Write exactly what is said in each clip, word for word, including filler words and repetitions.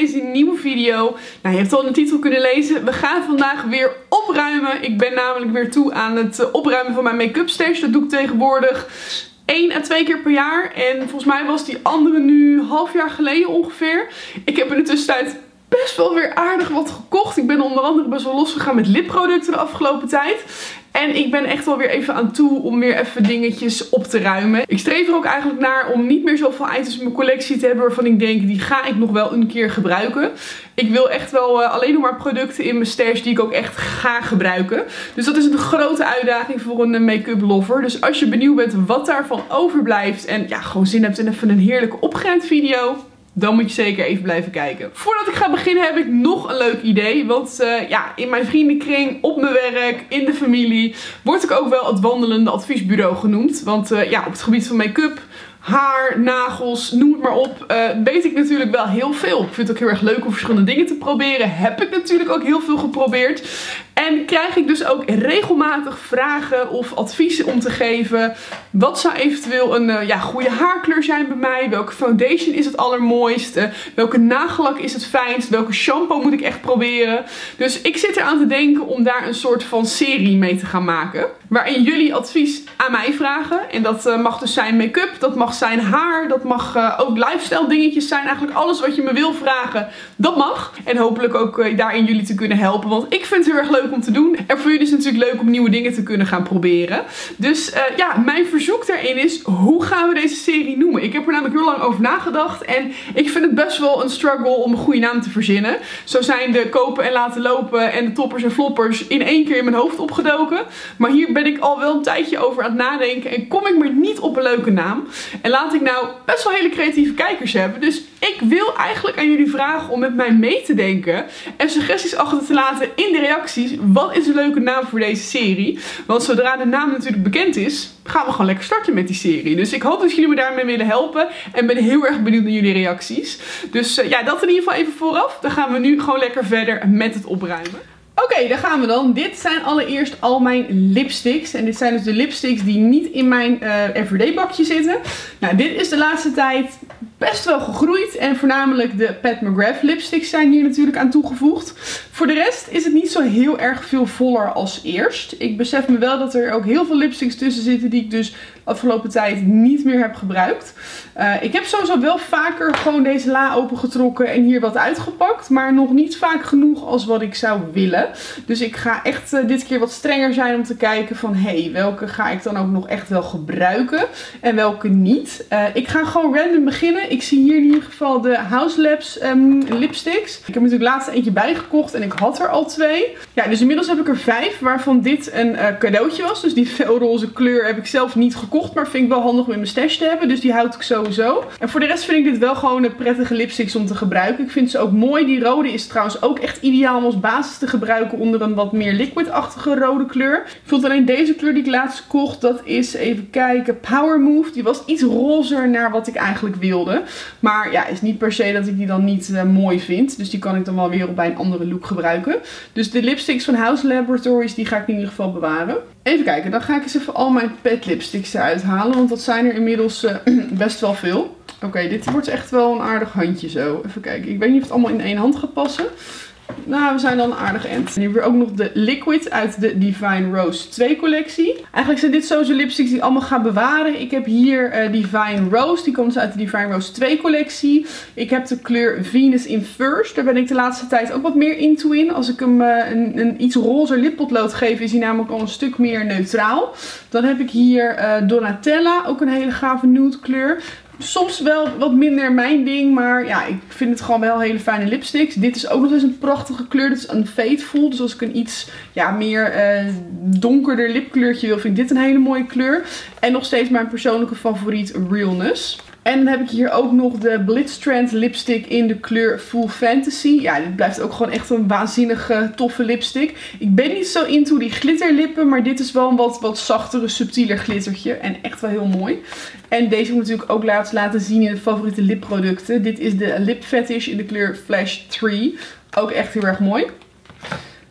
deze nieuwe video. Nou, je hebt al in de titel kunnen lezen. We gaan vandaag weer opruimen. Ik ben namelijk weer toe aan het opruimen van mijn make-up stash. Dat doe ik tegenwoordig één à twee keer per jaar. En volgens mij was die andere nu een half jaar geleden ongeveer. Ik heb in de tussentijd best wel weer aardig wat gekocht. Ik ben onder andere best wel losgegaan met lipproducten de afgelopen tijd. En ik ben echt wel weer even aan toe om weer even dingetjes op te ruimen. Ik streef er ook eigenlijk naar om niet meer zoveel items in mijn collectie te hebben waarvan ik denk, die ga ik nog wel een keer gebruiken. Ik wil echt wel uh, alleen nog maar producten in mijn stash die ik ook echt ga gebruiken. Dus dat is een grote uitdaging voor een make-up lover. Dus als je benieuwd bent wat daarvan overblijft en ja, gewoon zin hebt in even een heerlijke opgeruimd video, dan moet je zeker even blijven kijken. Voordat ik ga beginnen heb ik nog een leuk idee. Want uh, ja, in mijn vriendenkring, op mijn werk, in de familie word ik ook wel het wandelende adviesbureau genoemd. Want uh, ja, op het gebied van make-up, haar, nagels, noem het maar op, uh, weet ik natuurlijk wel heel veel. Ik vind het ook heel erg leuk om verschillende dingen te proberen. Heb ik natuurlijk ook heel veel geprobeerd. En krijg ik dus ook regelmatig vragen of adviezen om te geven. Wat zou eventueel een uh, ja, goede haarkleur zijn bij mij? Welke foundation is het allermooist? Uh, welke nagellak is het fijnst? Welke shampoo moet ik echt proberen? Dus ik zit eraan te denken om daar een soort van serie mee te gaan maken. Waarin jullie advies aan mij vragen. En dat uh, mag dus zijn make-up, dat mag zijn haar, dat mag uh, ook lifestyle dingetjes zijn. Eigenlijk alles wat je me wil vragen, dat mag. En hopelijk ook uh, daarin jullie te kunnen helpen. Want ik vind het heel erg leuk om te doen. En voor jullie is het natuurlijk leuk om nieuwe dingen te kunnen gaan proberen. Dus uh, ja, mijn verzoek daarin is, hoe gaan we deze serie noemen? Ik heb er namelijk heel lang over nagedacht. En ik vind het best wel een struggle om een goede naam te verzinnen. Zo zijn de kopen en laten lopen en de toppers en floppers in één keer in mijn hoofd opgedoken. Maar hier ben ik al wel een tijdje over aan het nadenken. En kom ik maar niet op een leuke naam. En laat ik nou best wel hele creatieve kijkers hebben. Dus ik wil eigenlijk aan jullie vragen om met mij mee te denken. En suggesties achter te laten in de reacties. Wat is een leuke naam voor deze serie? Want zodra de naam natuurlijk bekend is, gaan we gewoon lekker starten met die serie. Dus ik hoop dat jullie me daarmee willen helpen. En ben heel erg benieuwd naar jullie reacties. Dus uh, ja, dat in ieder geval even vooraf. Dan gaan we nu gewoon lekker verder met het opruimen. Oké, okay, daar gaan we dan. Dit zijn allereerst al mijn lipsticks. En dit zijn dus de lipsticks die niet in mijn uh, everyday bakje zitten. Nou, dit is de laatste tijd best wel gegroeid. En voornamelijk de Pat McGrath lipsticks zijn hier natuurlijk aan toegevoegd. Voor de rest is het niet zo heel erg veel voller als eerst. Ik besef me wel dat er ook heel veel lipsticks tussen zitten die ik dus de afgelopen tijd niet meer heb gebruikt. Uh, ik heb sowieso wel vaker gewoon deze la opengetrokken en hier wat uitgepakt. Maar nog niet vaak genoeg als wat ik zou willen. Dus ik ga echt uh, dit keer wat strenger zijn om te kijken van hé, hey, welke ga ik dan ook nog echt wel gebruiken en welke niet. Uh, ik ga gewoon random beginnen. Ik zie hier in ieder geval de Haus Labs um, lipsticks. Ik heb er natuurlijk laatst eentje bijgekocht en ik had er al twee. Ja, dus inmiddels heb ik er vijf, waarvan dit een uh, cadeautje was. Dus die felroze kleur heb ik zelf niet gekocht, maar vind ik wel handig om in mijn stash te hebben. Dus die houd ik sowieso. En voor de rest vind ik dit wel gewoon een prettige lipsticks om te gebruiken. Ik vind ze ook mooi. Die rode is trouwens ook echt ideaal om als basis te gebruiken onder een wat meer liquid-achtige rode kleur. Ik vond alleen deze kleur die ik laatst kocht, dat is, even kijken, Power Move. Die was iets rozer naar wat ik eigenlijk wilde. Maar ja, is niet per se dat ik die dan niet uh, mooi vind. Dus die kan ik dan wel weer bij een andere look gebruiken. Dus de lipsticks van Haus Laboratories, die ga ik in ieder geval bewaren. Even kijken, dan ga ik eens even al mijn pet lipsticks eruit halen. Want dat zijn er inmiddels uh, best wel veel. Oké, okay, dit wordt echt wel een aardig handje zo. Even kijken, ik weet niet of het allemaal in één hand gaat passen. Nou, we zijn dan een aardig end. En hier weer ook nog de Liquid uit de Divine Rose twee collectie. Eigenlijk zijn dit sowieso lipsticks die ik allemaal ga bewaren. Ik heb hier uh, Divine Rose. Die komt dus uit de Divine Rose twee collectie. Ik heb de kleur Venus in First. Daar ben ik de laatste tijd ook wat meer into in. Als ik hem uh, een, een iets rozer lippotlood geef, is hij namelijk al een stuk meer neutraal. Dan heb ik hier uh, Donatella. Ook een hele gave nude kleur. Soms wel wat minder mijn ding, maar ja, ik vind het gewoon wel hele fijne lipsticks. Dit is ook nog eens een prachtige kleur. Dit is een Faithful. Dus als ik een iets ja, meer uh, donkerder lipkleurtje wil, vind ik dit een hele mooie kleur. En nog steeds mijn persoonlijke favoriet Realness. En dan heb ik hier ook nog de Blitztrand lipstick in de kleur Full Fantasy. Ja, dit blijft ook gewoon echt een waanzinnige toffe lipstick. Ik ben niet zo into die glitterlippen, maar dit is wel een wat, wat zachtere, subtieler glittertje. En echt wel heel mooi. En deze moet ik natuurlijk ook laatst laten zien in de favoriete lipproducten. Dit is de Lip Fetish in de kleur Flash drie. Ook echt heel erg mooi.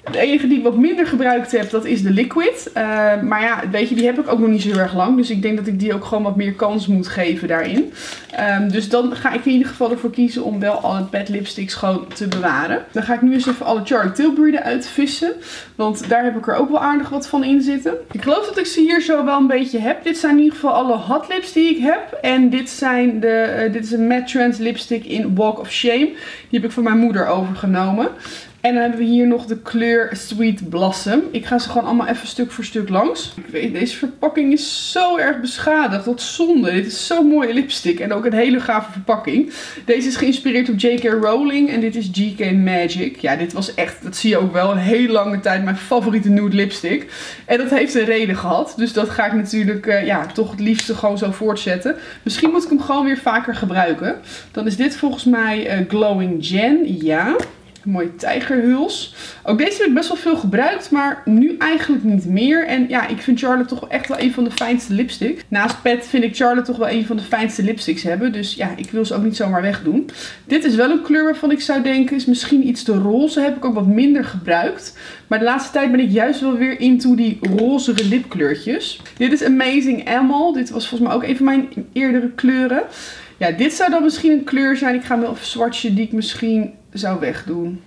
De enige die ik wat minder gebruikt heb, dat is de liquid. Uh, maar ja, weet je, die heb ik ook nog niet zo heel erg lang. Dus ik denk dat ik die ook gewoon wat meer kans moet geven daarin. Um, dus dan ga ik in ieder geval ervoor kiezen om wel al het matte lipsticks gewoon te bewaren. Dan ga ik nu eens even alle Charlotte Tilbury eruit vissen. Want daar heb ik er ook wel aardig wat van in zitten. Ik geloof dat ik ze hier zo wel een beetje heb. Dit zijn in ieder geval alle hot lips die ik heb. En dit, zijn de, uh, dit is een matte trans lipstick in Walk of Shame. Die heb ik van mijn moeder overgenomen. En dan hebben we hier nog de kleur Sweet Blossom. Ik ga ze gewoon allemaal even stuk voor stuk langs. Ik weet, deze verpakking is zo erg beschadigd. Wat zonde. Dit is zo'n mooie lipstick. En ook een hele gave verpakking. Deze is geïnspireerd op J K Rowling. En dit is G K Magic. Ja, dit was echt, dat zie je ook wel, een hele lange tijd mijn favoriete nude lipstick. En dat heeft een reden gehad. Dus dat ga ik natuurlijk uh, ja, toch het liefste gewoon zo voortzetten. Misschien moet ik hem gewoon weer vaker gebruiken. Dan is dit volgens mij uh, Glowing Gen. Ja. Een mooie tijgerhuls. Ook deze heb ik best wel veel gebruikt, maar nu eigenlijk niet meer. En ja, ik vind Charlotte toch echt wel een van de fijnste lipsticks. Naast Pat vind ik Charlotte toch wel een van de fijnste lipsticks hebben. Dus ja, ik wil ze ook niet zomaar wegdoen. Dit is wel een kleur waarvan ik zou denken is misschien iets te roze. Heb ik ook wat minder gebruikt. Maar de laatste tijd ben ik juist wel weer into die rozere lipkleurtjes. Dit is Amazing Emerald. Dit was volgens mij ook een van mijn eerdere kleuren. Ja, dit zou dan misschien een kleur zijn. Ik ga hem wel even swatchen die ik misschien zou wegdoen.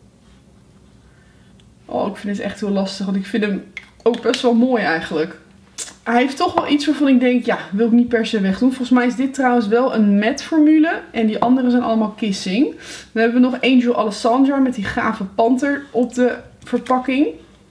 Oh, ik vind het echt heel lastig. Want ik vind hem ook best wel mooi eigenlijk. Hij heeft toch wel iets waarvan ik denk, ja, wil ik niet per se wegdoen. Volgens mij is dit trouwens wel een matte formule. En die andere zijn allemaal kissing. Dan hebben we nog Angel Alessandra met die gave panter op de verpakking.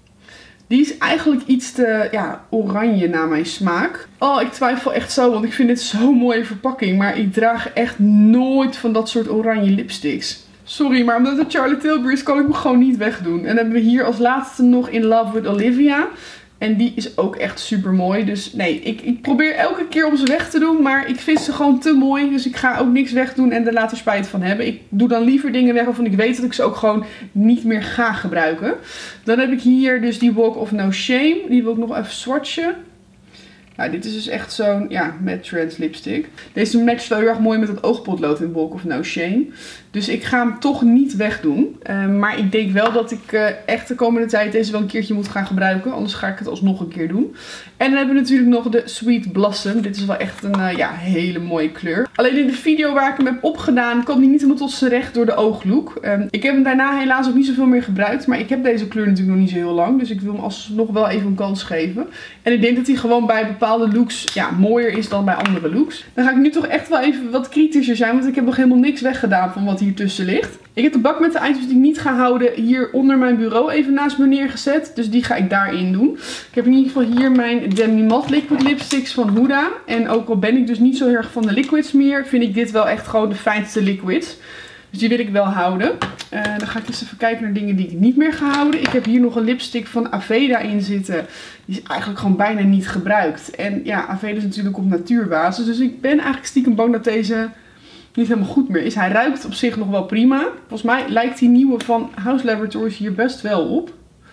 Die is eigenlijk iets te ja, oranje naar mijn smaak. Oh, ik twijfel echt zo, want ik vind dit zo'n mooie verpakking. Maar ik draag echt nooit van dat soort oranje lipsticks. Sorry, maar omdat het Charlotte Tilbury is, kan ik hem gewoon niet wegdoen. En dan hebben we hier als laatste nog In Love with Olivia. En die is ook echt super mooi. Dus nee, ik, ik probeer elke keer om ze weg te doen. Maar ik vind ze gewoon te mooi. Dus ik ga ook niks wegdoen en er later spijt van hebben. Ik doe dan liever dingen weg waarvan ik weet dat ik ze ook gewoon niet meer ga gebruiken. Dan heb ik hier dus die Walk of No Shame. Die wil ik nog even swatchen. Nou, dit is dus echt zo'n ja, matte trans lipstick. Deze matcht wel heel erg mooi met het oogpotlood in Walk of No Shame. Dus ik ga hem toch niet wegdoen. Uh, maar ik denk wel dat ik uh, echt de komende tijd deze wel een keertje moet gaan gebruiken. Anders ga ik het alsnog een keer doen. En dan hebben we natuurlijk nog de Sweet Blossom. Dit is wel echt een uh, ja, hele mooie kleur. Alleen in de video waar ik hem heb opgedaan kwam hij niet helemaal tot zijn recht door de ooglook. Um, ik heb hem daarna helaas ook niet zoveel meer gebruikt. Maar ik heb deze kleur natuurlijk nog niet zo heel lang. Dus ik wil hem alsnog wel even een kans geven. En ik denk dat hij gewoon bij bepaalde looks ja, mooier is dan bij andere looks. Dan ga ik nu toch echt wel even wat kritischer zijn. Want ik heb nog helemaal niks weggedaan van wat hier tussen ligt. Ik heb de bak met de items die ik niet ga houden hier onder mijn bureau even naast me neergezet. Dus die ga ik daarin doen. Ik heb in ieder geval hier mijn Demi Matte Liquid Lipsticks van Huda. En ook al ben ik dus niet zo heel erg van de liquids meer, vind ik dit wel echt gewoon de fijnste liquids. Dus die wil ik wel houden. Uh, dan ga ik eens even kijken naar dingen die ik niet meer ga houden. Ik heb hier nog een lipstick van Aveda in zitten. Die is eigenlijk gewoon bijna niet gebruikt. En ja, Aveda is natuurlijk op natuurbasis. Dus ik ben eigenlijk stiekem bang dat deze niet helemaal goed meer is. Hij ruikt op zich nog wel prima. Volgens mij lijkt die nieuwe van House Laboratories hier best wel op.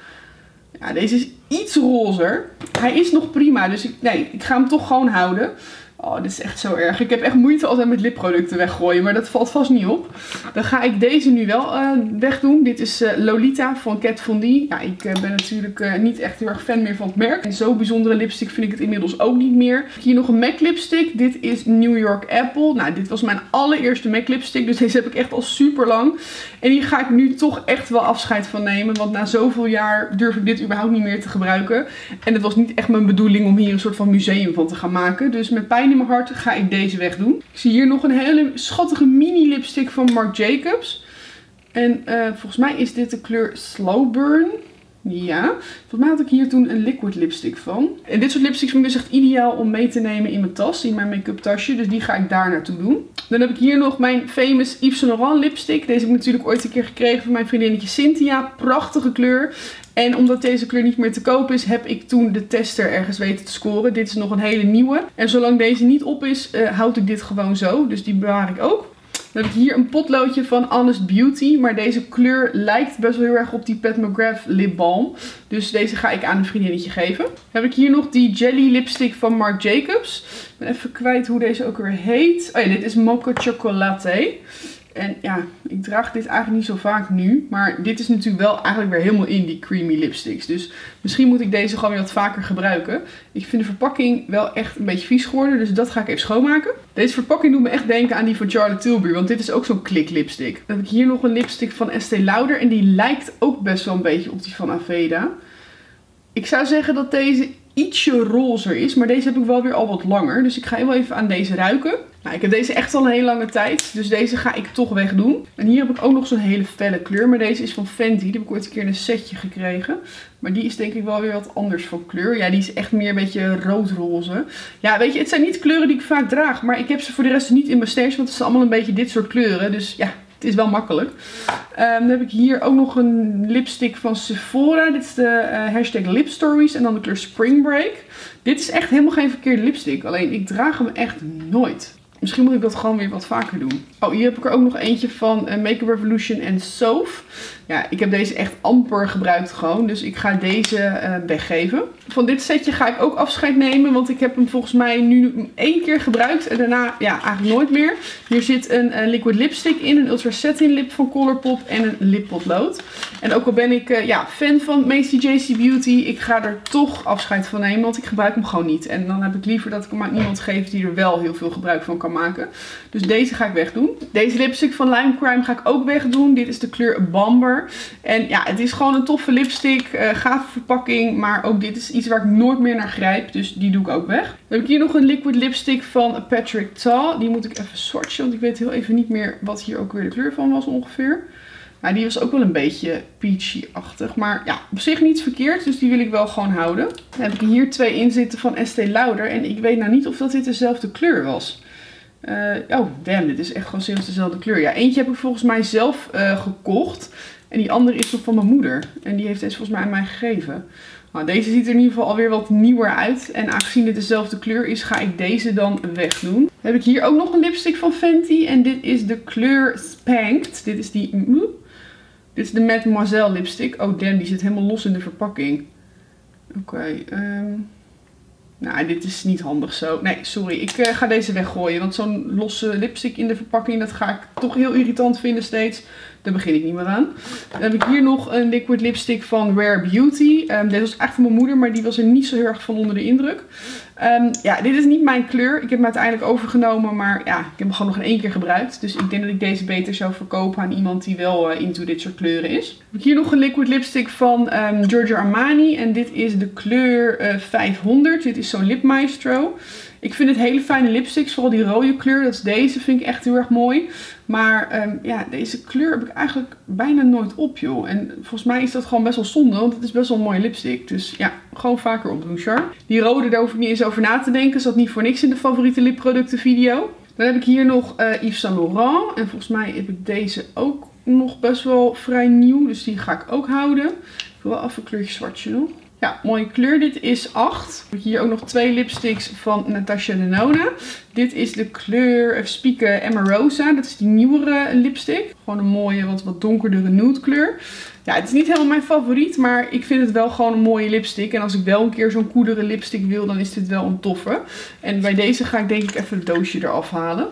Ja, deze is iets rozer. Hij is nog prima, dus ik, nee, ik ga hem toch gewoon houden. Oh, dit is echt zo erg. Ik heb echt moeite altijd met lipproducten weggooien, maar dat valt vast niet op. Dan ga ik deze nu wel uh, wegdoen. Dit is uh, Lolita van Kat Von D. Ja, ik uh, ben natuurlijk uh, niet echt heel erg fan meer van het merk. En zo'n bijzondere lipstick vind ik het inmiddels ook niet meer. Hier nog een MAC lipstick. Dit is New York Apple. Nou, dit was mijn allereerste MAC lipstick, dus deze heb ik echt al super lang. En hier ga ik nu toch echt wel afscheid van nemen, want na zoveel jaar durf ik dit überhaupt niet meer te gebruiken. En het was niet echt mijn bedoeling om hier een soort van museum van te gaan maken. Dus met pijn in mijn hart ga ik deze wegdoen. Ik zie hier nog een hele schattige mini lipstick van Marc Jacobs. En uh, volgens mij is dit de kleur Slow Burn. Ja, volgens mij had ik hier toen een liquid lipstick van. En dit soort lipsticks vind ik dus echt ideaal om mee te nemen in mijn tas, in mijn make-up tasje. Dus die ga ik daar naartoe doen. Dan heb ik hier nog mijn famous Yves Saint Laurent lipstick. Deze heb ik natuurlijk ooit een keer gekregen van mijn vriendinnetje Cynthia. Prachtige kleur. En omdat deze kleur niet meer te koop is, heb ik toen de tester ergens weten te scoren. Dit is nog een hele nieuwe. En zolang deze niet op is, uh, houd ik dit gewoon zo. Dus die bewaar ik ook. Dan heb ik hier een potloodje van Honest Beauty. Maar deze kleur lijkt best wel heel erg op die Pat McGrath Lip Balm. Dus deze ga ik aan een vriendinnetje geven. Dan heb ik hier nog die Jelly lipstick van Marc Jacobs. Ik ben even kwijt hoe deze ook weer heet. Oh ja, dit is Mocha Chocolate. En ja, ik draag dit eigenlijk niet zo vaak nu. Maar dit is natuurlijk wel eigenlijk weer helemaal in die creamy lipsticks. Dus misschien moet ik deze gewoon weer wat vaker gebruiken. Ik vind de verpakking wel echt een beetje vies geworden. Dus dat ga ik even schoonmaken. Deze verpakking doet me echt denken aan die van Charlotte Tilbury. Want dit is ook zo'n klik lipstick. Dan heb ik hier nog een lipstick van Estée Lauder. En die lijkt ook best wel een beetje op die van Aveda. Ik zou zeggen dat deze ietsje rozer is. Maar deze heb ik wel weer al wat langer. Dus ik ga wel even aan deze ruiken. Nou, ik heb deze echt al een hele lange tijd. Dus deze ga ik toch wegdoen. En hier heb ik ook nog zo'n hele felle kleur. Maar deze is van Fenty. Die heb ik ooit een keer in een setje gekregen. Maar die is denk ik wel weer wat anders van kleur. Ja, die is echt meer een beetje roodroze. Ja, weet je, het zijn niet kleuren die ik vaak draag. Maar ik heb ze voor de rest niet in mijn stash. Want het zijn allemaal een beetje dit soort kleuren. Dus ja, het is wel makkelijk. Um, dan heb ik hier ook nog een lipstick van Sephora. Dit is de uh, hashtag Lip Stories. En dan de kleur Spring Break. Dit is echt helemaal geen verkeerde lipstick. Alleen ik draag hem echt nooit. Misschien moet ik dat gewoon weer wat vaker doen. Oh, hier heb ik er ook nog eentje van uh, Makeup Revolution en Soph. Ja, ik heb deze echt amper gebruikt gewoon. Dus ik ga deze uh, weggeven. Van dit setje ga ik ook afscheid nemen. Want ik heb hem volgens mij nu één keer gebruikt. En daarna ja, eigenlijk nooit meer. Hier zit een uh, liquid lipstick in. Een Ultra Satin lip van Colourpop. En een lippotlood. En ook al ben ik uh, ja, fan van Macy J C Beauty. Ik ga er toch afscheid van nemen. Want ik gebruik hem gewoon niet. En dan heb ik liever dat ik hem aan iemand geef die er wel heel veel gebruik van kan maken. Dus deze ga ik wegdoen. Deze lipstick van Lime Crime ga ik ook wegdoen. Dit is de kleur Bamber. En ja, het is gewoon een toffe lipstick. Uh, gave verpakking. Maar ook dit is iets waar ik nooit meer naar grijp. Dus die doe ik ook weg. Dan heb ik hier nog een liquid lipstick van Patrick Ta. Die moet ik even swatchen. Want ik weet heel even niet meer wat hier ook weer de kleur van was ongeveer. Nou, die was ook wel een beetje peachy-achtig. Maar ja, op zich niets verkeerd. Dus die wil ik wel gewoon houden. Dan heb ik hier twee in zitten van Estée Lauder. En ik weet nou niet of dat dit dezelfde kleur was. Uh, oh, damn, dit is echt gewoon serieus dezelfde kleur. Ja, eentje heb ik volgens mij zelf uh, gekocht. En die andere is nog van mijn moeder. En die heeft deze volgens mij aan mij gegeven. Nou, deze ziet er in ieder geval alweer wat nieuwer uit. En aangezien dit dezelfde kleur is, ga ik deze dan wegdoen. Dan heb ik hier ook nog een lipstick van Fenty. En dit is de kleur Spanked. Dit is die... Dit is de Mademoiselle lipstick. Oh, damn, die zit helemaal los in de verpakking. Oké, okay, um... nou, dit is niet handig zo. Nee, sorry. Ik uh, ga deze weggooien. Want zo'n losse lipstick in de verpakking, dat ga ik toch heel irritant vinden steeds. Daar begin ik niet meer aan. Dan heb ik hier nog een liquid lipstick van Rare Beauty. Um, deze was echt van mijn moeder, maar die was er niet zo heel erg van onder de indruk. Um, ja, dit is niet mijn kleur. Ik heb hem uiteindelijk overgenomen, maar ja, ik heb hem gewoon nog in één keer gebruikt. Dus ik denk dat ik deze beter zou verkopen aan iemand die wel uh, into dit soort kleuren is. Dan heb ik hier nog een liquid lipstick van um, Giorgio Armani. En dit is de kleur uh, vijfhonderd. Dit is zo'n Lip Maestro. Ik vind het hele fijne lipsticks, vooral die rode kleur. Dat is deze, vind ik echt heel erg mooi. Maar um, ja, deze kleur heb ik eigenlijk bijna nooit op, joh. En volgens mij is dat gewoon best wel zonde, want het is best wel een mooie lipstick. Dus ja, gewoon vaker opdoen, Char. Die rode, daar hoef ik niet eens over na te denken. Zat niet voor niks in de favoriete lipproducten video. Dan heb ik hier nog uh, Yves Saint Laurent. En volgens mij heb ik deze ook nog best wel vrij nieuw. Dus die ga ik ook houden. Ik wil wel even een kleurtje zwartje nog. Ja, mooie kleur. Dit is acht. Ik heb hier ook nog twee lipsticks van Natasha Denona. Dit is de kleur, even spieken, Emerosa. Dat is die nieuwere lipstick. Gewoon een mooie, wat, wat donkerdere nude kleur. Ja, het is niet helemaal mijn favoriet, maar ik vind het wel gewoon een mooie lipstick. En als ik wel een keer zo'n koelere lipstick wil, dan is dit wel een toffe. En bij deze ga ik denk ik even het doosje eraf halen.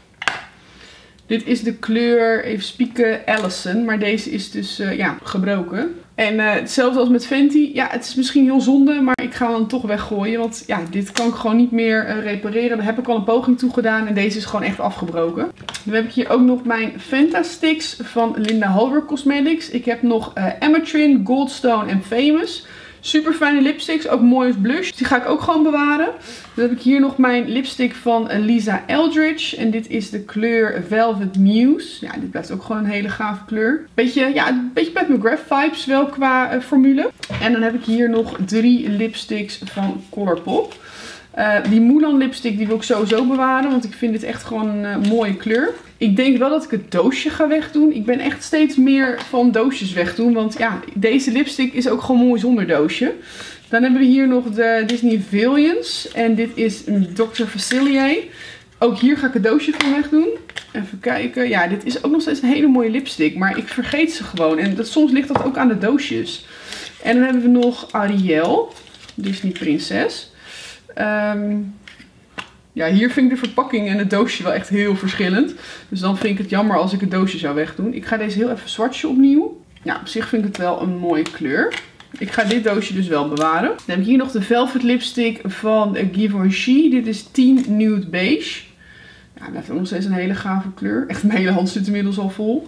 Dit is de kleur, even spieken, Allison. Maar deze is dus uh, ja, gebroken. En uh, hetzelfde als met Fenty. Ja, het is misschien heel zonde, maar ik ga hem toch weggooien. Want ja, dit kan ik gewoon niet meer uh, repareren. Daar heb ik al een poging toe gedaan. En deze is gewoon echt afgebroken. Dan heb ik hier ook nog mijn Fanta Sticks van Linda Hallwork Cosmetics. Ik heb nog uh, Ametrin, Goldstone en Famous. Super fijne lipsticks, ook mooi als blush. Die ga ik ook gewoon bewaren. Dan heb ik hier nog mijn lipstick van Lisa Eldridge. En dit is de kleur Velvet Muse. Ja, dit blijft ook gewoon een hele gave kleur. Beetje, ja, een beetje Pat McGrath vibes wel qua uh, formule. En dan heb ik hier nog drie lipsticks van Colourpop. Uh, die Mulan lipstick die wil ik sowieso bewaren, want ik vind dit echt gewoon een uh, mooie kleur. Ik denk wel dat ik het doosje ga wegdoen. Ik ben echt steeds meer van doosjes wegdoen, want ja, deze lipstick is ook gewoon mooi zonder doosje. Dan hebben we hier nog de Disney Valiance en dit is een doctor Facilier. Ook hier ga ik het doosje van wegdoen. Even kijken. Ja, dit is ook nog steeds een hele mooie lipstick, maar ik vergeet ze gewoon. En dat, soms ligt dat ook aan de doosjes. En dan hebben we nog Ariel, Disney Prinses. Um, Ja, hier vind ik de verpakking en het doosje wel echt heel verschillend. Dus dan vind ik het jammer als ik het doosje zou wegdoen. Ik ga deze heel even swatchen opnieuw. Ja, op zich vind ik het wel een mooie kleur. Ik ga dit doosje dus wel bewaren. Dan heb ik hier nog de Velvet Lipstick van Givenchy. Dit is tien Nude Beige. Ja, dat blijft ook nog steeds een hele gave kleur. Echt, mijn hele hand zit inmiddels al vol.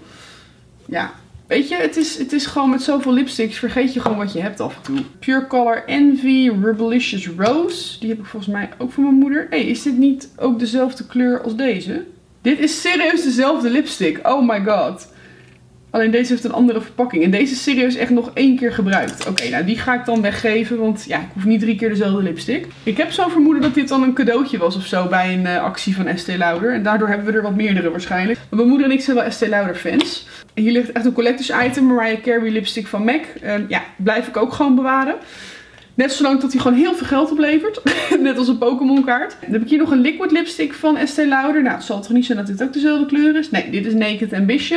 Ja, weet je, het is, het is gewoon met zoveel lipsticks vergeet je gewoon wat je hebt af en toe. Pure Color Envy Rebelicious Rose. Die heb ik volgens mij ook van mijn moeder. Hé, hey, is dit niet ook dezelfde kleur als deze? Dit is serieus dezelfde lipstick. Oh my god. Alleen deze heeft een andere verpakking. En deze is serieus echt nog één keer gebruikt. Oké, okay, nou die ga ik dan weggeven. Want ja, ik hoef niet drie keer dezelfde lipstick. Ik heb zo'n vermoeden dat dit dan een cadeautje was of zo bij een uh, actie van Estée Lauder. En daardoor hebben we er wat meerdere waarschijnlijk. Maar mijn moeder en ik zijn wel Estée Lauder fans. En hier ligt echt een collectors item. Mariah Carey lipstick van MAC. Uh, ja, blijf ik ook gewoon bewaren. Net zolang dat hij gewoon heel veel geld oplevert. Net als een Pokémon kaart. Dan heb ik hier nog een liquid lipstick van Estée Lauder. Nou, het zal toch niet zijn dat dit ook dezelfde kleur is. Nee, dit is Naked Ambition.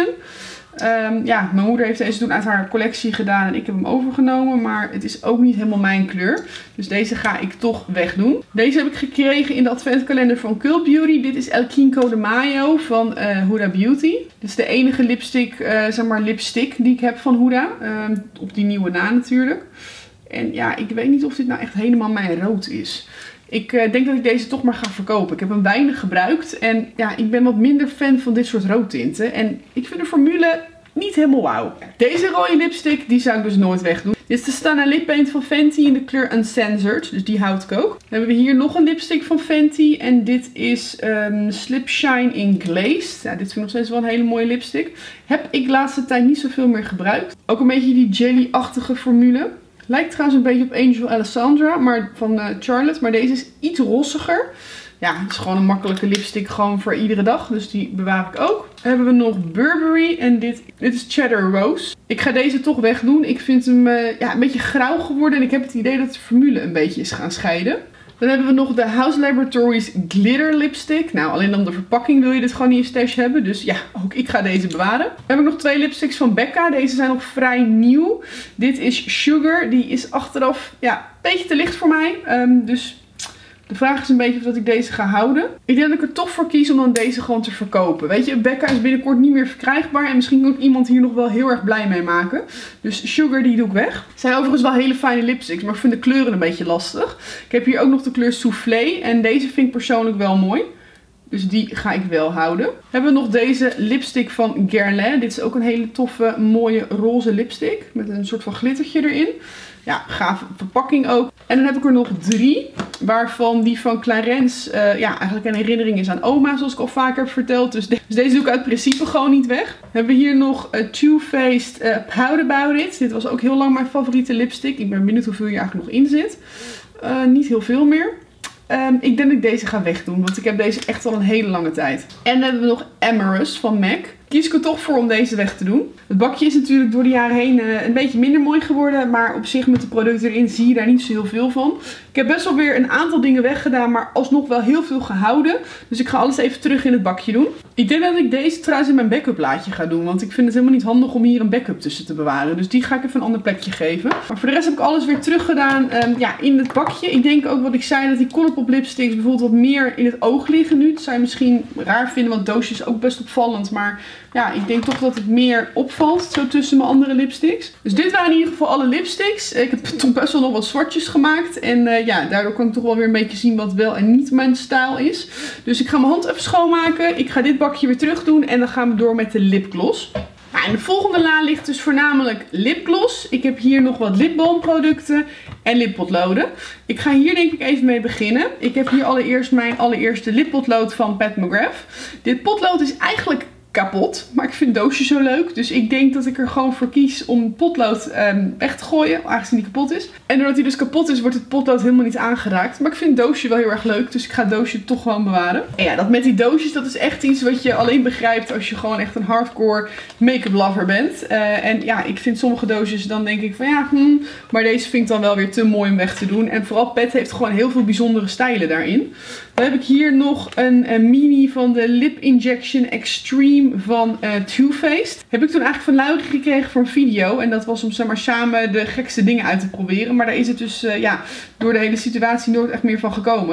Um, ja, mijn moeder heeft deze toen uit haar collectie gedaan en ik heb hem overgenomen. Maar het is ook niet helemaal mijn kleur. Dus deze ga ik toch wegdoen. Deze heb ik gekregen in de adventkalender van Cult Beauty. Dit is El Cinco de Mayo van uh, Huda Beauty. Dit is de enige lipstick, uh, zeg maar lipstick die ik heb van Huda. Um, op die nieuwe na natuurlijk. En ja, ik weet niet of dit nou echt helemaal mijn rood is. Ik uh, denk dat ik deze toch maar ga verkopen. Ik heb hem weinig gebruikt. En ja, ik ben wat minder fan van dit soort roodtinten. En ik vind de formule niet helemaal wauw. Deze rode lipstick, die zou ik dus nooit wegdoen. Dit is de Stana Lip Paint van Fenty in de kleur Uncensored. Dus die houd ik ook. Dan hebben we hier nog een lipstick van Fenty. En dit is um, Slip Shine in Glazed. Ja, dit vind ik nog steeds wel een hele mooie lipstick. Heb ik de laatste tijd niet zoveel meer gebruikt. Ook een beetje die jelly-achtige formule. Lijkt trouwens een beetje op Angel Alessandra maar van uh, Charlotte. Maar deze is iets rossiger. Ja, het is gewoon een makkelijke lipstick gewoon voor iedere dag. Dus die bewaar ik ook. Dan hebben we nog Burberry. En dit, dit is Cheddar Rose. Ik ga deze toch wegdoen. Ik vind hem uh, ja, een beetje grauw geworden. En ik heb het idee dat de formule een beetje is gaan scheiden. Dan hebben we nog de House Laboratories Glitter Lipstick. Nou, alleen om de verpakking wil je dit gewoon niet in je stash hebben. Dus ja, ook ik ga deze bewaren. Dan heb ik nog twee lipsticks van Becca. Deze zijn nog vrij nieuw. Dit is Sugar. Die is achteraf ja, een beetje te licht voor mij. Um, dus de vraag is een beetje of dat ik deze ga houden. Ik denk dat ik er toch voor kies om dan deze gewoon te verkopen. Weet je, Becca is binnenkort niet meer verkrijgbaar. En misschien kan ik iemand hier nog wel heel erg blij mee maken. Dus Sugar, die doe ik weg. Het zijn overigens wel hele fijne lipsticks. Maar ik vind de kleuren een beetje lastig. Ik heb hier ook nog de kleur Soufflé. En deze vind ik persoonlijk wel mooi. Dus die ga ik wel houden. Dan hebben we nog deze lipstick van Guerlain. Dit is ook een hele toffe, mooie roze lipstick. Met een soort van glittertje erin. Ja, gave verpakking ook. En dan heb ik er nog drie. Waarvan die van Clarins uh, ja, eigenlijk een herinnering is aan oma. Zoals ik al vaker heb verteld. Dus, de dus deze doe ik uit principe gewoon niet weg. Dan hebben we hier nog uh, Too Faced uh, Pout About It. Dit was ook heel lang mijn favoriete lipstick. Ik ben benieuwd hoeveel hier eigenlijk nog in zit. Uh, niet heel veel meer. Um, ik denk dat ik deze ga wegdoen. Want ik heb deze echt al een hele lange tijd. En dan hebben we nog Amorous van MAC. Kies ik er toch voor om deze weg te doen. Het bakje is natuurlijk door de jaren heen uh, een beetje minder mooi geworden. Maar op zich met de producten erin zie je daar niet zo heel veel van. Ik heb best wel weer een aantal dingen weggedaan. Maar alsnog wel heel veel gehouden. Dus ik ga alles even terug in het bakje doen. Ik denk dat ik deze trouwens in mijn backup laadje ga doen. Want ik vind het helemaal niet handig om hier een backup tussen te bewaren. Dus die ga ik even een ander plekje geven. Maar voor de rest heb ik alles weer teruggedaan um, ja, in het bakje. Ik denk ook wat ik zei dat die Colourpop lipsticks bijvoorbeeld wat meer in het oog liggen nu. Dat zou je misschien raar vinden. Want het doosje is ook best opvallend. Maar ja, ik denk toch dat het meer opvalt zo tussen mijn andere lipsticks. Dus dit waren in ieder geval alle lipsticks. Ik heb toch best wel nog wat zwartjes gemaakt. En uh, ja, daardoor kan ik toch wel weer een beetje zien wat wel en niet mijn stijl is. Dus ik ga mijn hand even schoonmaken. Ik ga dit bakje weer terug doen. En dan gaan we door met de lipgloss. Nou, in de volgende la ligt dus voornamelijk lipgloss. Ik heb hier nog wat lipbalmproducten en lippotloden. Ik ga hier denk ik even mee beginnen. Ik heb hier allereerst mijn allereerste lippotlood van Pat McGrath. Dit potlood is eigenlijk kapot, maar ik vind het doosje zo leuk. Dus ik denk dat ik er gewoon voor kies om het potlood um, weg te gooien, aangezien die kapot is. En doordat hij dus kapot is, wordt het potlood helemaal niet aangeraakt. Maar ik vind het doosje wel heel erg leuk, dus ik ga het doosje toch gewoon bewaren. En ja, dat met die doosjes, dat is echt iets wat je alleen begrijpt als je gewoon echt een hardcore make-up lover bent. Uh, en ja, ik vind sommige doosjes, dan denk ik van ja, hmm, maar deze vind ik dan wel weer te mooi om weg te doen. En vooral Pat heeft gewoon heel veel bijzondere stijlen daarin. Dan heb ik hier nog een, een mini van de Lip Injection Extreme van uh, Too Faced. Heb ik toen eigenlijk van Laurie gekregen voor een video. En dat was om zeg maar samen de gekste dingen uit te proberen. Maar daar is het dus uh, ja, door de hele situatie nooit echt meer van gekomen.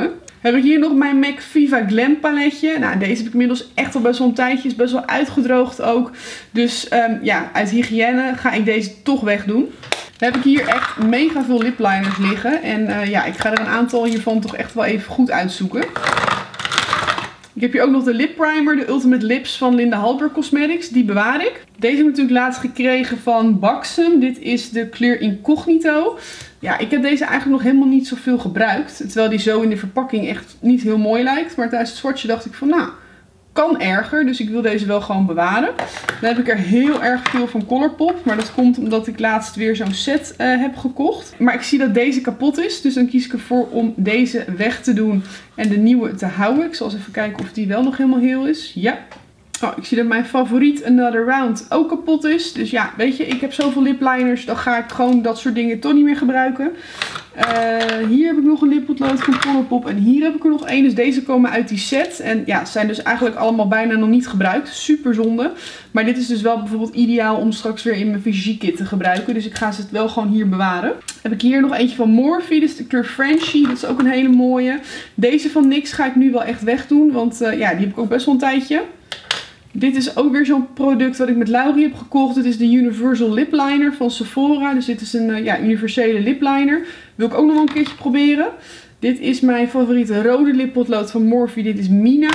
Heb ik hier nog mijn MAC Viva Glam paletje. Nou, deze heb ik inmiddels echt al best wel een tijdje. Is best wel uitgedroogd ook. Dus um, ja, uit hygiëne ga ik deze toch wegdoen. Dan heb ik hier echt mega veel lipliners liggen. En uh, ja, ik ga er een aantal hiervan toch echt wel even goed uitzoeken. Ik heb hier ook nog de lip primer, de Ultimate Lips van Linda Halper Cosmetics. Die bewaar ik. Deze heb ik natuurlijk laatst gekregen van Baxum. Dit is de Clear Incognito. Ja, ik heb deze eigenlijk nog helemaal niet zoveel gebruikt. Terwijl die zo in de verpakking echt niet heel mooi lijkt. Maar tijdens het swatchen dacht ik van, nou, kan erger. Dus ik wil deze wel gewoon bewaren. Dan heb ik er heel erg veel van Colourpop. Maar dat komt omdat ik laatst weer zo'n set uh, heb gekocht. Maar ik zie dat deze kapot is. Dus dan kies ik ervoor om deze weg te doen en de nieuwe te houden. Ik zal eens even kijken of die wel nog helemaal heel is. Ja. Oh, ik zie dat mijn favoriet Another Round ook kapot is. Dus ja, weet je, ik heb zoveel lipliners. Dan ga ik gewoon dat soort dingen toch niet meer gebruiken. Uh, hier heb ik nog een lippotlood van Colourpop. En hier heb ik er nog één. Dus deze komen uit die set. En ja, zijn dus eigenlijk allemaal bijna nog niet gebruikt. Super zonde. Maar dit is dus wel bijvoorbeeld ideaal om straks weer in mijn Visagie kit te gebruiken. Dus ik ga ze het wel gewoon hier bewaren. Heb ik hier nog eentje van Morphe. Dit is de kleur Frenchie. Dat is ook een hele mooie. Deze van N Y X ga ik nu wel echt wegdoen. Want uh, ja, die heb ik ook best wel een tijdje. Dit is ook weer zo'n product wat ik met Laurie heb gekocht. Dit is de Universal Lip Liner van Sephora. Dus dit is een uh, ja, universele lip liner. Wil ik ook nog wel een keertje proberen. Dit is mijn favoriete rode lippotlood van Morphe. Dit is Mina.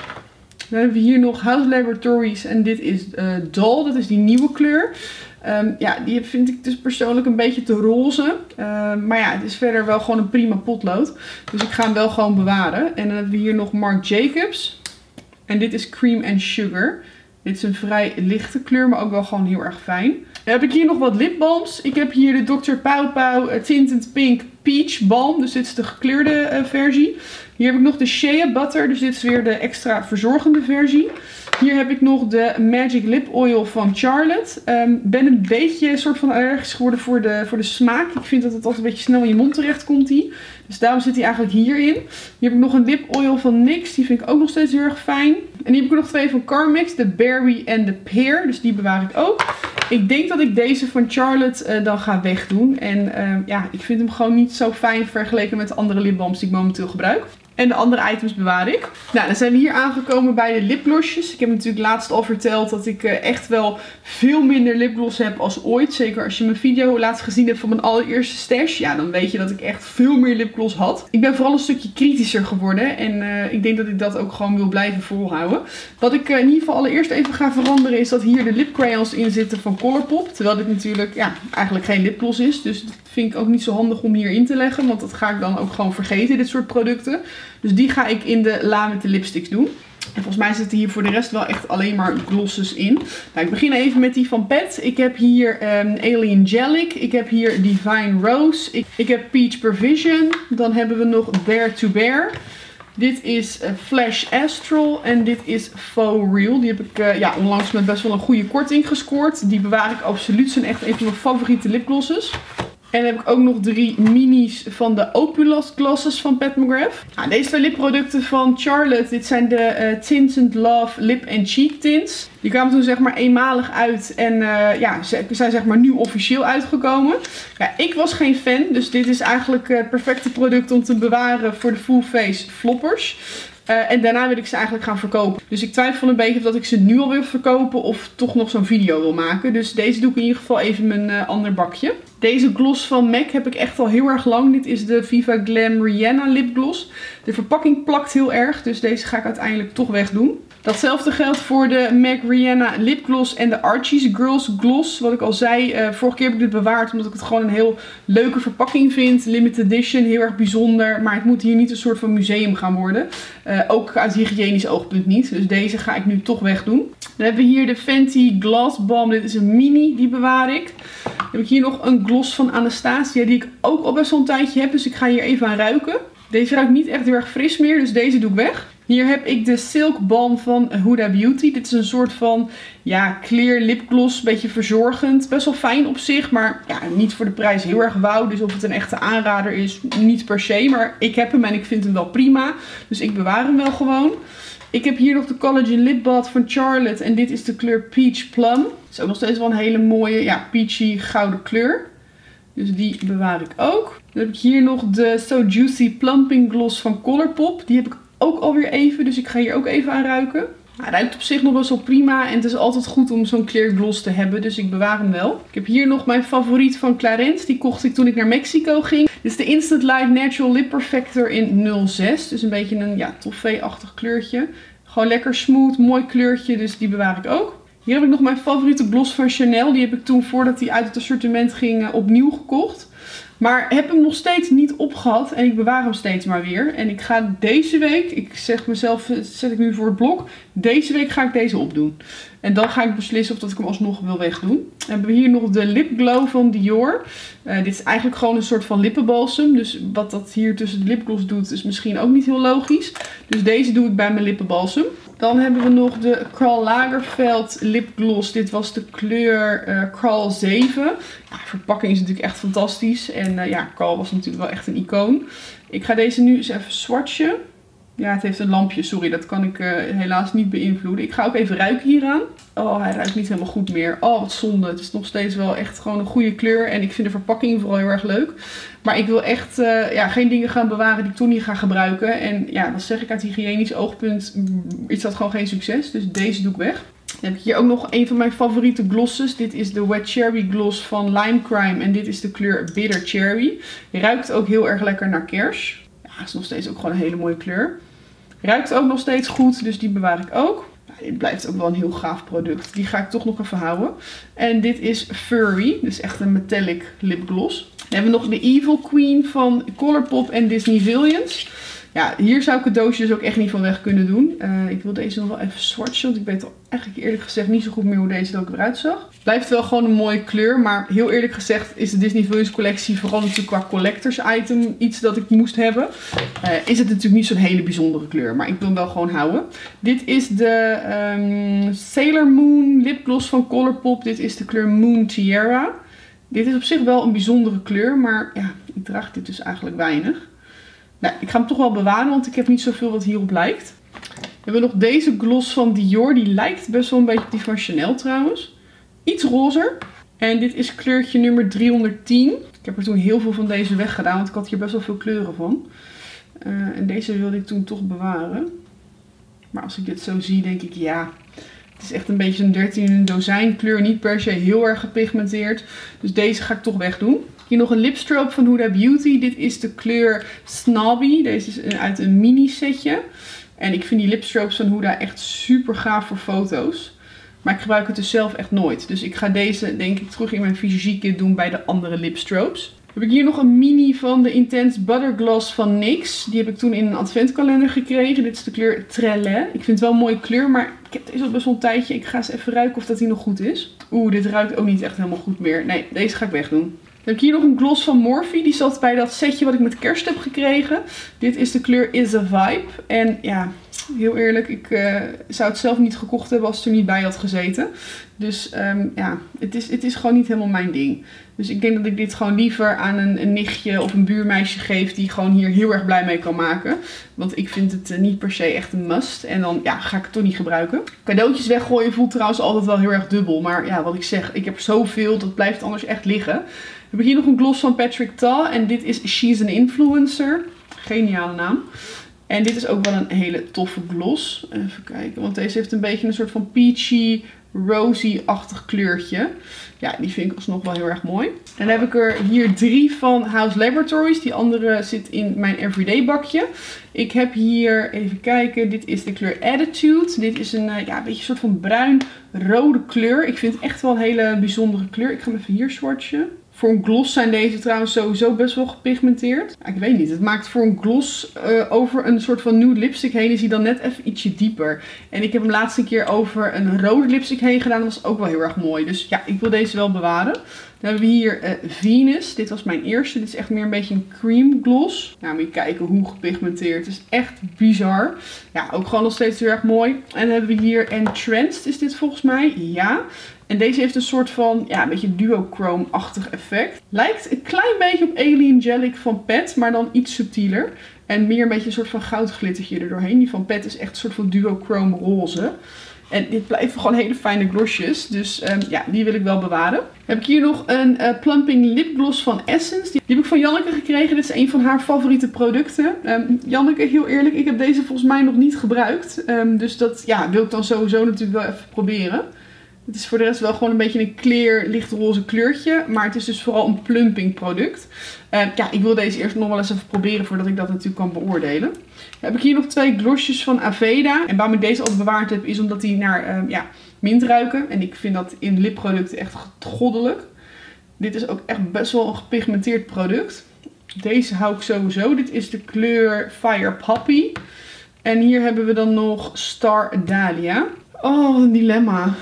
Dan hebben we hier nog House Laboratories. En dit is uh, Doll. Dat is die nieuwe kleur. Um, ja, die vind ik dus persoonlijk een beetje te roze. Uh, maar ja, het is verder wel gewoon een prima potlood. Dus ik ga hem wel gewoon bewaren. En dan hebben we hier nog Marc Jacobs. En dit is Cream and Sugar. Dit is een vrij lichte kleur, maar ook wel gewoon heel erg fijn. Dan heb ik hier nog wat lipbalms. Ik heb hier de dokter Pau Pau Tinted Pink Peach Balm. Dus dit is de gekleurde uh, versie. Hier heb ik nog de Shea Butter. Dus dit is weer de extra verzorgende versie. Hier heb ik nog de Magic Lip Oil van Charlotte. Ik um, ben een beetje soort van allergisch geworden voor de, voor de smaak. Ik vind dat het altijd een beetje snel in je mond terecht komt. Die. Dus daarom zit hij eigenlijk hierin. Hier heb ik nog een lip oil van N Y X. Die vind ik ook nog steeds heel erg fijn. En hier heb ik er nog twee van Carmex. De Berry en de Pear. Dus die bewaar ik ook. Ik denk dat ik deze van Charlotte uh, dan ga wegdoen. En uh, ja, ik vind hem gewoon niet zo fijn vergeleken met de andere lipbalms die ik momenteel gebruik. En de andere items bewaar ik. Nou, dan zijn we hier aangekomen bij de lipglossjes. Ik heb natuurlijk laatst al verteld dat ik uh, echt wel veel minder lipgloss heb als ooit. Zeker als je mijn video laatst gezien hebt van mijn allereerste stash. Ja, dan weet je dat ik echt veel meer lipgloss had. Ik ben vooral een stukje kritischer geworden. En uh, ik denk dat ik dat ook gewoon wil blijven volhouden. Wat ik uh, in ieder geval allereerst even ga veranderen is dat hier de lipcrayons in zitten van Colourpop. Terwijl dit natuurlijk ja, eigenlijk geen lipgloss is. Dus dat vind ik ook niet zo handig om hier in te leggen. Want dat ga ik dan ook gewoon vergeten, dit soort producten. Dus die ga ik in de la met de lipsticks doen. En volgens mij zitten hier voor de rest wel echt alleen maar glosses in. Nou, ik begin even met die van Pet. Ik heb hier um, Alien Gelic. Ik heb hier Divine Rose. Ik, ik heb Peach Pervision. Dan hebben we nog Bear to Bear. Dit is uh, Flash Astral. En dit is Faux Real. Die heb ik uh, ja, onlangs met best wel een goede korting gescoord. Die bewaar ik absoluut. Zijn echt een van mijn favoriete lipglosses. En dan heb ik ook nog drie minis van de Opulous Glosses van Pat McGrath. Nou, deze twee lipproducten van Charlotte, dit zijn de uh, Tints and Love Lip and Cheek Tints. Die kwamen toen zeg maar eenmalig uit en uh, ja, ze zijn zeg maar nu officieel uitgekomen. Ja, ik was geen fan, dus dit is eigenlijk het perfecte product om te bewaren voor de full face floppers. Uh, en daarna wil ik ze eigenlijk gaan verkopen. Dus ik twijfel een beetje of dat ik ze nu al wil verkopen of toch nog zo'n video wil maken. Dus deze doe ik in ieder geval even in mijn uh, ander bakje. Deze gloss van MAC heb ik echt al heel erg lang. Dit is de Viva Glam Rihanna Lip Gloss. De verpakking plakt heel erg, dus deze ga ik uiteindelijk toch wegdoen. Datzelfde geldt voor de MAC Rihanna Lip Gloss en de Archie's Girls Gloss. Wat ik al zei, uh, vorige keer heb ik dit bewaard omdat ik het gewoon een heel leuke verpakking vind. Limited edition, heel erg bijzonder. Maar het moet hier niet een soort van museum gaan worden. Uh, ook uit hygiënisch oogpunt niet. Dus deze ga ik nu toch wegdoen. Dan hebben we hier de Fenty Gloss Balm. Dit is een mini, die bewaar ik. Dan heb ik hier nog een gloss van Anastasia die ik ook al best wel een tijdje heb. Dus ik ga hier even aan ruiken. Deze ruikt niet echt heel erg fris meer, dus deze doe ik weg. Hier heb ik de Silk Balm van Huda Beauty. Dit is een soort van ja, clear lipgloss, beetje verzorgend. Best wel fijn op zich, maar ja, niet voor de prijs heel erg wauw. Dus of het een echte aanrader is, niet per se. Maar ik heb hem en ik vind hem wel prima. Dus ik bewaar hem wel gewoon. Ik heb hier nog de Collagen Lip Balm van Charlotte. En dit is de kleur Peach Plum. Het is ook nog steeds wel een hele mooie, ja, peachy gouden kleur. Dus die bewaar ik ook. Dan heb ik hier nog de So Juicy Plumping Gloss van Colourpop. Die heb ik ook alweer even, dus ik ga hier ook even aan ruiken. Hij ruikt op zich nog best wel prima en het is altijd goed om zo'n clear gloss te hebben, dus ik bewaar hem wel. Ik heb hier nog mijn favoriet van Clarins, die kocht ik toen ik naar Mexico ging. Dit is de Instant Light Natural Lip Perfector in nul zes, dus een beetje een ja, toffee-achtig kleurtje. Gewoon lekker smooth, mooi kleurtje, dus die bewaar ik ook. Hier heb ik nog mijn favoriete gloss van Chanel, die heb ik toen voordat hij uit het assortiment ging opnieuw gekocht. Maar heb hem nog steeds niet opgehad en ik bewaar hem steeds maar weer. En ik ga deze week, ik zeg mezelf, zet ik nu voor het blok. Deze week ga ik deze opdoen. En dan ga ik beslissen of dat ik hem alsnog wil wegdoen. Dan hebben we hier nog de Lip Glow van Dior. Uh, dit is eigenlijk gewoon een soort van lippenbalsem. Dus wat dat hier tussen de lipgloss doet is misschien ook niet heel logisch. Dus deze doe ik bij mijn lippenbalsem. Dan hebben we nog de Karl Lagerfeld lipgloss. Dit was de kleur uh, Karl zeven. Ja, de verpakking is natuurlijk echt fantastisch. En uh, ja, Karl was natuurlijk wel echt een icoon. Ik ga deze nu eens even swatchen. Ja, het heeft een lampje. Sorry, dat kan ik uh, helaas niet beïnvloeden. Ik ga ook even ruiken hieraan. Oh, hij ruikt niet helemaal goed meer. Oh, wat zonde. Het is nog steeds wel echt gewoon een goede kleur. En ik vind de verpakking vooral heel erg leuk. Maar ik wil echt uh, ja, geen dingen gaan bewaren die ik toch niet ga gebruiken. En ja, dat zeg ik uit hygiënisch oogpunt. Is dat gewoon geen succes. Dus deze doe ik weg. Dan heb ik hier ook nog een van mijn favoriete glosses. Dit is de Wet Cherry Gloss van Lime Crime. En dit is de kleur Bitter Cherry. Ruikt ook heel erg lekker naar kers. Ja, is nog steeds ook gewoon een hele mooie kleur. Ruikt ook nog steeds goed, dus die bewaar ik ook. Nou, dit blijft ook wel een heel gaaf product. Die ga ik toch nog even houden. En dit is Furry, dus echt een metallic lipgloss. Dan hebben we nog de Evil Queen van Colourpop en Disney Villains. Ja, hier zou ik het doosje dus ook echt niet van weg kunnen doen. Uh, ik wil deze nog wel even swatchen, want ik weet al eigenlijk eerlijk gezegd niet zo goed meer hoe deze er ook eruit zag. Blijft wel gewoon een mooie kleur, maar heel eerlijk gezegd is de Disney Villains collectie vooral natuurlijk qua collectors item iets dat ik moest hebben. Uh, is het natuurlijk niet zo'n hele bijzondere kleur, maar ik wil hem wel gewoon houden. Dit is de um, Sailor Moon lipgloss van Colourpop. Dit is de kleur Moon Tiara. Dit is op zich wel een bijzondere kleur, maar ja, ik draag dit dus eigenlijk weinig. Nou, ik ga hem toch wel bewaren, want ik heb niet zoveel wat hierop lijkt. We hebben nog deze gloss van Dior. Die lijkt best wel een beetje op die van Chanel trouwens. Iets rozer. En dit is kleurtje nummer driehonderdtien. Ik heb er toen heel veel van deze weggedaan, want ik had hier best wel veel kleuren van. Uh, en deze wilde ik toen toch bewaren. Maar als ik dit zo zie, denk ik ja... Het is echt een beetje een dertien in een dozijn kleur. Niet per se heel erg gepigmenteerd. Dus deze ga ik toch wegdoen. Hier nog een lipstrobe van Huda Beauty. Dit is de kleur Snobby. Deze is uit een mini setje. En ik vind die lipstrobes van Huda echt super gaaf voor foto's. Maar ik gebruik het dus zelf echt nooit. Dus ik ga deze denk ik terug in mijn visagekit doen bij de andere lipstrobes. Dan heb ik hier nog een mini van de Intense Butter Gloss van N Y X. Die heb ik toen in een adventkalender gekregen. Dit is de kleur Trellet. Ik vind het wel een mooie kleur, maar ik heb deze al best wel een tijdje. Ik ga eens even ruiken of dat die nog goed is. Oeh, dit ruikt ook niet echt helemaal goed meer. Nee, deze ga ik wegdoen. Dan heb ik hier nog een gloss van Morphe. Die zat bij dat setje wat ik met kerst heb gekregen. Dit is de kleur Is a Vibe. En ja, heel eerlijk, ik uh, zou het zelf niet gekocht hebben als het er niet bij had gezeten. Dus um, ja, het is, het is gewoon niet helemaal mijn ding. Dus ik denk dat ik dit gewoon liever aan een, een nichtje of een buurmeisje geef die gewoon hier heel erg blij mee kan maken. Want ik vind het uh, niet per se echt een must. En dan ja, ga ik het toch niet gebruiken. Cadeautjes weggooien voelt trouwens altijd wel heel erg dubbel. Maar ja, wat ik zeg, ik heb zoveel, dat blijft anders echt liggen. We hebben hier nog een gloss van Patrick Ta. En dit is She's an Influencer. Geniale naam. En dit is ook wel een hele toffe gloss. Even kijken, want deze heeft een beetje een soort van peachy, rosy-achtig kleurtje. Ja, die vind ik alsnog wel heel erg mooi. En dan heb ik er hier drie van House Laboratories. Die andere zit in mijn everyday bakje. Ik heb hier, even kijken, dit is de kleur Attitude. Dit is een, ja, een beetje een soort van bruin-rode kleur. Ik vind het echt wel een hele bijzondere kleur. Ik ga hem even hier swatchen. Voor een gloss zijn deze trouwens sowieso best wel gepigmenteerd. Ja, ik weet niet, het maakt voor een gloss uh, over een soort van nude lipstick heen is hij dan net even ietsje dieper. En ik heb hem laatst een keer over een rode lipstick heen gedaan. Dat was ook wel heel erg mooi. Dus ja, ik wil deze wel bewaren. Dan hebben we hier uh, Venus. Dit was mijn eerste. Dit is echt meer een beetje een cream gloss. Nou, moet je kijken hoe gepigmenteerd. Het is echt bizar. Ja, ook gewoon nog steeds heel erg mooi. En dan hebben we hier Entranced is dit volgens mij. Ja. En deze heeft een soort van, ja, een beetje duochrome-achtig effect. Lijkt een klein beetje op Alien Gelic van Pat, maar dan iets subtieler. En meer een beetje een soort van goudglittertje er doorheen. Die van Pat is echt een soort van duochrome roze. En dit blijven gewoon hele fijne glossjes. Dus um, ja, die wil ik wel bewaren. Dan heb ik hier nog een uh, Plumping Lipgloss van Essence. Die, die heb ik van Janneke gekregen. Dit is een van haar favoriete producten. Um, Janneke, heel eerlijk, ik heb deze volgens mij nog niet gebruikt. Um, dus dat ja, wil ik dan sowieso natuurlijk wel even proberen. Het is voor de rest wel gewoon een beetje een clear, lichtroze kleurtje. Maar het is dus vooral een plumping product. Uh, ja, ik wil deze eerst nog wel eens even proberen voordat ik dat natuurlijk kan beoordelen. Dan heb ik hier nog twee glossjes van Aveda. En waarom ik deze al bewaard heb is omdat die naar uh, ja, mint ruiken. En ik vind dat in lipproducten echt goddelijk. Dit is ook echt best wel een gepigmenteerd product. Deze hou ik sowieso. Dit is de kleur Fire Poppy. En hier hebben we dan nog Star Dahlia. Oh, wat een dilemma.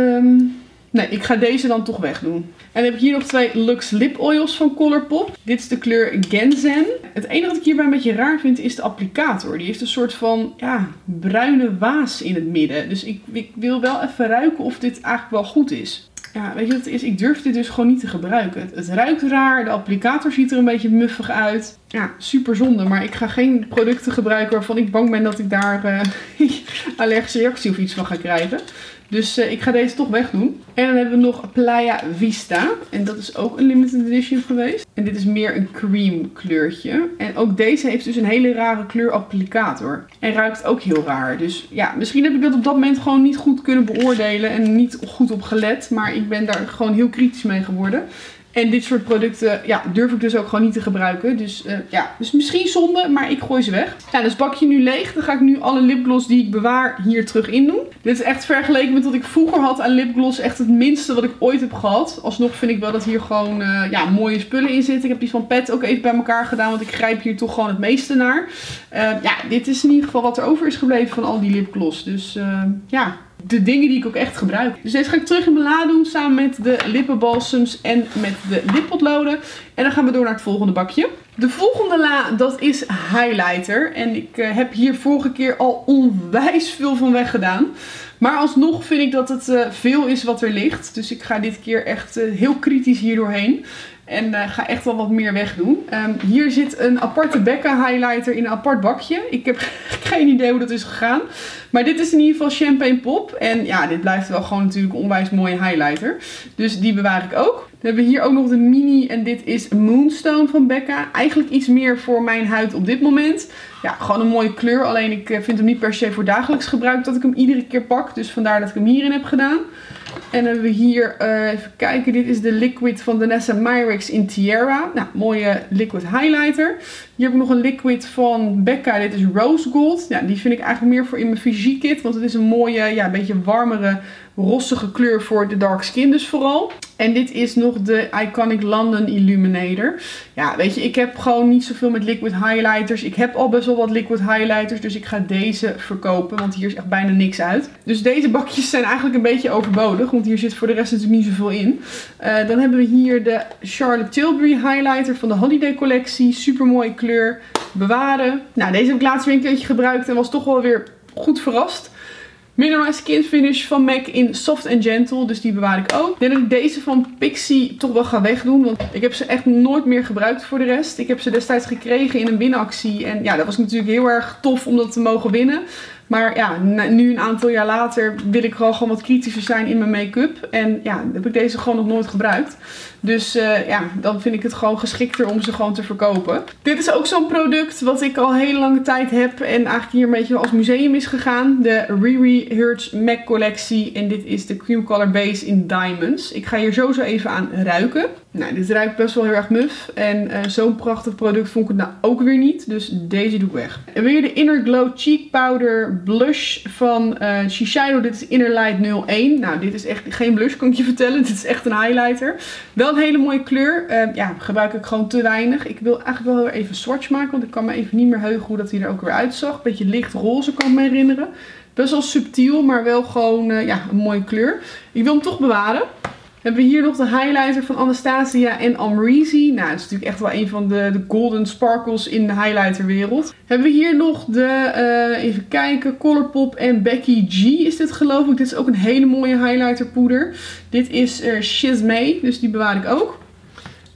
Um, nee, ik ga deze dan toch wegdoen. En dan heb ik hier nog twee Luxe Lip Oils van Colourpop. Dit is de kleur Genzen. Het enige wat ik hierbij een beetje raar vind is de applicator. Die heeft een soort van ja, bruine waas in het midden. Dus ik, ik wil wel even ruiken of dit eigenlijk wel goed is. Ja, weet je wat het is? Ik durf dit dus gewoon niet te gebruiken. Het, het ruikt raar, de applicator ziet er een beetje muffig uit. Ja, super zonde, maar ik ga geen producten gebruiken waarvan ik bang ben dat ik daar uh, allergische reactie of iets van ga krijgen. Dus uh, ik ga deze toch wegdoen. En dan hebben we nog Playa Vista. En dat is ook een limited edition geweest. En dit is meer een cream kleurtje. En ook deze heeft dus een hele rare kleurapplicator. En ruikt ook heel raar. Dus ja, misschien heb ik dat op dat moment gewoon niet goed kunnen beoordelen. En niet goed op gelet. Maar ik ben daar gewoon heel kritisch mee geworden. En dit soort producten ja, durf ik dus ook gewoon niet te gebruiken. Dus uh, ja, dus misschien zonde, maar ik gooi ze weg. Ja, dus bakje nu leeg. Dan ga ik nu alle lipgloss die ik bewaar hier terug in doen. Dit is echt vergeleken met wat ik vroeger had aan lipgloss echt het minste wat ik ooit heb gehad. Alsnog vind ik wel dat hier gewoon uh, ja, mooie spullen in zitten. Ik heb die van Pet ook even bij elkaar gedaan, want ik grijp hier toch gewoon het meeste naar. Uh, ja, dit is in ieder geval wat er over is gebleven van al die lipgloss. Dus uh, ja... de dingen die ik ook echt gebruik. Dus deze ga ik terug in mijn la doen samen met de lippenbalsems en met de lippotloden. En dan gaan we door naar het volgende bakje. De volgende la, dat is highlighter. En ik uh, heb hier vorige keer al onwijs veel van weggedaan. Maar alsnog vind ik dat het uh, veel is wat er ligt. Dus ik ga dit keer echt uh, heel kritisch hier doorheen. En uh, ga echt wel wat meer wegdoen. Um, hier zit een aparte Becca highlighter in een apart bakje. Ik heb geen idee hoe dat is gegaan. Maar dit is in ieder geval Champagne Pop. En ja, dit blijft wel gewoon natuurlijk een onwijs mooie highlighter. Dus die bewaar ik ook. Dan hebben we hier ook nog de mini. En dit is Moonstone van Becca. Eigenlijk iets meer voor mijn huid op dit moment. Ja, gewoon een mooie kleur. Alleen ik vind hem niet per se voor dagelijks gebruik dat ik hem iedere keer pak. Dus vandaar dat ik hem hierin heb gedaan. En dan hebben we hier, uh, even kijken, dit is de liquid van Danessa Myricks in Tiara. Nou, mooie liquid highlighter. Hier heb ik nog een liquid van Becca, dit is Rose Gold. Ja, die vind ik eigenlijk meer voor in mijn visiekit, want het is een mooie, ja, een beetje warmere, rossige kleur voor de dark skin dus vooral. En dit is nog de Iconic London Illuminator. Ja, weet je, ik heb gewoon niet zoveel met liquid highlighters. Ik heb al best wel wat liquid highlighters, dus ik ga deze verkopen, want hier is echt bijna niks uit. Dus deze bakjes zijn eigenlijk een beetje overbodig, want hier zit voor de rest natuurlijk niet zoveel in. Uh, dan hebben we hier de Charlotte Tilbury highlighter van de Holiday collectie. Super mooie kleur. Bewaren. Nou, deze heb ik laatst weer een keertje gebruikt en was toch wel weer goed verrast. Mineral Skin Finish van MAC in Soft and Gentle. Dus die bewaar ik ook. Ik denk dat ik deze van Pixi toch wel ga wegdoen. Want ik heb ze echt nooit meer gebruikt voor de rest. Ik heb ze destijds gekregen in een winactie. En ja, dat was natuurlijk heel erg tof om dat te mogen winnen. Maar ja, nu een aantal jaar later wil ik gewoon, gewoon wat kritischer zijn in mijn make-up. En ja, dan heb ik deze gewoon nog nooit gebruikt. Dus uh, ja, dan vind ik het gewoon geschikter om ze gewoon te verkopen. Dit is ook zo'n product wat ik al hele lange tijd heb. En eigenlijk hier een beetje als museum is gegaan. De Riri Hertz MAC collectie. En dit is de Cream Color Base in Diamonds. Ik ga hier sowieso even aan ruiken. Nou, dit ruikt best wel heel erg muf. En uh, zo'n prachtig product vond ik het nou ook weer niet. Dus deze doe ik weg. En weer de Inner Glow Cheek Powder Blush van uh, Shiseido. Dit is Inner Light nul één. Nou, dit is echt geen blush, kan ik je vertellen. Dit is echt een highlighter. Wel een hele mooie kleur. Uh, ja, gebruik ik gewoon te weinig. Ik wil eigenlijk wel even swatch maken. Want ik kan me even niet meer heugen hoe dat hij er ook weer uitzag. Beetje licht roze kan ik me herinneren. Best wel subtiel, maar wel gewoon uh, ja, een mooie kleur. Ik wil hem toch bewaren. Hebben we hier nog de highlighter van Anastasia en Amrezy. Nou, dat is natuurlijk echt wel een van de, de golden sparkles in de highlighterwereld. Hebben we hier nog de, uh, even kijken, Colourpop en Becky G is dit geloof ik. Dit is ook een hele mooie highlighter poeder. Dit is uh, Shizme, dus die bewaar ik ook.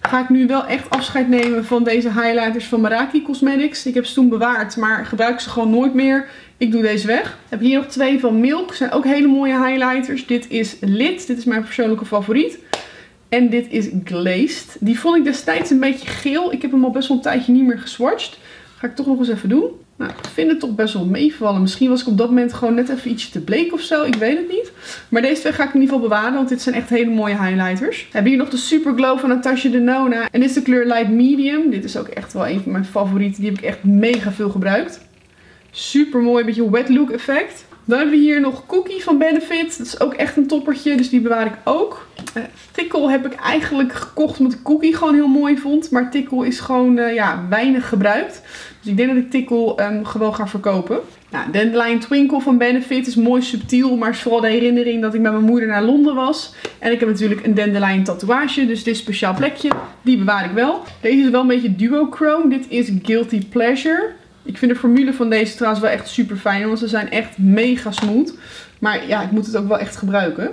ga ik nu wel echt afscheid nemen van deze highlighters van Meraki Cosmetics. Ik heb ze toen bewaard, maar gebruik ze gewoon nooit meer. Ik doe deze weg. Ik heb hier nog twee van Milk. Zijn ook hele mooie highlighters. Dit is Lit. Dit is mijn persoonlijke favoriet. En dit is Glazed. Die vond ik destijds een beetje geel. Ik heb hem al best wel een tijdje niet meer geswatcht. Ga ik toch nog eens even doen. Nou, ik vind het toch best wel meevallen. Misschien was ik op dat moment gewoon net even ietsje te bleek of zo. Ik weet het niet. Maar deze twee ga ik in ieder geval bewaren. Want dit zijn echt hele mooie highlighters. We hebben hier nog de Super Glow van Natasha Denona. En dit is de kleur Light Medium. Dit is ook echt wel een van mijn favorieten. Die heb ik echt mega veel gebruikt. Super mooi. Een beetje wet look effect. Dan hebben we hier nog Cookie van Benefit. Dat is ook echt een toppertje. Dus die bewaar ik ook. Uh, Tickle heb ik eigenlijk gekocht omdat ik Cookie gewoon heel mooi vond. Maar Tickle is gewoon uh, ja, weinig gebruikt. Dus ik denk dat ik Tickle um, gewoon ga verkopen. Nou, Dandelion Twinkle van Benefit is mooi subtiel. Maar is vooral de herinnering dat ik met mijn moeder naar Londen was. En ik heb natuurlijk een Dandelion tatoeage. Dus dit speciaal plekje. Die bewaar ik wel. Deze is wel een beetje duochrome. Dit is Guilty Pleasure. Ik vind de formule van deze trouwens wel echt super fijn. Want ze zijn echt mega smooth. Maar ja, ik moet het ook wel echt gebruiken.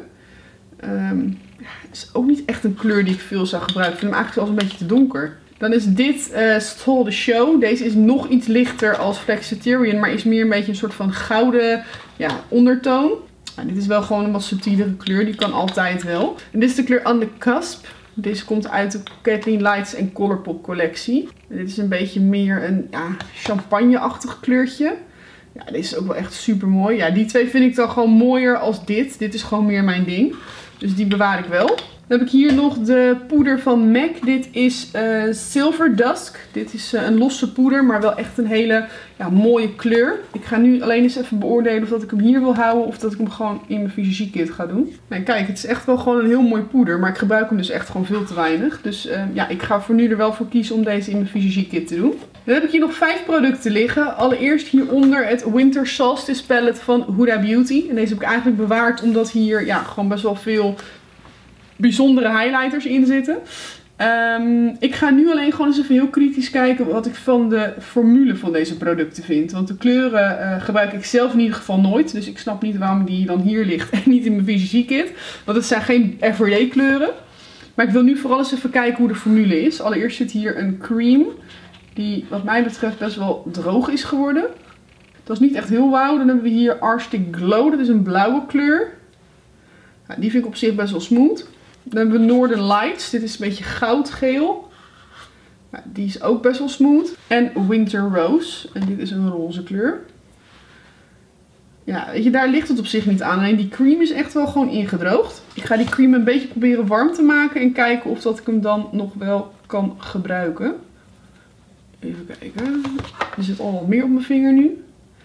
Um, ja, het is ook niet echt een kleur die ik veel zou gebruiken. Ik vind hem eigenlijk zelfs een beetje te donker. Dan is dit uh, Stole the Show. Deze is nog iets lichter als Flexitarian. Maar is meer een beetje een soort van gouden ja, ondertoon. Nou, dit is wel gewoon een wat subtielere kleur. Die kan altijd wel. En dit is de kleur On The Cusp. Deze komt uit de Kathleen Lights en Colourpop collectie. En dit is een beetje meer een ja, champagne-achtig kleurtje. Ja, deze is ook wel echt super mooi. Ja, die twee vind ik dan gewoon mooier als dit. Dit is gewoon meer mijn ding. Dus die bewaar ik wel. Dan heb ik hier nog de poeder van M A C. Dit is uh, Silver Dusk. Dit is uh, een losse poeder, maar wel echt een hele ja, mooie kleur. Ik ga nu alleen eens even beoordelen of dat ik hem hier wil houden of dat ik hem gewoon in mijn visagekit ga doen. Nee, kijk, het is echt wel gewoon een heel mooi poeder, maar ik gebruik hem dus echt gewoon veel te weinig. Dus uh, ja, ik ga voor nu er wel voor kiezen om deze in mijn visagekit te doen. Dan heb ik hier nog vijf producten liggen. Allereerst hieronder het Winter Solstice Palette van Huda Beauty. En deze heb ik eigenlijk bewaard omdat hier ja, gewoon best wel veel bijzondere highlighters in zitten. Um, ik ga nu alleen gewoon eens even heel kritisch kijken wat ik van de formule van deze producten vind. Want de kleuren uh, gebruik ik zelf in ieder geval nooit. Dus ik snap niet waarom die dan hier ligt en niet in mijn visagekit. Want het zijn geen everyday kleuren. Maar ik wil nu vooral eens even kijken hoe de formule is. Allereerst zit hier een cream. Die wat mij betreft best wel droog is geworden. Dat is niet echt heel wauw. Dan hebben we hier Arctic Glow. Dat is een blauwe kleur. Nou, die vind ik op zich best wel smooth. Dan hebben we Northern Lights. Dit is een beetje goudgeel. Nou, die is ook best wel smooth. En Winter Rose. En dit is een roze kleur. Ja, weet je, daar ligt het op zich niet aan. Alleen die cream is echt wel gewoon ingedroogd. Ik ga die cream een beetje proberen warm te maken. En kijken of dat ik hem dan nog wel kan gebruiken. Even kijken. Er zit al wat meer op mijn vinger nu.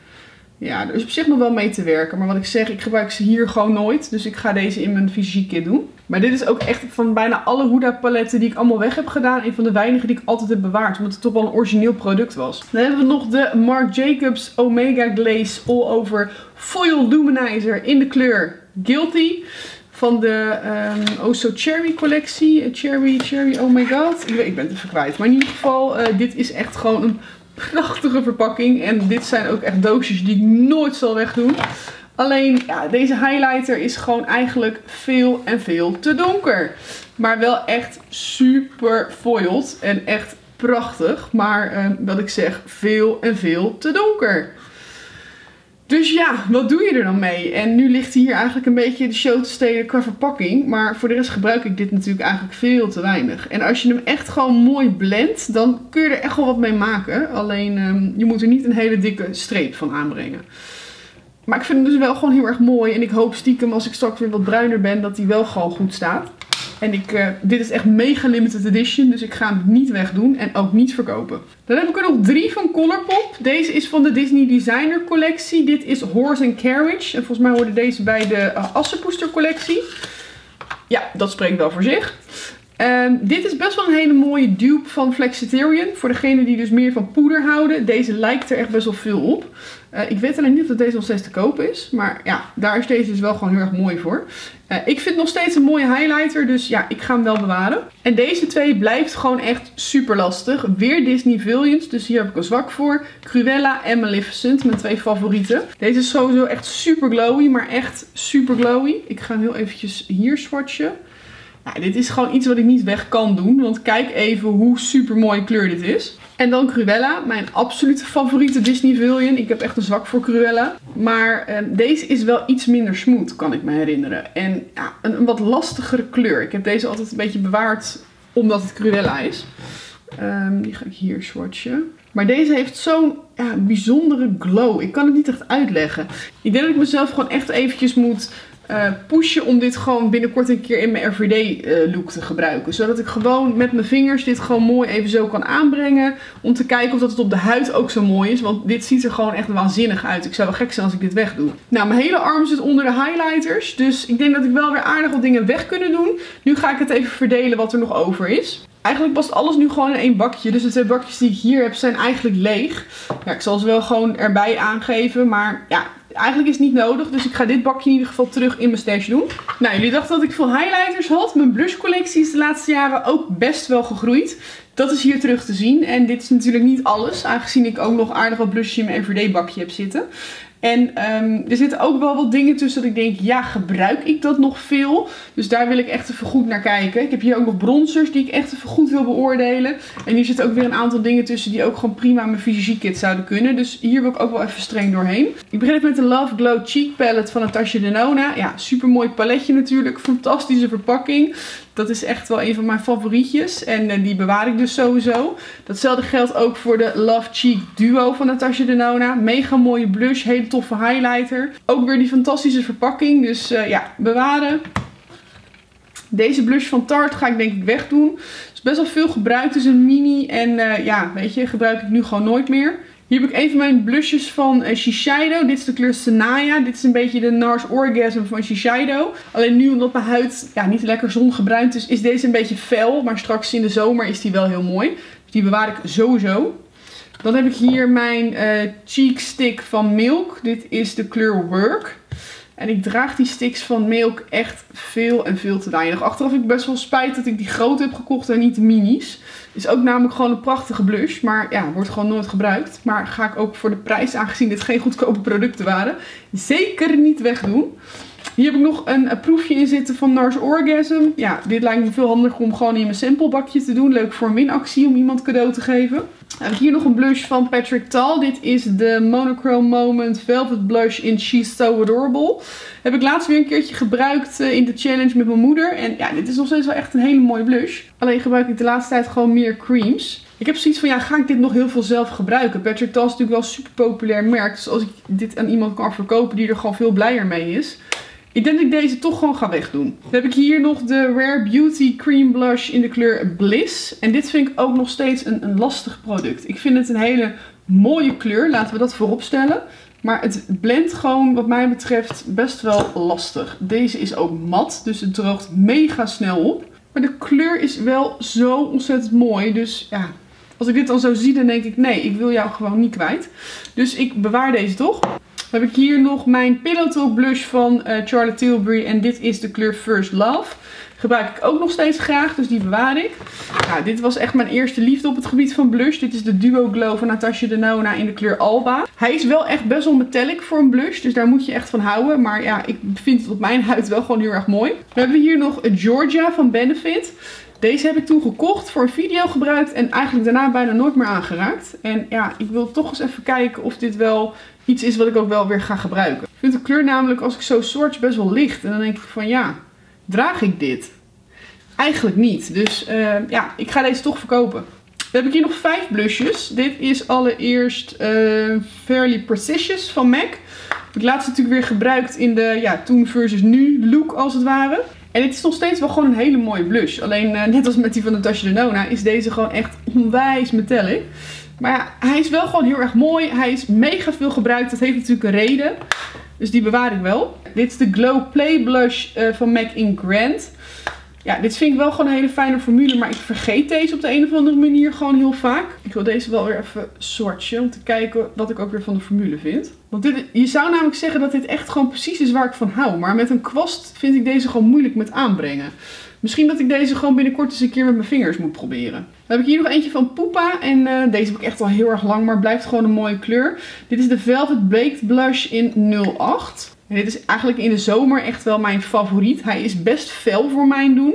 Ja, er is op zich nog wel mee te werken. Maar wat ik zeg, ik gebruik ze hier gewoon nooit. Dus ik ga deze in mijn visagekit doen. Maar dit is ook echt van bijna alle Huda paletten die ik allemaal weg heb gedaan. Een van de weinigen die ik altijd heb bewaard. Omdat het toch wel een origineel product was. Dan hebben we nog de Marc Jacobs Omega Glaze All Over Foil Luminizer in de kleur Guilty. Van de um, Oh So Cherry collectie. Cherry, Cherry, oh my god. Ik, weet, ik ben het even kwijt. Maar in ieder geval, uh, dit is echt gewoon een prachtige verpakking. En dit zijn ook echt doosjes die ik nooit zal wegdoen. Alleen, ja, deze highlighter is gewoon eigenlijk veel en veel te donker. Maar wel echt super foiled. En echt prachtig. Maar uh, wat ik zeg, veel en veel te donker. Dus ja, wat doe je er dan mee? En nu ligt hier eigenlijk een beetje de show te stelen qua verpakking. Maar voor de rest gebruik ik dit natuurlijk eigenlijk veel te weinig. En als je hem echt gewoon mooi blendt, dan kun je er echt wel wat mee maken. Alleen, um, je moet er niet een hele dikke streep van aanbrengen. Maar ik vind hem dus wel gewoon heel erg mooi. En ik hoop stiekem als ik straks weer wat bruiner ben, dat hij wel gewoon goed staat. En ik, uh, dit is echt mega limited edition, dus ik ga hem niet wegdoen en ook niet verkopen. Dan heb ik er nog drie van Colourpop. Deze is van de Disney Designer collectie. Dit is Horse and Carriage. En volgens mij hoorde deze bij de uh, Assepoester collectie. Ja, dat spreekt wel voor zich. Um, dit is best wel een hele mooie dupe van Flexitarian. Voor degenen die dus meer van poeder houden. Deze lijkt er echt best wel veel op. Uh, ik weet alleen niet of deze nog steeds te koop is. Maar ja, daar is deze dus wel gewoon heel erg mooi voor. Uh, ik vind nog steeds een mooie highlighter. Dus ja, ik ga hem wel bewaren. En deze twee blijft gewoon echt super lastig. Weer Disney Villains. Dus hier heb ik een zwak voor. Cruella en Maleficent. Mijn twee favorieten. Deze is sowieso echt super glowy. Maar echt super glowy. Ik ga hem heel eventjes hier swatchen. Nou, dit is gewoon iets wat ik niet weg kan doen. Want kijk even hoe super mooie kleur dit is. En dan Cruella, mijn absolute favoriete Disney villain. Ik heb echt een zwak voor Cruella. Maar uh, deze is wel iets minder smooth, kan ik me herinneren. En ja, een, een wat lastigere kleur. Ik heb deze altijd een beetje bewaard omdat het Cruella is. Um, die ga ik hier swatchen. Maar deze heeft zo'n ja, bijzondere glow. Ik kan het niet echt uitleggen. Ik denk dat ik mezelf gewoon echt eventjes moet uh, pushen om dit gewoon binnenkort een keer in mijn everyday uh, look te gebruiken. Zodat ik gewoon met mijn vingers dit gewoon mooi even zo kan aanbrengen. Om te kijken of dat het op de huid ook zo mooi is. Want dit ziet er gewoon echt waanzinnig uit. Ik zou wel gek zijn als ik dit wegdoe. Nou, mijn hele arm zit onder de highlighters. Dus ik denk dat ik wel weer aardig wat dingen weg kunnen doen. Nu ga ik het even verdelen wat er nog over is. Eigenlijk past alles nu gewoon in één bakje. Dus de twee bakjes die ik hier heb zijn eigenlijk leeg. Ja, ik zal ze wel gewoon erbij aangeven. Maar ja, eigenlijk is het niet nodig. Dus ik ga dit bakje in ieder geval terug in mijn stash doen. Nou, jullie dachten dat ik veel highlighters had. Mijn blush collectie is de laatste jaren ook best wel gegroeid. Dat is hier terug te zien. En dit is natuurlijk niet alles. Aangezien ik ook nog aardig wat blushes in mijn everyday bakje heb zitten. En um, er zitten ook wel wat dingen tussen dat ik denk, ja, gebruik ik dat nog veel? Dus daar wil ik echt even goed naar kijken. Ik heb hier ook nog bronzers die ik echt even goed wil beoordelen. En hier zitten ook weer een aantal dingen tussen die ook gewoon prima in mijn visiekit zouden kunnen. Dus hier wil ik ook wel even streng doorheen. Ik begin even met de Love Glow Cheek Palette van Natasha Denona. Ja, super mooi paletje natuurlijk. Fantastische verpakking. Dat is echt wel een van mijn favorietjes. En uh, die bewaar ik dus sowieso. Datzelfde geldt ook voor de Love Cheek Duo van Natasha Denona. Mega mooie blush. Hele toffe highlighter. Ook weer die fantastische verpakking. Dus uh, ja, bewaren. Deze blush van Tarte ga ik denk ik wegdoen. Het is best wel veel gebruikt. Het is een mini. En uh, ja, weet je, gebruik ik nu gewoon nooit meer. Hier heb ik een van mijn blushes van uh, Shiseido. Dit is de kleur Sanaya. Dit is een beetje de Nars Orgasm van Shiseido. Alleen nu omdat mijn huid ja, niet lekker zongebruind is, is deze een beetje fel. Maar straks in de zomer is die wel heel mooi. Dus die bewaar ik sowieso. Dan heb ik hier mijn uh, cheek stick van Milk. Dit is de kleur Work. En ik draag die sticks van Milk echt veel en veel te weinig. Achteraf heb ik best wel spijt dat ik die grote heb gekocht en niet de minis. Is ook namelijk gewoon een prachtige blush. Maar ja, wordt gewoon nooit gebruikt. Maar ga ik ook voor de prijs, aangezien dit geen goedkope producten waren, zeker niet wegdoen. Hier heb ik nog een, een proefje in zitten van Nars Orgasm. Ja, dit lijkt me veel handiger om gewoon in mijn samplebakje te doen. Leuk voor een winactie om iemand cadeau te geven. Dan heb ik hier nog een blush van Patrick Ta. Dit is de Monochrome Moment Velvet Blush in She's So Adorable. Heb ik laatst weer een keertje gebruikt in de challenge met mijn moeder. En ja, dit is nog steeds wel echt een hele mooie blush. Alleen gebruik ik de laatste tijd gewoon meer creams. Ik heb zoiets van, ja, ga ik dit nog heel veel zelf gebruiken? Patrick Ta is natuurlijk wel een super populair merk. Dus als ik dit aan iemand kan verkopen die er gewoon veel blijer mee is. Ik denk dat ik deze toch gewoon ga wegdoen. Dan heb ik hier nog de Rare Beauty Cream Blush in de kleur Bliss. En dit vind ik ook nog steeds een, een lastig product. Ik vind het een hele mooie kleur. Laten we dat voorop stellen. Maar het blendt gewoon wat mij betreft best wel lastig. Deze is ook mat. Dus het droogt mega snel op. Maar de kleur is wel zo ontzettend mooi. Dus ja, als ik dit dan zo zie, dan denk ik, nee, ik wil jou gewoon niet kwijt. Dus ik bewaar deze toch. Dan heb ik hier nog mijn Pillow Talk blush van uh, Charlotte Tilbury. En dit is de kleur First Love. Gebruik ik ook nog steeds graag, dus die bewaar ik. Nou, dit was echt mijn eerste liefde op het gebied van blush. Dit is de Duo Glow van Natasha Denona in de kleur Alba. Hij is wel echt best wel metallic voor een blush, dus daar moet je echt van houden. Maar ja, ik vind het op mijn huid wel gewoon heel erg mooi. Dan hebben we hier nog Georgia van Benefit. Deze heb ik toen gekocht, voor een video gebruikt en eigenlijk daarna bijna nooit meer aangeraakt. En ja, ik wil toch eens even kijken of dit wel iets is wat ik ook wel weer ga gebruiken. Ik vind de kleur namelijk, als ik zo swatch, best wel licht. En dan denk ik van ja, draag ik dit? Eigenlijk niet. Dus uh, ja, ik ga deze toch verkopen. Dan heb ik hier nog vijf blushes. Dit is allereerst uh, Fairly Precious van MAC. Heb ik laatst natuurlijk weer gebruikt in de ja, toen versus nu look als het ware. En het is nog steeds wel gewoon een hele mooie blush. Alleen uh, net als met die van Natasha Denona is deze gewoon echt onwijs metallic. Maar ja, hij is wel gewoon heel erg mooi. Hij is mega veel gebruikt. Dat heeft natuurlijk een reden. Dus die bewaar ik wel. Dit is de Glow Play Blush uh, van MAC in Grand. Ja, dit vind ik wel gewoon een hele fijne formule. Maar ik vergeet deze op de een of andere manier gewoon heel vaak. Ik wil deze wel weer even swatchen. Om te kijken wat ik ook weer van de formule vind. Want dit, je zou namelijk zeggen dat dit echt gewoon precies is waar ik van hou. Maar met een kwast vind ik deze gewoon moeilijk met aanbrengen. Misschien dat ik deze gewoon binnenkort eens een keer met mijn vingers moet proberen. Dan heb ik hier nog eentje van Pupa. En uh, deze heb ik echt al heel erg lang. Maar blijft gewoon een mooie kleur. Dit is de Velvet Baked Blush in nul acht. En dit is eigenlijk in de zomer echt wel mijn favoriet. Hij is best fel voor mijn doen.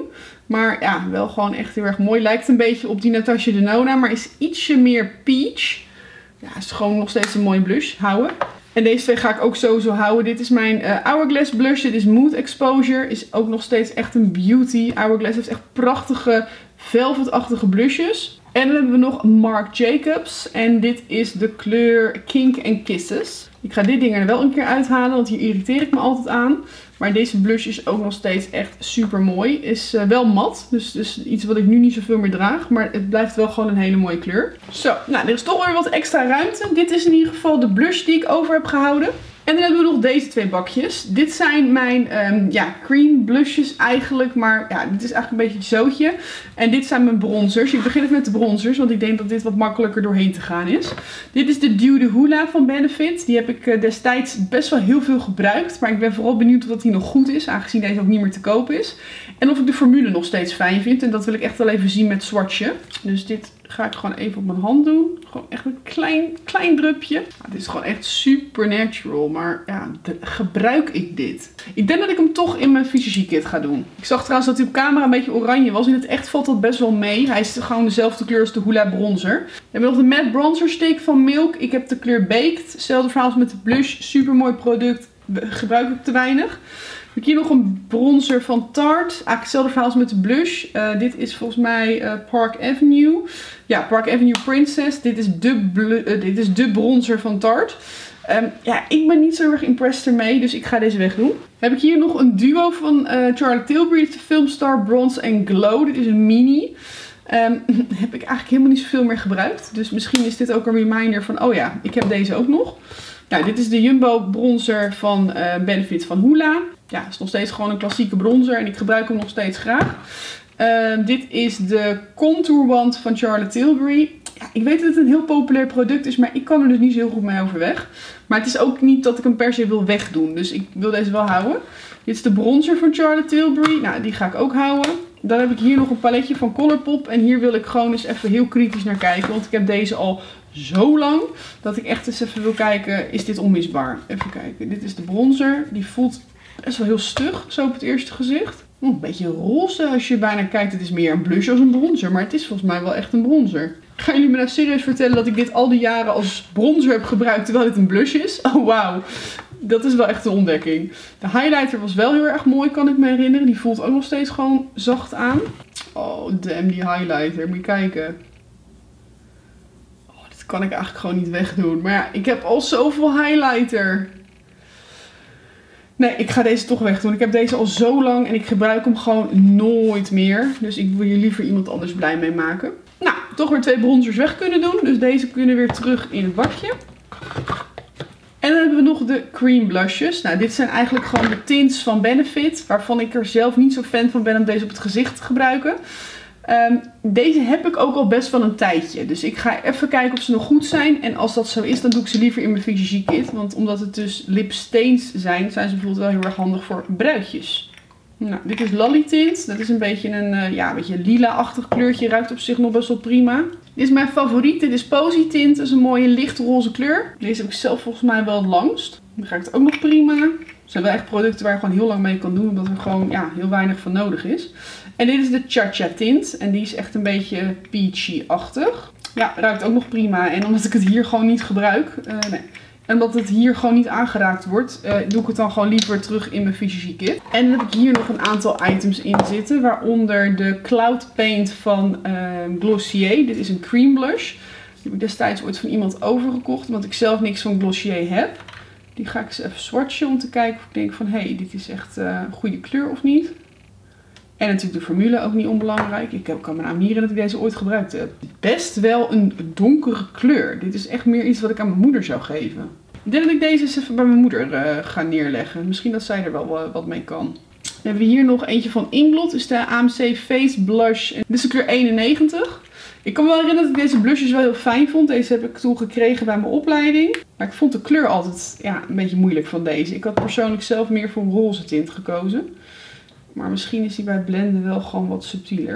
Maar ja, wel gewoon echt heel erg mooi. Lijkt een beetje op die Natasha Denona, maar is ietsje meer peach. Ja, is gewoon nog steeds een mooie blush. Houden. En deze twee ga ik ook sowieso houden. Dit is mijn uh, Hourglass blush. Dit is Mood Exposure. Is ook nog steeds echt een beauty. Hourglass heeft echt prachtige velvetachtige blushes. En dan hebben we nog Marc Jacobs. En dit is de kleur Kink and Kisses. Ik ga dit ding er wel een keer uithalen, want hier irriteer ik me altijd aan. Maar deze blush is ook nog steeds echt super mooi. Is uh, wel mat, dus, dus iets wat ik nu niet zoveel meer draag. Maar het blijft wel gewoon een hele mooie kleur. Zo, nou er is toch weer wat extra ruimte. Dit is in ieder geval de blush die ik over heb gehouden. En dan hebben we nog deze twee bakjes. Dit zijn mijn um, ja, cream blushes eigenlijk. Maar ja, dit is eigenlijk een beetje het zootje. En dit zijn mijn bronzers. Ik begin even met de bronzers. Want ik denk dat dit wat makkelijker doorheen te gaan is. Dit is de Dew de Hoola van Benefit. Die heb ik uh, destijds best wel heel veel gebruikt. Maar ik ben vooral benieuwd of dat die nog goed is. Aangezien deze ook niet meer te koop is. En of ik de formule nog steeds fijn vind. En dat wil ik echt wel even zien met swatchen. Dus dit ga ik gewoon even op mijn hand doen. Gewoon echt een klein, klein drupje. Ja, dit is gewoon echt super natural. Maar ja, de, gebruik ik dit? Ik denk dat ik hem toch in mijn visagekit ga doen. Ik zag trouwens dat hij op camera een beetje oranje was. In het echt valt dat best wel mee. Hij is gewoon dezelfde kleur als de Hoola bronzer. We hebben nog de matte bronzer stick van Milk. Ik heb de kleur Baked. Hetzelfde verhaal als met de blush. Super mooi product. Gebruik ik te weinig. Ik heb hier nog een bronzer van Tarte. Eigenlijk hetzelfde verhaal als met de blush. Uh, dit is volgens mij uh, Park Avenue. Ja, Park Avenue Princess. Dit is de, uh, dit is de bronzer van Tarte. Um, ja, ik ben niet zo erg impressed ermee. Dus ik ga deze wegdoen. Dan heb ik hier nog een duo van uh, Charlotte Tilbury. De Filmstar Bronze and Glow. Dit is een mini. Um, heb ik eigenlijk helemaal niet zoveel meer gebruikt. Dus misschien is dit ook een reminder van, oh ja, ik heb deze ook nog. Nou, dit is de Jumbo bronzer van uh, Benefit van Hoola. Ja, het is nog steeds gewoon een klassieke bronzer en ik gebruik hem nog steeds graag. Uh, dit is de contourband van Charlotte Tilbury. Ja, ik weet dat het een heel populair product is, maar ik kan er dus niet zo heel goed mee overweg. Maar het is ook niet dat ik hem per se wil wegdoen, dus ik wil deze wel houden. Dit is de bronzer van Charlotte Tilbury. Nou, die ga ik ook houden. Dan heb ik hier nog een paletje van Colourpop. En hier wil ik gewoon eens even heel kritisch naar kijken. Want ik heb deze al zo lang dat ik echt eens even wil kijken, is dit onmisbaar? Even kijken. Dit is de bronzer. Die voelt best wel heel stug, zo op het eerste gezicht. Oh, een beetje roze als je bijna kijkt. Het is meer een blush als een bronzer. Maar het is volgens mij wel echt een bronzer. Gaan jullie me nou serieus vertellen dat ik dit al die jaren als bronzer heb gebruikt terwijl dit een blush is? Oh, wauw. Dat is wel echt een ontdekking. De highlighter was wel heel erg mooi, kan ik me herinneren. Die voelt ook nog steeds gewoon zacht aan. Oh, damn, die highlighter. Moet je kijken. Oh, dit kan ik eigenlijk gewoon niet wegdoen. Maar ja, ik heb al zoveel highlighter. Nee, ik ga deze toch wegdoen. Ik heb deze al zo lang en ik gebruik hem gewoon nooit meer. Dus ik wil hier liever iemand anders blij mee maken. Nou, toch weer twee bronzers weg kunnen doen. Dus deze kunnen weer terug in het bakje. En dan hebben we nog de cream blushes. Nou, dit zijn eigenlijk gewoon de tints van Benefit. Waarvan ik er zelf niet zo fan van ben om deze op het gezicht te gebruiken. Um, deze heb ik ook al best wel een tijdje. Dus ik ga even kijken of ze nog goed zijn. En als dat zo is, dan doe ik ze liever in mijn visagekit. Want omdat het dus lipstains zijn, zijn ze bijvoorbeeld wel heel erg handig voor bruidjes. Nou, dit is Lolly Tint. Dat is een beetje een, uh, ja, een beetje lila-achtig kleurtje. Ruikt op zich nog best wel prima. Dit is mijn favoriet. Dit is Posy Tint. Dat is een mooie lichtroze kleur. Deze heb ik zelf volgens mij wel het langst. Dan ruikt ook nog prima. Het zijn wel echt producten waar je gewoon heel lang mee kan doen. Omdat er gewoon ja, heel weinig van nodig is. En dit is de Cha-Cha Tint. En die is echt een beetje peachy-achtig. Ja, ruikt ook nog prima. En omdat ik het hier gewoon niet gebruik. Uh, nee. En omdat het hier gewoon niet aangeraakt wordt, uh, doe ik het dan gewoon liever terug in mijn visagekit. En dan heb ik hier nog een aantal items in zitten. Waaronder de Cloud Paint van uh, Glossier. Dit is een cream blush. Die heb ik destijds ooit van iemand overgekocht. Omdat ik zelf niks van Glossier heb. Die ga ik eens even swatchen om te kijken of ik denk van hé, hey, dit is echt uh, een goede kleur of niet. En natuurlijk de formule, ook niet onbelangrijk. Ik kan me nou niet herinneren dat ik deze ooit gebruikt heb. Best wel een donkere kleur. Dit is echt meer iets wat ik aan mijn moeder zou geven. Ik denk dat ik deze eens even bij mijn moeder uh, ga neerleggen. Misschien dat zij er wel uh, wat mee kan. Dan hebben we hier nog eentje van Inglot. Dit is de A M C Face Blush. Dit is de kleur eenennegentig. Ik kan me wel herinneren dat ik deze blushes wel heel fijn vond. Deze heb ik toen gekregen bij mijn opleiding. Maar ik vond de kleur altijd ja, een beetje moeilijk van deze. Ik had persoonlijk zelf meer voor een roze tint gekozen. Maar misschien is die bij het blenden wel gewoon wat subtieler.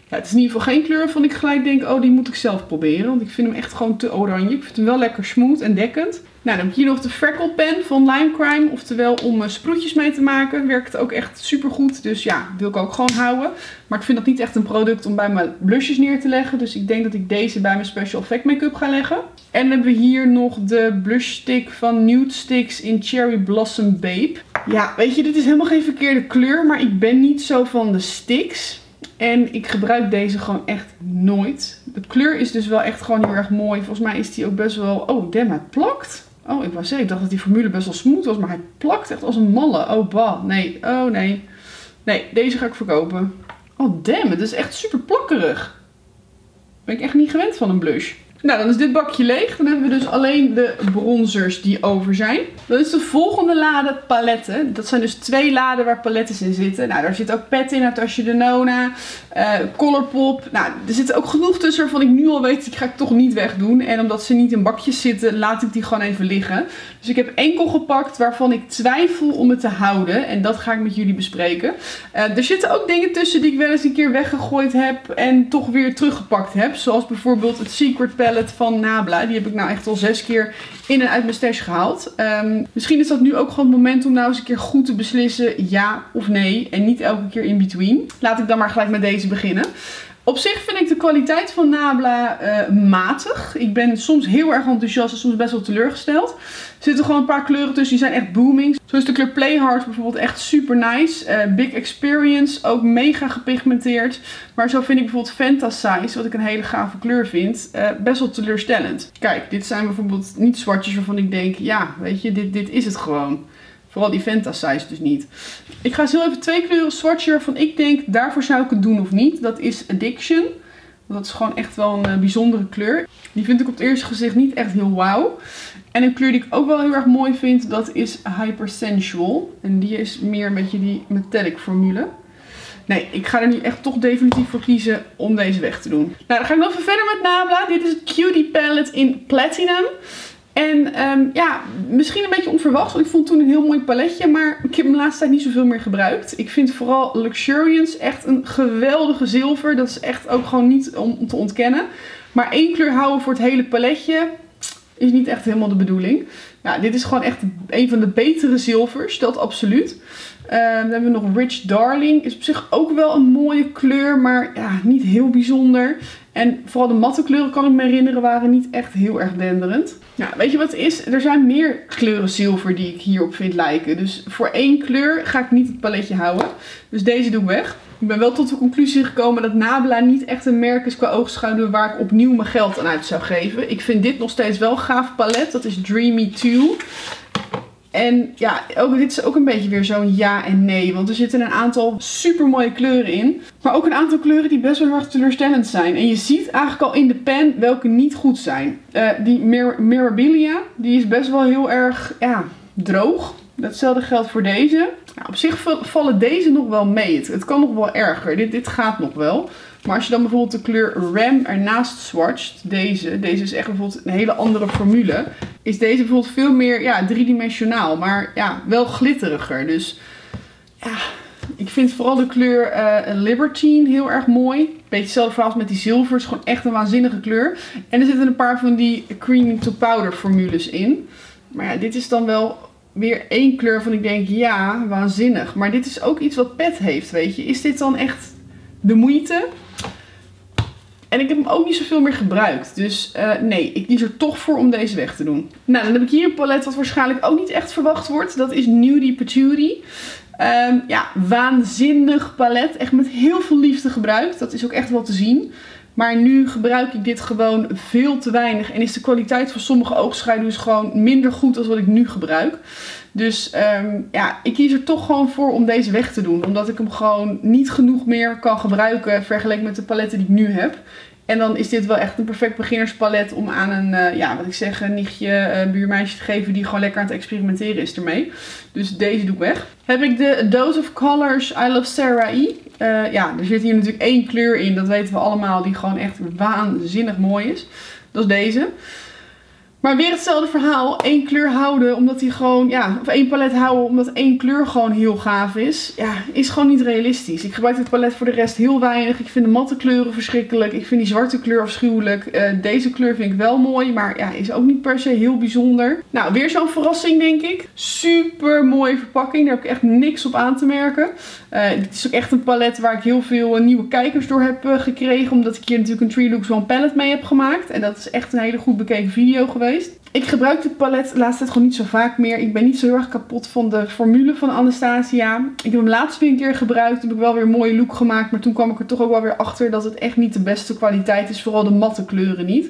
Ja, het is in ieder geval geen kleur waarvan ik gelijk denk, oh die moet ik zelf proberen. Want ik vind hem echt gewoon te oranje. Ik vind hem wel lekker smooth en dekkend. Nou, dan heb ik hier nog de Freckle Pen van Lime Crime. Oftewel om uh, sproetjes mee te maken. Werkt ook echt super goed. Dus ja, wil ik ook gewoon houden. Maar ik vind dat niet echt een product om bij mijn blushes neer te leggen. Dus ik denk dat ik deze bij mijn Special Effect Make-up ga leggen. En dan hebben we hier nog de blush stick van Nude Sticks in Cherry Blossom Babe. Ja, weet je, dit is helemaal geen verkeerde kleur. Maar ik ben niet zo van de sticks. En ik gebruik deze gewoon echt nooit. De kleur is dus wel echt gewoon heel erg mooi. Volgens mij is die ook best wel... Oh, damn, hij plakt. Oh, ik was zeker. Ik dacht dat die formule best wel smooth was. Maar hij plakt echt als een malle. Oh, bah. Nee. Oh, nee. Nee, deze ga ik verkopen. Oh, damn. Het is echt super plakkerig. Ben ik echt niet gewend van een blush. Nou, dan is dit bakje leeg. Dan hebben we dus alleen de bronzers die over zijn. Dan is de volgende lade paletten. Dat zijn dus twee laden waar paletten in zitten. Nou, daar zit ook Pat in, Natasha Denona, uh, Colourpop. Nou, er zitten ook genoeg tussen waarvan ik nu al weet, die ga ik toch niet wegdoen. En omdat ze niet in bakjes zitten, laat ik die gewoon even liggen. Dus ik heb enkel gepakt waarvan ik twijfel om het te houden. En dat ga ik met jullie bespreken. Uh, er zitten ook dingen tussen die ik wel eens een keer weggegooid heb en toch weer teruggepakt heb. Zoals bijvoorbeeld het Secret Palette van Nabla. Die heb ik nou echt al zes keer in en uit mijn stash gehaald. Um, misschien is dat nu ook gewoon het moment om nou eens een keer goed te beslissen ja of nee. En niet elke keer in between. Laat ik dan maar gelijk met deze beginnen. Op zich vind ik de kwaliteit van Nabla uh, matig. Ik ben soms heel erg enthousiast en soms best wel teleurgesteld. Er zitten gewoon een paar kleuren tussen die zijn echt booming. Zo is de kleur Playhard bijvoorbeeld echt super nice. Uh, Big Experience, ook mega gepigmenteerd. Maar zo vind ik bijvoorbeeld Fantasize, wat ik een hele gave kleur vind, uh, best wel teleurstellend. Kijk, dit zijn bijvoorbeeld niet zwartjes waarvan ik denk, ja, weet je, dit, dit is het gewoon. Vooral die Fantasize dus niet. Ik ga zo even twee kleuren swatchen waarvan ik denk, daarvoor zou ik het doen of niet. Dat is Addiction. Dat is gewoon echt wel een uh, bijzondere kleur. Die vind ik op het eerste gezicht niet echt heel wauw. En een kleur die ik ook wel heel erg mooi vind, dat is Hypersensual. En die is meer een beetje die metallic formule. Nee, ik ga er nu echt toch definitief voor kiezen om deze weg te doen. Nou, dan ga ik nog even verder met Nabla. Dit is het Cutie Palette in Platinum. En um, ja, misschien een beetje onverwacht, want ik vond toen een heel mooi paletje, maar ik heb hem de laatste tijd niet zoveel meer gebruikt. Ik vind vooral Luxuriance echt een geweldige zilver. Dat is echt ook gewoon niet om te ontkennen. Maar één kleur houden voor het hele paletje is niet echt helemaal de bedoeling. Ja, dit is gewoon echt een van de betere zilvers, dat absoluut. Uh, dan hebben we nog Rich Darling. Is op zich ook wel een mooie kleur, maar ja, niet heel bijzonder. En vooral de matte kleuren, kan ik me herinneren, waren niet echt heel erg denderend. Nou, weet je wat het is? Er zijn meer kleuren zilver die ik hierop vind lijken. Dus voor één kleur ga ik niet het paletje houden. Dus deze doe ik weg. Ik ben wel tot de conclusie gekomen dat Nabla niet echt een merk is qua oogschaduw waar ik opnieuw mijn geld aan uit zou geven. Ik vind dit nog steeds wel een gaaf palet. Dat is Dreamy twee. En ja, ook, dit is ook een beetje weer zo'n ja en nee. Want er zitten een aantal super mooie kleuren in. Maar ook een aantal kleuren die best wel heel erg teleurstellend zijn. En je ziet eigenlijk al in de pen welke niet goed zijn. Uh, die Mir Mirabilia, die is best wel heel erg ja, droog. Datzelfde geldt voor deze. Nou, op zich vallen deze nog wel mee. Het, het kan nog wel erger. Dit, dit gaat nog wel. Maar als je dan bijvoorbeeld de kleur Ram ernaast swatcht, deze, deze is echt bijvoorbeeld een hele andere formule, is deze bijvoorbeeld veel meer ja, driedimensionaal, maar ja, wel glitteriger. Dus ja, ik vind vooral de kleur uh, Libertine heel erg mooi. Beetje hetzelfde verhaal als met die zilver, het is gewoon echt een waanzinnige kleur. En er zitten een paar van die creamy to powder formules in. Maar ja, dit is dan wel weer één kleur van ik denk, ja, waanzinnig. Maar dit is ook iets wat Pat heeft, weet je. Is dit dan echt de moeite? En ik heb hem ook niet zoveel meer gebruikt. Dus uh, nee, ik kies er toch voor om deze weg te doen. Nou, dan heb ik hier een palet wat waarschijnlijk ook niet echt verwacht wordt. Dat is Nudie Patchouli. Um, ja, waanzinnig palet. Echt met heel veel liefde gebruikt. Dat is ook echt wel te zien. Maar nu gebruik ik dit gewoon veel te weinig. En is de kwaliteit van sommige oogschaduws gewoon minder goed dan wat ik nu gebruik. Dus um, ja, ik kies er toch gewoon voor om deze weg te doen. Omdat ik hem gewoon niet genoeg meer kan gebruiken vergeleken met de paletten die ik nu heb. En dan is dit wel echt een perfect beginnerspalet om aan een, uh, ja, wat ik zeg, een nichtje, uh, buurmeisje te geven die gewoon lekker aan het experimenteren is ermee. Dus deze doe ik weg. Heb ik de Dose of Colors I Love Sarah E. Uh, ja, er zit hier natuurlijk één kleur in, dat weten we allemaal, die gewoon echt waanzinnig mooi is. Dat is deze. Maar weer hetzelfde verhaal. Eén kleur houden omdat die gewoon, ja, of één palet houden omdat één kleur gewoon heel gaaf is. Ja, is gewoon niet realistisch. Ik gebruik dit palet voor de rest heel weinig. Ik vind de matte kleuren verschrikkelijk. Ik vind die zwarte kleur afschuwelijk. Uh, deze kleur vind ik wel mooi, maar ja, is ook niet per se heel bijzonder. Nou, weer zo'n verrassing denk ik. Super mooie verpakking. Daar heb ik echt niks op aan te merken. Uh, dit is ook echt een palet waar ik heel veel uh, nieuwe kijkers door heb uh, gekregen. Omdat ik hier natuurlijk een Tree Looks One palette mee heb gemaakt. En dat is echt een hele goed bekeken video geweest. Ik gebruik dit palet de laatste tijd gewoon niet zo vaak meer. Ik ben niet zo heel erg kapot van de formule van Anastasia. Ik heb hem laatst weer een keer gebruikt. Toen heb ik wel weer een mooie look gemaakt. Maar toen kwam ik er toch ook wel weer achter dat het echt niet de beste kwaliteit is. Vooral de matte kleuren niet.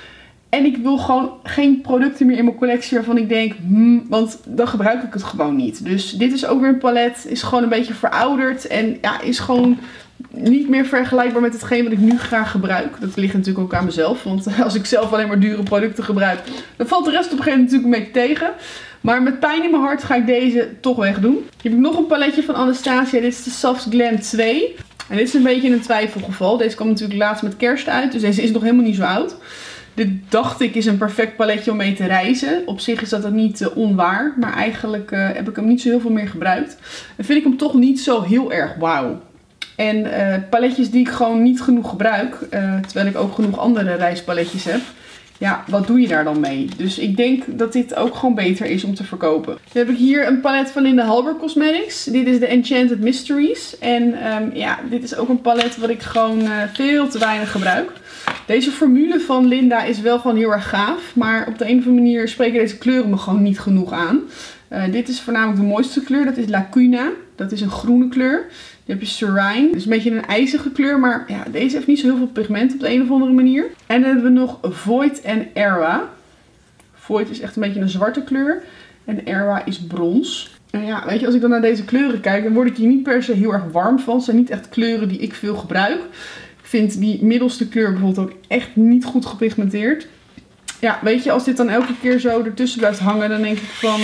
En ik wil gewoon geen producten meer in mijn collectie waarvan ik denk, hmm, want dan gebruik ik het gewoon niet. Dus dit is ook weer een palet. Is gewoon een beetje verouderd. En ja, is gewoon niet meer vergelijkbaar met hetgeen wat ik nu graag gebruik. Dat ligt natuurlijk ook aan mezelf. Want als ik zelf alleen maar dure producten gebruik, dan valt de rest op een gegeven moment natuurlijk een beetje tegen. Maar met pijn in mijn hart ga ik deze toch wegdoen. Hier heb ik nog een paletje van Anastasia. Dit is de Soft Glam twee. En dit is een beetje een twijfelgeval. Deze kwam natuurlijk laatst met kerst uit. Dus deze is nog helemaal niet zo oud. Dit dacht ik is een perfect paletje om mee te reizen. Op zich is dat ook niet uh, onwaar. Maar eigenlijk uh, heb ik hem niet zo heel veel meer gebruikt. En vind ik hem toch niet zo heel erg wauw. En uh, paletjes die ik gewoon niet genoeg gebruik. Uh, terwijl ik ook genoeg andere reispaletjes heb. Ja, wat doe je daar dan mee? Dus ik denk dat dit ook gewoon beter is om te verkopen. Dan heb ik hier een palet van Linda Halber Cosmetics. Dit is de Enchanted Mysteries. En um, ja, dit is ook een palet wat ik gewoon uh, veel te weinig gebruik. Deze formule van Linda is wel gewoon heel erg gaaf. Maar op de een of andere manier spreken deze kleuren me gewoon niet genoeg aan. Uh, dit is voornamelijk de mooiste kleur. Dat is Lacuna. Dat is een groene kleur. Dan heb je Serene. Dat is een beetje een ijzige kleur. Maar ja, deze heeft niet zo heel veel pigment op de een of andere manier. En dan hebben we nog Void en Era. Void is echt een beetje een zwarte kleur. En Era is brons. En ja, weet je, als ik dan naar deze kleuren kijk, dan word ik hier niet per se heel erg warm van. Het zijn niet echt kleuren die ik veel gebruik. Ik vind die middelste kleur bijvoorbeeld ook echt niet goed gepigmenteerd. Ja, weet je, als dit dan elke keer zo ertussen blijft hangen, dan denk ik van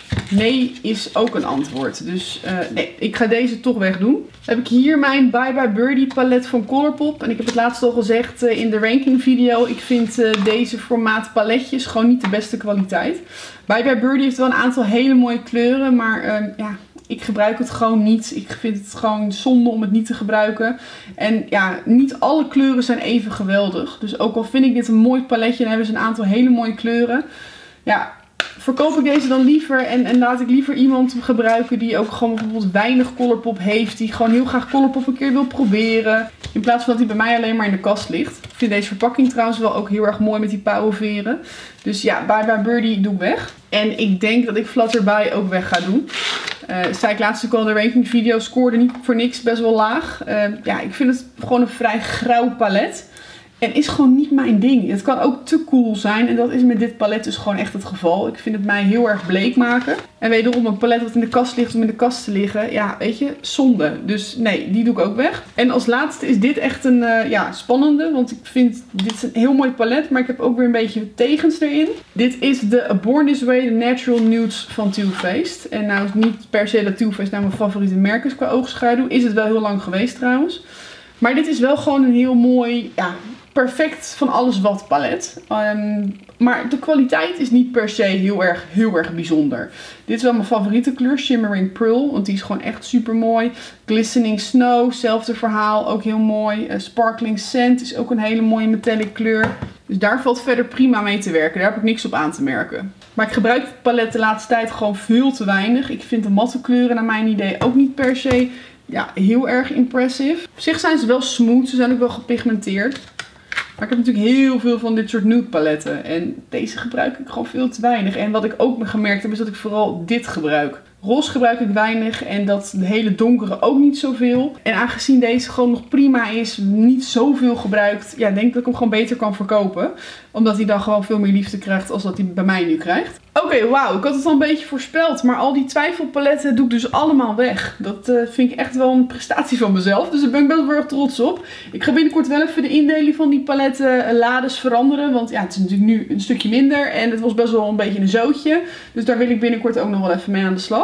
nee is ook een antwoord. Dus uh, nee, ik ga deze toch wegdoen. Dan heb ik hier mijn Bye Bye Birdie palet van Colourpop. En ik heb het laatst al gezegd uh, in de ranking video. Ik vind uh, deze formaat paletjes gewoon niet de beste kwaliteit. Bye Bye Birdie heeft wel een aantal hele mooie kleuren. Maar uh, ja, ik gebruik het gewoon niet. Ik vind het gewoon zonde om het niet te gebruiken. En ja, niet alle kleuren zijn even geweldig. Dus ook al vind ik dit een mooi paletje en hebben ze een aantal hele mooie kleuren. Ja, verkoop ik deze dan liever en, en laat ik liever iemand gebruiken die ook gewoon bijvoorbeeld weinig Colourpop heeft. Die gewoon heel graag Colourpop een keer wil proberen. In plaats van dat hij bij mij alleen maar in de kast ligt. Ik vind deze verpakking trouwens wel ook heel erg mooi met die pauwenveren. Dus ja, Bye Bye Birdie doe ik weg. En ik denk dat ik Flutterby ook weg ga doen. Uh, zei ik laatst ook al in de ranking video, scoorde niet voor niks best wel laag. Uh, ja, ik vind het gewoon een vrij grauw palet. En is gewoon niet mijn ding. Het kan ook te cool zijn. En dat is met dit palet dus gewoon echt het geval. Ik vind het mij heel erg bleek maken. En wederom een palet wat in de kast ligt om in de kast te liggen. Ja, weet je, zonde. Dus nee, die doe ik ook weg. En als laatste is dit echt een uh, ja, spannende. Want ik vind, dit is een heel mooi palet. Maar ik heb ook weer een beetje tegens erin. Dit is de Born This Way, de Natural Nudes van Too Faced. En nou is niet per se dat Too Faced nou mijn favoriete merk is qua oogschaduw. Is het wel heel lang geweest trouwens. Maar dit is wel gewoon een heel mooi, ja, perfect van alles wat palet. Um, maar de kwaliteit is niet per se heel erg, heel erg bijzonder. Dit is wel mijn favoriete kleur, Shimmering Pearl. Want die is gewoon echt super mooi. Glistening Snow, hetzelfde verhaal, ook heel mooi. Uh, Sparkling Sand is ook een hele mooie metallic kleur. Dus daar valt verder prima mee te werken. Daar heb ik niks op aan te merken. Maar ik gebruik het palet de laatste tijd gewoon veel te weinig. Ik vind de matte kleuren naar mijn idee ook niet per se ja, heel erg impressive. Op zich zijn ze wel smooth, ze zijn ook wel gepigmenteerd. Maar ik heb natuurlijk heel veel van dit soort nude paletten. En deze gebruik ik gewoon veel te weinig. En wat ik ook gemerkt heb is dat ik vooral dit gebruik. Roze gebruik ik weinig en dat de hele donkere ook niet zoveel. En aangezien deze gewoon nog prima is, niet zoveel gebruikt, ja, denk ik dat ik hem gewoon beter kan verkopen. Omdat hij dan gewoon veel meer liefde krijgt als dat hij bij mij nu krijgt. Oké, okay, wauw, ik had het al een beetje voorspeld, maar al die twijfelpaletten doe ik dus allemaal weg. Dat uh, vind ik echt wel een prestatie van mezelf, dus daar ben ik best wel erg trots op. Ik ga binnenkort wel even de indeling van die paletten uh, lades veranderen, want ja, het is natuurlijk nu een stukje minder en het was best wel een beetje een zootje. Dus daar wil ik binnenkort ook nog wel even mee aan de slag.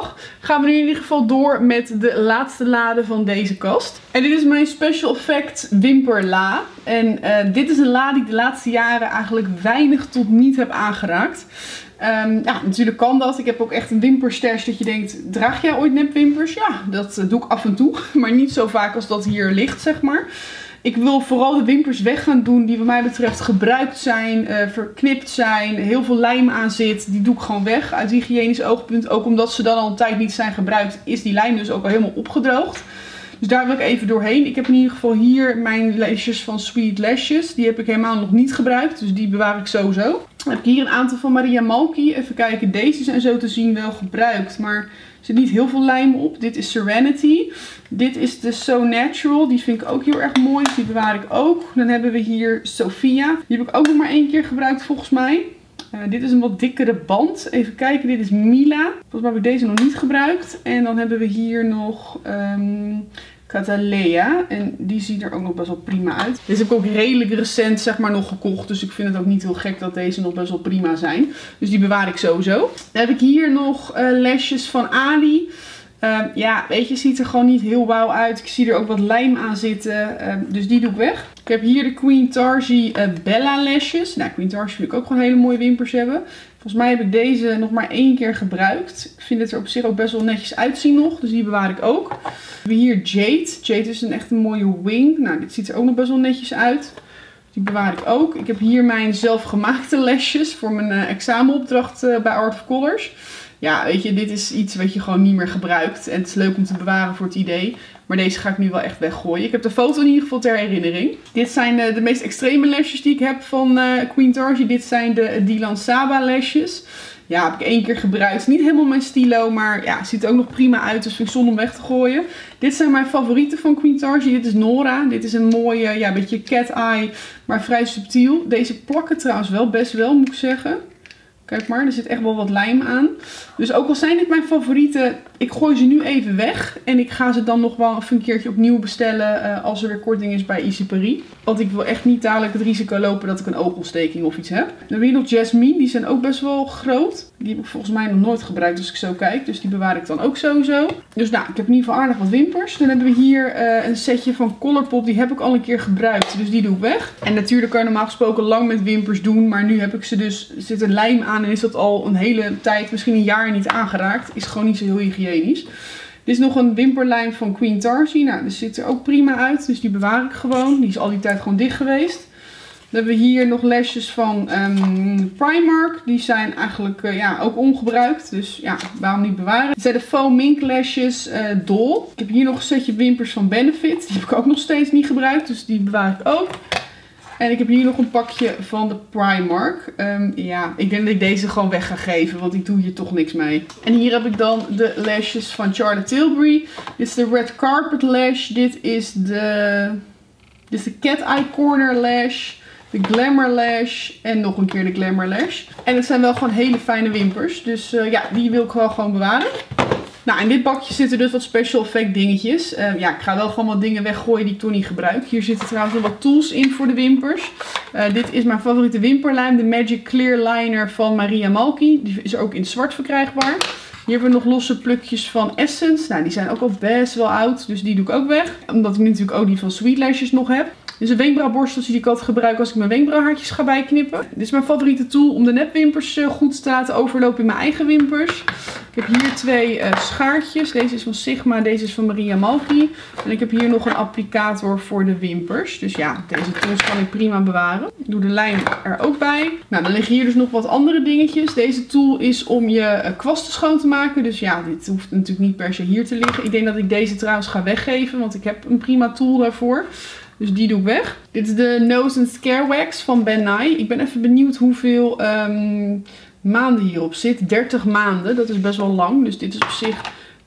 dag gaan we nu in ieder geval door met de laatste lade van deze kast. En dit is mijn Special Effect Wimperla. En uh, dit is een la die ik de laatste jaren eigenlijk weinig tot niet heb aangeraakt. Um, ja, natuurlijk kan dat. Ik heb ook echt een wimperstash dat je denkt, draag jij ooit nepwimpers? Ja, dat uh, doe ik af en toe. Maar niet zo vaak als dat hier ligt, zeg maar. Ik wil vooral de wimpers weg gaan doen die wat mij betreft gebruikt zijn, uh, verknipt zijn, heel veel lijm aan zit. Die doe ik gewoon weg uit hygiënisch oogpunt. Ook omdat ze dan al een tijd niet zijn gebruikt, is die lijm dus ook al helemaal opgedroogd. Dus daar wil ik even doorheen. Ik heb in ieder geval hier mijn lashes van Sweet Lashes. Die heb ik helemaal nog niet gebruikt, dus die bewaar ik sowieso. Dan heb ik hier een aantal van Maria Malky. Even kijken, deze zijn zo te zien wel gebruikt, maar er zit niet heel veel lijm op. Dit is Serenity. Dit is de So Natural. Die vind ik ook heel erg mooi. Dus die bewaar ik ook. Dan hebben we hier Sophia. Die heb ik ook nog maar één keer gebruikt volgens mij. Uh, dit is een wat dikkere band. Even kijken, dit is Mila. Volgens mij heb ik deze nog niet gebruikt. En dan hebben we hier nog um, Catalea. En die ziet er ook nog best wel prima uit. Deze heb ik ook redelijk recent zeg maar nog gekocht. Dus ik vind het ook niet heel gek dat deze nog best wel prima zijn. Dus die bewaar ik sowieso. Dan heb ik hier nog uh, lashes van Ali. Uh, ja, weet je, ziet er gewoon niet heel wauw uit. Ik zie er ook wat lijm aan zitten. Uh, dus die doe ik weg. Ik heb hier de Queen Tarsi uh, Bella lashes. Nou, Queen Tarsi vind ik ook gewoon hele mooie wimpers hebben. Volgens mij heb ik deze nog maar één keer gebruikt. Ik vind het er op zich ook best wel netjes uitzien nog. Dus die bewaar ik ook. We hebben hier Jade. Jade is een echt een mooie wing. Nou, dit ziet er ook nog best wel netjes uit. Die bewaar ik ook. Ik heb hier mijn zelfgemaakte lashes voor mijn uh, examenopdracht uh, bij Art of Colors. Ja, weet je, dit is iets wat je gewoon niet meer gebruikt. En het is leuk om te bewaren voor het idee. Maar deze ga ik nu wel echt weggooien. Ik heb de foto in ieder geval ter herinnering. Dit zijn de, de meest extreme lashes die ik heb van uh, Queen Tarsi. Dit zijn de Dylan Saba lashes. Ja, heb ik één keer gebruikt. Niet helemaal mijn stilo, maar ja, ziet er ook nog prima uit. Dus vind ik zonde om weg te gooien. Dit zijn mijn favorieten van Queen Tarsi. Dit is Nora. Dit is een mooie, ja, beetje cat eye, maar vrij subtiel. Deze plakken trouwens wel best wel, moet ik zeggen. Kijk maar, er zit echt wel wat lijm aan. Dus ook al zijn dit mijn favorieten, ik gooi ze nu even weg. En ik ga ze dan nog wel even een keertje opnieuw bestellen uh, als er weer korting is bij Easy Paris. Want ik wil echt niet dadelijk het risico lopen dat ik een oogontsteking of iets heb. Dan hebben we hier nog Jasmine, die zijn ook best wel groot. Die heb ik volgens mij nog nooit gebruikt als ik zo kijk. Dus die bewaar ik dan ook sowieso. Dus nou, ik heb in ieder geval aardig wat wimpers. Dan hebben we hier uh, een setje van Colourpop. Die heb ik al een keer gebruikt. Dus die doe ik weg. En natuurlijk kan je normaal gesproken lang met wimpers doen. Maar nu heb ik ze dus, er zit een lijm aan en is dat al een hele tijd, misschien een jaar niet aangeraakt. Is gewoon niet zo heel hygiënisch. Dit is nog een wimperlijm van Queen Tarsi. Nou, die ziet er ook prima uit. Dus die bewaar ik gewoon. Die is al die tijd gewoon dicht geweest. Dan hebben we hier nog lashes van um, Primark. Die zijn eigenlijk uh, ja, ook ongebruikt. Dus ja, waarom niet bewaren. Dit zijn de Faux Mink lashes uh, Doll. Ik heb hier nog een setje wimpers van Benefit. Die heb ik ook nog steeds niet gebruikt. Dus die bewaar ik ook. En ik heb hier nog een pakje van de Primark. Um, ja, ik denk dat ik deze gewoon weg ga geven. Want ik doe hier toch niks mee. En hier heb ik dan de lashes van Charlotte Tilbury. Dit is de Red Carpet Lash. Dit is de, dit is de Cat Eye Corner Lash. De Glamour Lash. En nog een keer de Glamour Lash. En het zijn wel gewoon hele fijne wimpers. Dus uh, ja, die wil ik wel gewoon bewaren. Nou, in dit bakje zitten dus wat special effect dingetjes. Uh, ja, ik ga wel gewoon wat dingen weggooien die ik toch niet gebruik. Hier zitten trouwens nog wat tools in voor de wimpers. Uh, dit is mijn favoriete wimperlijm. De Magic Clear Liner van Maria Malky. Die is ook in het zwart verkrijgbaar. Hier hebben we nog losse plukjes van Essence. Nou, die zijn ook al best wel oud. Dus die doe ik ook weg. Omdat ik natuurlijk ook die van Sweet Lashes nog heb. Dit is een wenkbrauwborstel die ik altijd gebruik als ik mijn wenkbrauwhaartjes ga bijknippen. Dit is mijn favoriete tool om de nepwimpers goed te laten overlopen in mijn eigen wimpers. Ik heb hier twee uh, schaartjes. Deze is van Sigma, deze is van Maria Malky. En ik heb hier nog een applicator voor de wimpers. Dus ja, deze tools kan ik prima bewaren. Ik doe de lijm er ook bij. Nou, dan liggen hier dus nog wat andere dingetjes. Deze tool is om je uh, kwasten schoon te maken. Dus ja, dit hoeft natuurlijk niet per se hier te liggen. Ik denk dat ik deze trouwens ga weggeven, want ik heb een prima tool daarvoor. Dus die doe ik weg. Dit is de Nose and Scare Wax van Ben Nye. Ik ben even benieuwd hoeveel um, maanden hierop zit. dertig maanden, dat is best wel lang. Dus dit is op zich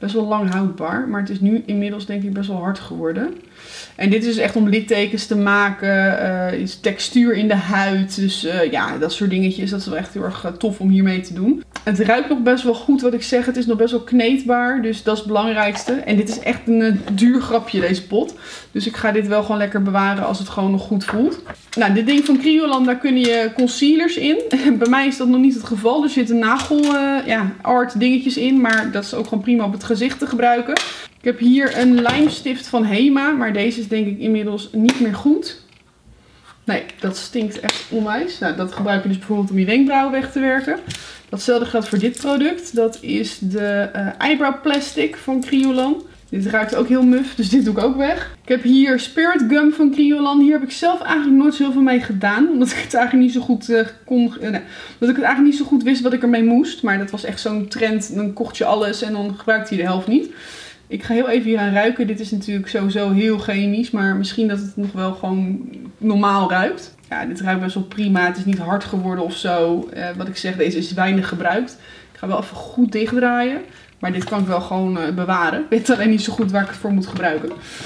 best wel lang houdbaar. Maar het is nu inmiddels denk ik best wel hard geworden. En dit is dus echt om littekens te maken. Uh, is textuur in de huid. Dus uh, ja, dat soort dingetjes. Dat is wel echt heel erg uh, tof om hiermee te doen. Het ruikt nog best wel goed wat ik zeg. Het is nog best wel kneedbaar. Dus dat is het belangrijkste. En dit is echt een uh, duur grapje deze pot. Dus ik ga dit wel gewoon lekker bewaren als het gewoon nog goed voelt. Nou, dit ding van Kryolan, daar kunnen je concealers in. Bij mij is dat nog niet het geval. Er zitten nagel uh, ja, art dingetjes in. Maar dat is ook gewoon prima op het gezicht te gebruiken. Ik heb hier een lijmstift van Hema. Maar deze is denk ik inmiddels niet meer goed. Nee, dat stinkt echt onwijs. Nou, dat gebruik je dus bijvoorbeeld om je wenkbrauwen weg te werken. Datzelfde geldt voor dit product. Dat is de uh, eyebrow plastic van Kryolan. Dit ruikt ook heel muf, dus dit doe ik ook weg. Ik heb hier Spirit Gum van Kryolan. Hier heb ik zelf eigenlijk nooit zo heel veel mee gedaan. Omdat ik het eigenlijk niet zo goed uh, kon. Uh, nee, omdat ik het eigenlijk niet zo goed wist wat ik ermee moest. Maar dat was echt zo'n trend. Dan kocht je alles en dan gebruikte je de helft niet. Ik ga heel even hier aan ruiken. Dit is natuurlijk sowieso heel chemisch. Maar misschien dat het nog wel gewoon normaal ruikt. Ja, dit ruikt best wel prima. Het is niet hard geworden of zo. Uh, wat ik zeg, deze is weinig gebruikt. Ik ga wel even goed dichtdraaien. Maar dit kan ik wel gewoon uh, bewaren. Ik weet alleen niet zo goed waar ik het voor moet gebruiken.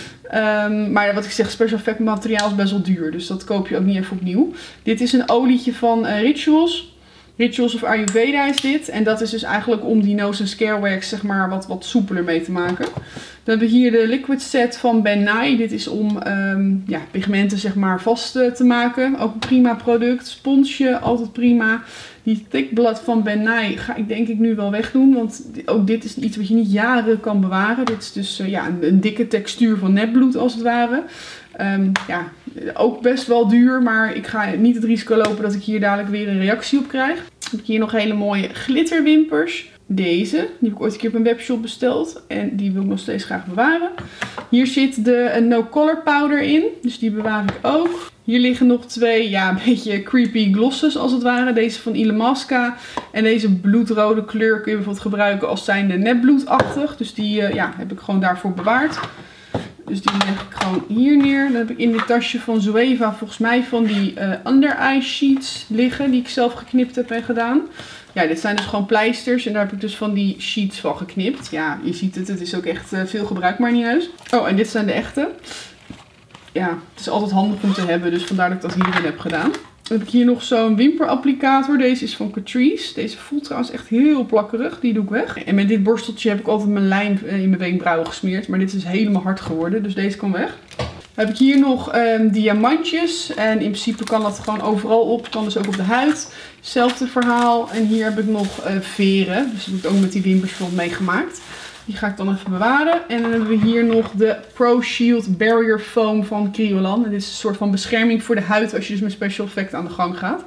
Um, maar wat ik zeg, special effect materiaal is best wel duur. Dus dat koop je ook niet even opnieuw. Dit is een olietje van uh, Rituals. Rituals of Ayurveda is dit. En dat is dus eigenlijk om die nose and scare wax zeg maar wat, wat soepeler mee te maken. Dan hebben we hier de liquid set van Ben Nye. Dit is om um, ja, pigmenten zeg maar vast uh, te maken. Ook een prima product. Sponsje, altijd prima. Die thick blood van Ben Nye ga ik denk ik nu wel wegdoen. Want ook dit is iets wat je niet jaren kan bewaren. Dit is dus uh, ja, een, een dikke textuur van nepbloed als het ware. Um, ja, ook best wel duur. Maar ik ga niet het risico lopen dat ik hier dadelijk weer een reactie op krijg. Dan heb ik hier nog hele mooie glitterwimpers. Deze, die heb ik ooit een keer op een webshop besteld. En die wil ik nog steeds graag bewaren. Hier zit de No Color powder in. Dus die bewaar ik ook. Hier liggen nog twee, ja, een beetje creepy glosses als het ware. Deze van Illamasqua. En deze bloedrode kleur kun je bijvoorbeeld gebruiken als zijnde nepbloedachtig. Dus die uh, ja, heb ik gewoon daarvoor bewaard. Dus die leg ik gewoon hier neer. Dan heb ik in dit tasje van Zoeva volgens mij van die uh, under eye sheets liggen. Die ik zelf geknipt heb en gedaan. Ja, dit zijn dus gewoon pleisters. En daar heb ik dus van die sheets van geknipt. Ja, je ziet het. Het is ook echt uh, veel gebruik, maar niet uit. Oh, en dit zijn de echte. Ja, het is altijd handig om te hebben. Dus vandaar dat ik dat hierin heb gedaan. Dan heb ik hier nog zo'n wimperapplicator. Deze is van Catrice. Deze voelt trouwens echt heel plakkerig. Die doe ik weg. En met dit borsteltje heb ik altijd mijn lijm in mijn wenkbrauwen gesmeerd. Maar dit is helemaal hard geworden. Dus deze kan weg. Dan heb ik hier nog um, diamantjes. En in principe kan dat gewoon overal op. Kan dus ook op de huid. Hetzelfde verhaal. En hier heb ik nog uh, veren. Dus dat heb ik ook met die wimpers mee gemaakt. Die ga ik dan even bewaren. En dan hebben we hier nog de Pro Shield Barrier Foam van Kryolan. En dit is een soort van bescherming voor de huid als je dus met special effect aan de gang gaat.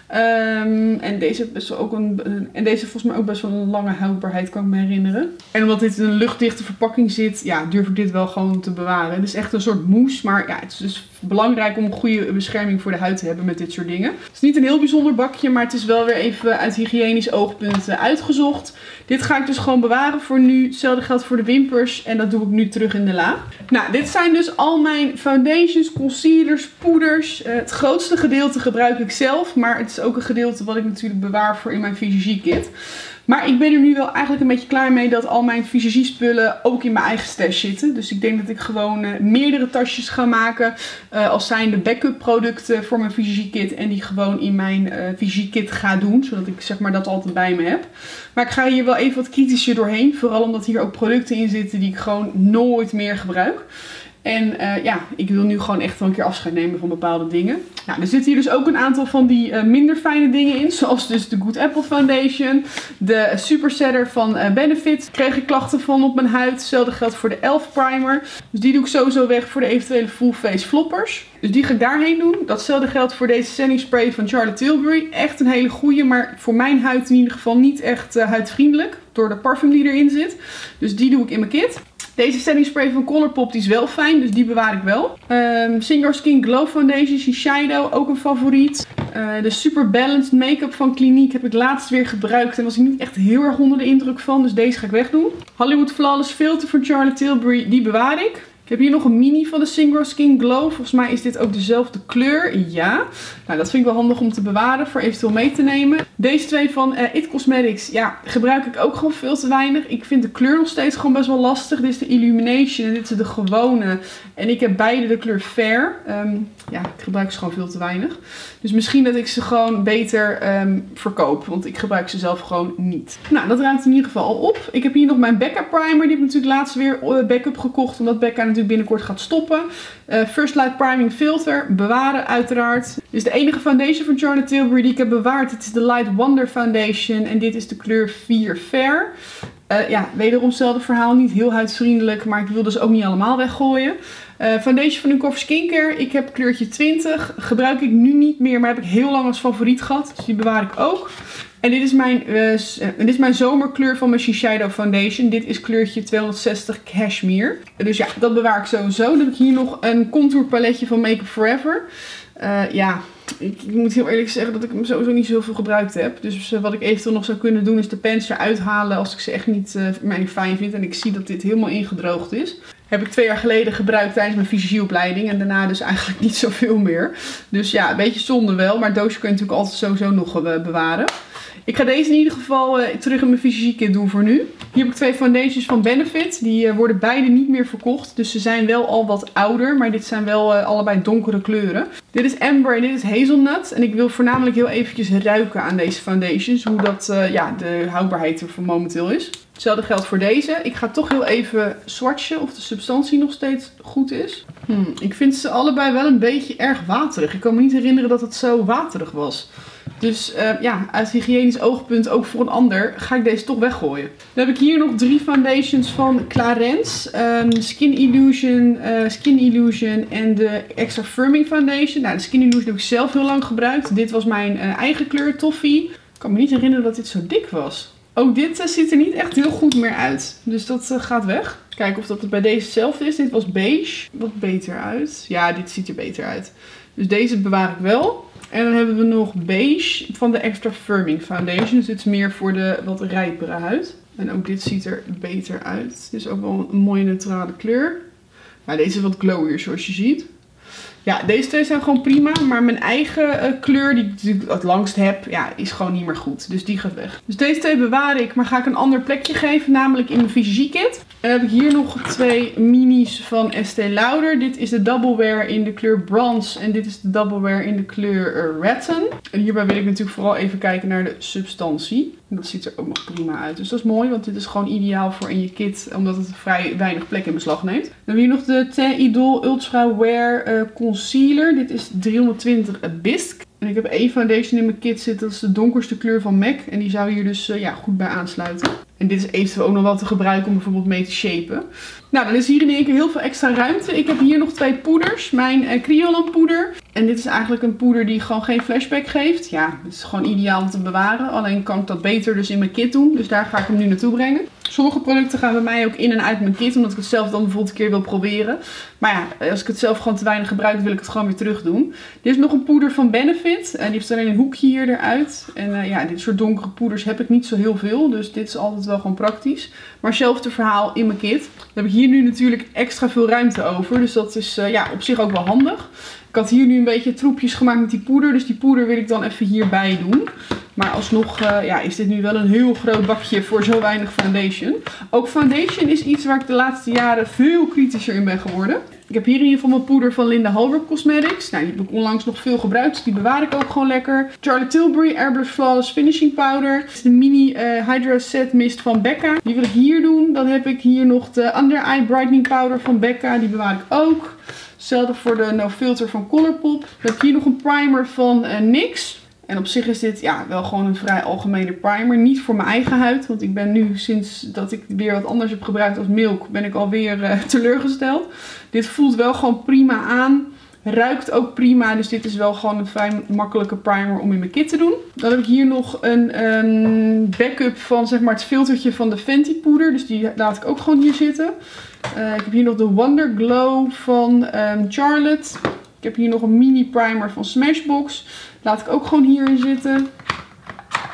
Um, en deze heeft best wel ook een, en deze heeft volgens mij ook best wel een lange houdbaarheid, kan ik me herinneren. En omdat dit in een luchtdichte verpakking zit, ja, durf ik dit wel gewoon te bewaren. Het is echt een soort mousse, maar ja, het is dus belangrijk om een goede bescherming voor de huid te hebben met dit soort dingen. Het is niet een heel bijzonder bakje, maar het is wel weer even uit hygiënisch oogpunt uitgezocht. Dit ga ik dus gewoon bewaren voor nu. Hetzelfde geldt voor de wimpers en dat doe ik nu terug in de la. Nou, dit zijn dus al mijn foundations, concealers, poeders. Uh, het grootste gedeelte gebruik ik zelf, maar het is ook een gedeelte wat ik natuurlijk bewaar voor in mijn visagie-kit. Maar ik ben er nu wel eigenlijk een beetje klaar mee dat al mijn visagie-spullen ook in mijn eigen stash zitten. Dus ik denk dat ik gewoon uh, meerdere tasjes ga maken uh, als zijn de backup producten voor mijn visagie-kit. En die gewoon in mijn uh, visagie-kit ga doen, zodat ik zeg maar dat altijd bij me heb. Maar ik ga hier wel even wat kritischer doorheen. Vooral omdat hier ook producten in zitten die ik gewoon nooit meer gebruik. En uh, ja, ik wil nu gewoon echt wel een keer afscheid nemen van bepaalde dingen. Nou, er zitten hier dus ook een aantal van die uh, minder fijne dingen in. Zoals dus de Good Apple Foundation. De Super Setter van uh, Benefit. Daar kreeg ik klachten van op mijn huid. Hetzelfde geldt voor de Elf Primer. Dus die doe ik sowieso weg voor de eventuele full face floppers. Dus die ga ik daarheen doen. Datzelfde geldt voor deze setting spray van Charlotte Tilbury. Echt een hele goeie, maar voor mijn huid in ieder geval niet echt uh, huidvriendelijk. Door de parfum die erin zit. Dus die doe ik in mijn kit. Deze setting spray van Colourpop die is wel fijn, dus die bewaar ik wel. Um, Singer Skin Glow Foundation Shiseido, ook een favoriet. Uh, de Super Balanced Make-up van Clinique heb ik laatst weer gebruikt en was ik niet echt heel erg onder de indruk van, dus deze ga ik wegdoen. Hollywood Flawless Filter van Charlotte Tilbury, die bewaar ik. Ik heb hier nog een mini van de Syngrow Skin Glow. Volgens mij is dit ook dezelfde kleur. Ja. Nou, dat vind ik wel handig om te bewaren voor eventueel mee te nemen. Deze twee van uh, It Cosmetics, ja, gebruik ik ook gewoon veel te weinig. Ik vind de kleur nog steeds gewoon best wel lastig. Dit is de Illumination en dit is de gewone. En ik heb beide de kleur Fair. Um, ja, ik gebruik ze gewoon veel te weinig. Dus misschien dat ik ze gewoon beter um, verkoop. Want ik gebruik ze zelf gewoon niet. Nou, dat ruimt in ieder geval al op. Ik heb hier nog mijn Becca primer. Die heb ik natuurlijk laatst weer uh, backup gekocht. Omdat Becca natuurlijk binnenkort gaat stoppen. Uh, First Light Priming Filter. Bewaren uiteraard. Dit is de enige foundation van Charlotte Tilbury die ik heb bewaard. Het is de Light Wonder Foundation. En dit is de kleur vier Fair. Uh, ja, wederom hetzelfde verhaal. Niet heel huidvriendelijk. Maar ik wil dus ook niet allemaal weggooien. Uh, foundation van Uncover Skincare. Ik heb kleurtje twintig. Gebruik ik nu niet meer. Maar heb ik heel lang als favoriet gehad. Dus die bewaar ik ook. En dit is mijn, uh, dit is mijn zomerkleur van mijn Shiseido Foundation. Dit is kleurtje tweehonderdzestig Cashmere. Dus ja, dat bewaar ik sowieso. Dan heb ik hier nog een contour paletje van Make Up Forever. Uh, ja, ik, ik moet heel eerlijk zeggen dat ik hem sowieso niet zoveel gebruikt heb. Dus uh, wat ik eventueel nog zou kunnen doen is de pens eruit halen als ik ze echt niet, uh, mij niet fijn vind. En ik zie dat dit helemaal ingedroogd is. Heb ik twee jaar geleden gebruikt tijdens mijn fysiotherapieopleiding. En daarna dus eigenlijk niet zoveel meer. Dus ja, een beetje zonde wel. Maar het doosje kun je natuurlijk altijd sowieso nog uh, bewaren. Ik ga deze in ieder geval uh, terug in mijn fysiek doen voor nu. Hier heb ik twee foundations van Benefit. Die uh, worden beide niet meer verkocht. Dus ze zijn wel al wat ouder. Maar dit zijn wel uh, allebei donkere kleuren. Dit is Amber en dit is Hazelnut. En ik wil voornamelijk heel eventjes ruiken aan deze foundations. Hoe dat, uh, ja, de houdbaarheid ervan momenteel is. Hetzelfde geldt voor deze. Ik ga toch heel even swatchen of de substantie nog steeds goed is. Hmm, ik vind ze allebei wel een beetje erg waterig. Ik kan me niet herinneren dat het zo waterig was. Dus uh, ja, uit hygiënisch oogpunt, ook voor een ander, ga ik deze toch weggooien. Dan heb ik hier nog drie foundations van Clarins. Um, Skin Illusion, uh, Skin Illusion en de Extra Firming Foundation. Nou, de Skin Illusion heb ik zelf heel lang gebruikt. Dit was mijn uh, eigen kleur, Toffee. Ik kan me niet herinneren dat dit zo dik was. Ook dit uh, ziet er niet echt heel goed meer uit. Dus dat uh, gaat weg. Kijken of dat het bij deze hetzelfde is. Dit was beige. Wat beter uit. Ja, dit ziet er beter uit. Dus deze bewaar ik wel. En dan hebben we nog beige van de Extra Firming Foundation. Dus dit is meer voor de wat rijpere huid. En ook dit ziet er beter uit. Dit is ook wel een mooie neutrale kleur. Maar deze is wat glowier zoals je ziet. Ja, deze twee zijn gewoon prima. Maar mijn eigen uh, kleur, die ik natuurlijk het langst heb, ja, is gewoon niet meer goed. Dus die gaat weg. Dus deze twee bewaar ik, maar ga ik een ander plekje geven. Namelijk in mijn visiekit. En dan heb ik hier nog twee minis van Estée Lauder. Dit is de Double Wear in de kleur Bronze. En dit is de Double Wear in de kleur uh, Rattan. En hierbij wil ik natuurlijk vooral even kijken naar de substantie. En dat ziet er ook nog prima uit. Dus dat is mooi, want dit is gewoon ideaal voor in je kit. Omdat het vrij weinig plek in beslag neemt. Dan hebben we hier nog de Teint Idole Ultra Wear uh, Concealer. Dit is driehonderdtwintig Bisque. En ik heb één foundation in mijn kit zitten. Dat is de donkerste kleur van M A C. En die zou hier dus uh, ja, goed bij aansluiten. En dit is eventueel ook nog wel te gebruiken om bijvoorbeeld mee te shapen. Nou, dan is hier in één keer heel veel extra ruimte. Ik heb hier nog twee poeders. Mijn uh, Kryolan poeder. En dit is eigenlijk een poeder die gewoon geen flashback geeft. Ja, het is gewoon ideaal om te bewaren. Alleen kan ik dat beter dus in mijn kit doen. Dus daar ga ik hem nu naartoe brengen. Sommige producten gaan bij mij ook in en uit mijn kit. Omdat ik het zelf dan bijvoorbeeld een keer wil proberen. Maar ja, als ik het zelf gewoon te weinig gebruik, wil ik het gewoon weer terug doen. Dit is nog een poeder van Benefit. En die heeft alleen een hoekje hier eruit. En uh, ja, dit soort donkere poeders heb ik niet zo heel veel. Dus dit is altijd wel gewoon praktisch. Maar hetzelfde verhaal in mijn kit. Dan heb ik hier nu natuurlijk extra veel ruimte over. Dus dat is uh, ja, op zich ook wel handig. Ik had hier nu een beetje troepjes gemaakt met die poeder. Dus die poeder wil ik dan even hierbij doen. Maar alsnog uh, ja, is dit nu wel een heel groot bakje voor zo weinig foundation. Ook foundation is iets waar ik de laatste jaren veel kritischer in ben geworden. Ik heb hier in ieder geval mijn poeder van Linda Hallwork Cosmetics. Nou, die heb ik onlangs nog veel gebruikt, dus die bewaar ik ook gewoon lekker. Charlotte Tilbury Airbrush Flawless Finishing Powder. Dit is de mini uh, Hydra Set Mist van Becca. Die wil ik hier doen. Dan heb ik hier nog de Under Eye Brightening Powder van Becca. Die bewaar ik ook. Hetzelfde voor de No Filter van Colourpop. Dan heb ik hier nog een primer van uh, N Y X. En op zich is dit ja, wel gewoon een vrij algemene primer. Niet voor mijn eigen huid. Want ik ben nu, sinds dat ik weer wat anders heb gebruikt als Milk, ben ik alweer uh, teleurgesteld. Dit voelt wel gewoon prima aan. Ruikt ook prima. Dus dit is wel gewoon een vrij makkelijke primer om in mijn kit te doen. Dan heb ik hier nog een um, backup van zeg maar het filtertje van de Fenty poeder. Dus die laat ik ook gewoon hier zitten. Uh, ik heb hier nog de Wonder Glow van um, Charlotte. Ik heb hier nog een mini primer van Smashbox. Laat ik ook gewoon hierin zitten.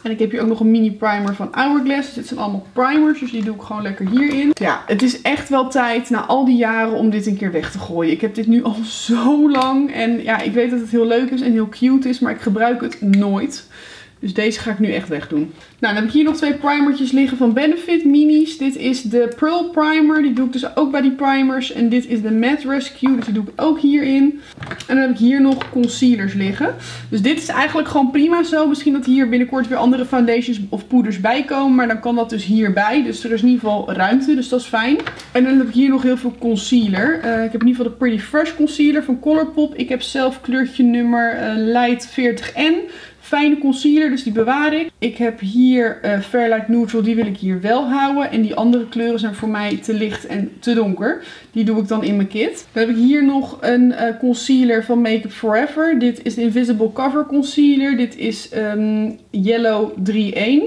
En ik heb hier ook nog een mini primer van Hourglass. Dus dit zijn allemaal primers, dus die doe ik gewoon lekker hierin. Ja, het is echt wel tijd na al die jaren om dit een keer weg te gooien. Ik heb dit nu al zo lang. En ja, ik weet dat het heel leuk is en heel cute is, maar ik gebruik het nooit. Dus deze ga ik nu echt wegdoen. Nou, dan heb ik hier nog twee primertjes liggen van Benefit minis. Dit is de Pearl Primer. Die doe ik dus ook bij die primers. En dit is de Matte Rescue. Dus die doe ik ook hierin. En dan heb ik hier nog concealers liggen. Dus dit is eigenlijk gewoon prima zo. Misschien dat hier binnenkort weer andere foundations of poeders bij komen. Maar dan kan dat dus hierbij. Dus er is in ieder geval ruimte. Dus dat is fijn. En dan heb ik hier nog heel veel concealer. Uh, ik heb in ieder geval de Pretty Fresh Concealer van Colourpop. Ik heb zelf kleurtje nummer uh, Light veertig N. Fijne concealer, dus die bewaar ik. Ik heb hier uh, Fairlight Neutral, die wil ik hier wel houden. En die andere kleuren zijn voor mij te licht en te donker. Die doe ik dan in mijn kit. Dan heb ik hier nog een uh, concealer van Make Up For Ever. Dit is de Invisible Cover Concealer. Dit is um, Yellow drie één.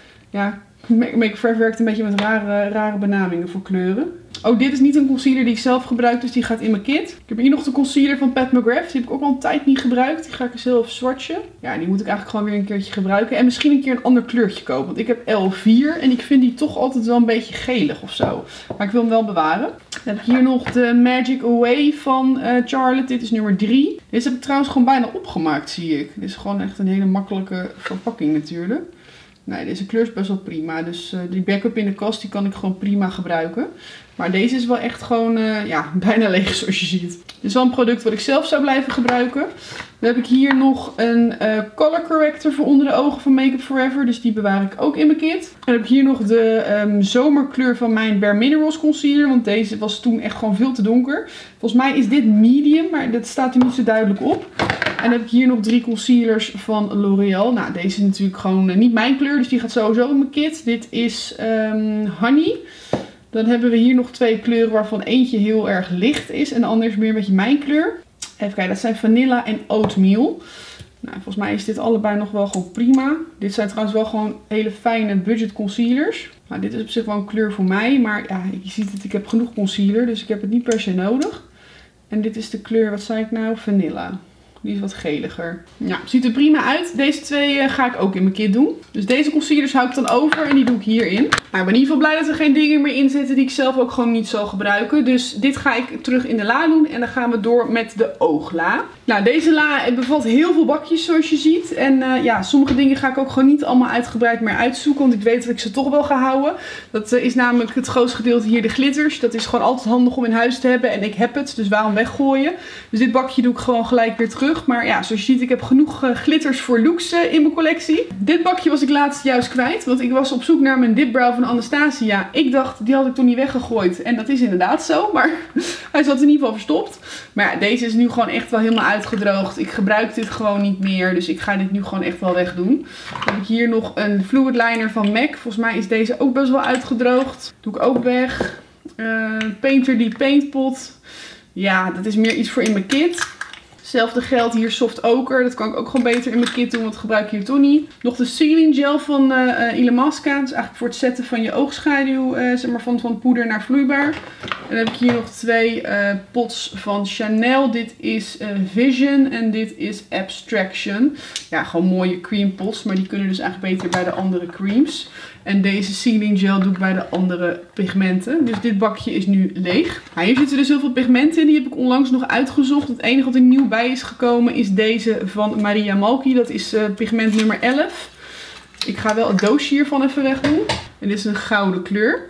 Ja, Make Up For Ever werkt een beetje met rare, rare benamingen voor kleuren. Oh, dit is niet een concealer die ik zelf gebruik, dus die gaat in mijn kit. Ik heb hier nog de concealer van Pat McGrath. Die heb ik ook al een tijd niet gebruikt. Die ga ik eens heel even swatchen. Ja, die moet ik eigenlijk gewoon weer een keertje gebruiken. En misschien een keer een ander kleurtje kopen. Want ik heb L vier en ik vind die toch altijd wel een beetje gelig of zo. Maar ik wil hem wel bewaren. Dan heb ik hier nog de Magic Away van uh, Charlotte. Dit is nummer drie. Deze heb ik trouwens gewoon bijna opgemaakt, zie ik. Dit is gewoon echt een hele makkelijke verpakking natuurlijk. Nee, deze kleur is best wel prima. Dus uh, die backup in de kast die kan ik gewoon prima gebruiken. Maar deze is wel echt gewoon uh, ja, bijna leeg zoals je ziet. Dit is wel een product wat ik zelf zou blijven gebruiken. Dan heb ik hier nog een uh, color corrector voor onder de ogen van Make Up For Ever. Dus die bewaar ik ook in mijn kit. En dan heb ik hier nog de um, zomerkleur van mijn Bare Minerals concealer. Want deze was toen echt gewoon veel te donker. Volgens mij is dit medium, maar dat staat er niet zo duidelijk op. En dan heb ik hier nog drie concealers van L'Oreal. Nou, deze is natuurlijk gewoon uh, niet mijn kleur, dus die gaat sowieso in mijn kit. Dit is um, Honey. Dan hebben we hier nog twee kleuren waarvan eentje heel erg licht is. En de andere is meer een beetje mijn kleur. Even kijken, dat zijn Vanilla en Oatmeal. Nou, volgens mij is dit allebei nog wel gewoon prima. Dit zijn trouwens wel gewoon hele fijne budget concealers. Nou, dit is op zich wel een kleur voor mij. Maar ja, je ziet het, ik heb genoeg concealer. Dus ik heb het niet per se nodig. En dit is de kleur, wat zei ik nou? Vanilla. Die is wat geliger. Ja, ziet er prima uit. Deze twee uh, ga ik ook in mijn kit doen. Dus deze concealers hou ik dan over en die doe ik hierin. Maar ik ben in ieder geval blij dat er geen dingen meer in zitten die ik zelf ook gewoon niet zal gebruiken. Dus dit ga ik terug in de la doen en dan gaan we door met de oogla. Nou, deze la bevat heel veel bakjes zoals je ziet. En uh, ja, sommige dingen ga ik ook gewoon niet allemaal uitgebreid meer uitzoeken. Want ik weet dat ik ze toch wel ga houden. Dat uh, is namelijk het grootste gedeelte hier de glitters. Dat is gewoon altijd handig om in huis te hebben. En ik heb het, dus waarom weggooien? Dus dit bakje doe ik gewoon gelijk weer terug. Maar ja, zoals je ziet, ik heb genoeg uh, glitters voor looks uh, in mijn collectie. Dit bakje was ik laatst juist kwijt. Want ik was op zoek naar mijn dip brow van Anastasia. Ik dacht, die had ik toen niet weggegooid. En dat is inderdaad zo. Maar hij zat in ieder geval verstopt. Maar ja, deze is nu gewoon echt wel helemaal uitgedroogd. Ik gebruik dit gewoon niet meer. Dus ik ga dit nu gewoon echt wel wegdoen. Dan heb ik hier nog een fluid liner van MAC. Volgens mij is deze ook best wel uitgedroogd. Doe ik ook weg. Uh, Painter die Paintpot. Ja, dat is meer iets voor in mijn kit. Hetzelfde geldt hier Soft Ochre. Dat kan ik ook gewoon beter in mijn kit doen, want dat gebruik ik hier toch niet. Nog de Sealing Gel van uh, Illamasqua. Dat is eigenlijk voor het zetten van je oogschaduw, uh, zeg maar van, van poeder naar vloeibaar. En dan heb ik hier nog twee uh, pots van Chanel. Dit is uh, Vision en dit is Abstraction. Ja, gewoon mooie cream pots, maar die kunnen dus eigenlijk beter bij de andere creams. En deze Sealing Gel doe ik bij de andere pigmenten. Dus dit bakje is nu leeg. Nou, hier zitten dus heel veel pigmenten in. Die heb ik onlangs nog uitgezocht. Het enige wat er nieuw bij is gekomen is deze van Maria Malky. Dat is uh, pigment nummer elf. Ik ga wel het doosje hiervan even wegdoen. En dit is een gouden kleur.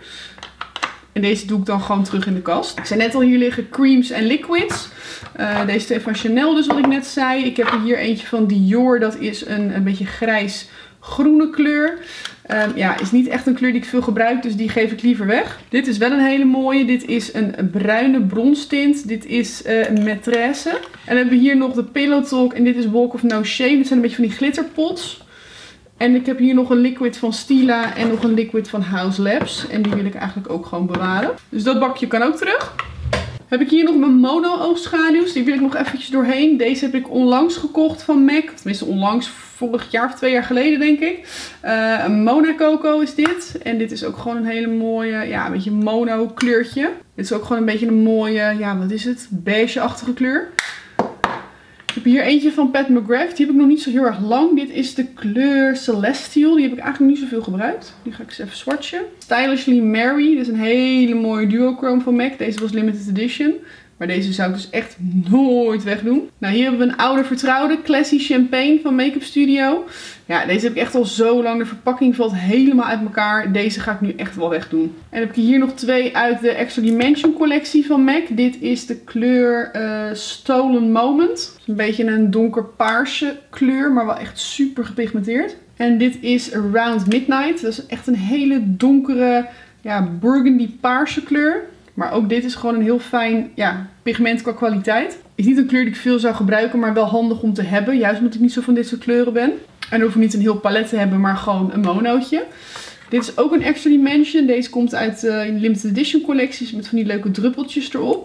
En deze doe ik dan gewoon terug in de kast. Ik zei net al, hier liggen creams en liquids. Uh, deze twee van Chanel dus, wat ik net zei. Ik heb er hier eentje van Dior. Dat is een, een beetje grijs groene kleur. Um, ja, is niet echt een kleur die ik veel gebruik, dus die geef ik liever weg. Dit is wel een hele mooie. Dit is een bruine bronstint. Dit is uh, Maîtresse. En dan hebben we hier nog de Pillow Talk en dit is Walk of No Shame. Dit zijn een beetje van die glitterpots. En ik heb hier nog een liquid van Stila en nog een liquid van House Labs. En die wil ik eigenlijk ook gewoon bewaren. Dus dat bakje kan ook terug. Heb ik hier nog mijn mono oogschaduws. Die wil ik nog eventjes doorheen. Deze heb ik onlangs gekocht van MAC. Tenminste onlangs, vorig jaar of twee jaar geleden denk ik. Uh, een Mona Coco is dit. En dit is ook gewoon een hele mooie, ja, een beetje mono kleurtje. Dit is ook gewoon een beetje een mooie, ja, wat is het? Beige-achtige kleur. Ik heb hier eentje van Pat McGrath. Die heb ik nog niet zo heel erg lang. Dit is de kleur Celestial. Die heb ik eigenlijk niet zoveel gebruikt. Die ga ik eens even swatchen. Stylishly Mary. Dit is een hele mooie duochrome van MAC. Deze was limited edition. Maar deze zou ik dus echt nooit wegdoen. Nou, hier hebben we een oude vertrouwde Classy Champagne van Make-up Studio. Ja, deze heb ik echt al zo lang. De verpakking valt helemaal uit elkaar. Deze ga ik nu echt wel wegdoen. En dan heb ik hier nog twee uit de Extra Dimension collectie van MAC. Dit is de kleur uh, Stolen Moment. Een beetje een donker paarse kleur, maar wel echt super gepigmenteerd. En dit is Around Midnight. Dat is echt een hele donkere, ja, burgundy paarse kleur. Maar ook dit is gewoon een heel fijn, ja, pigment qua kwaliteit. Is niet een kleur die ik veel zou gebruiken, maar wel handig om te hebben. Juist omdat ik niet zo van dit soort kleuren ben. En dan hoef ik niet een heel palet te hebben, maar gewoon een monootje. Dit is ook een Extra Dimension. Deze komt uit uh, in limited edition collecties met van die leuke druppeltjes erop.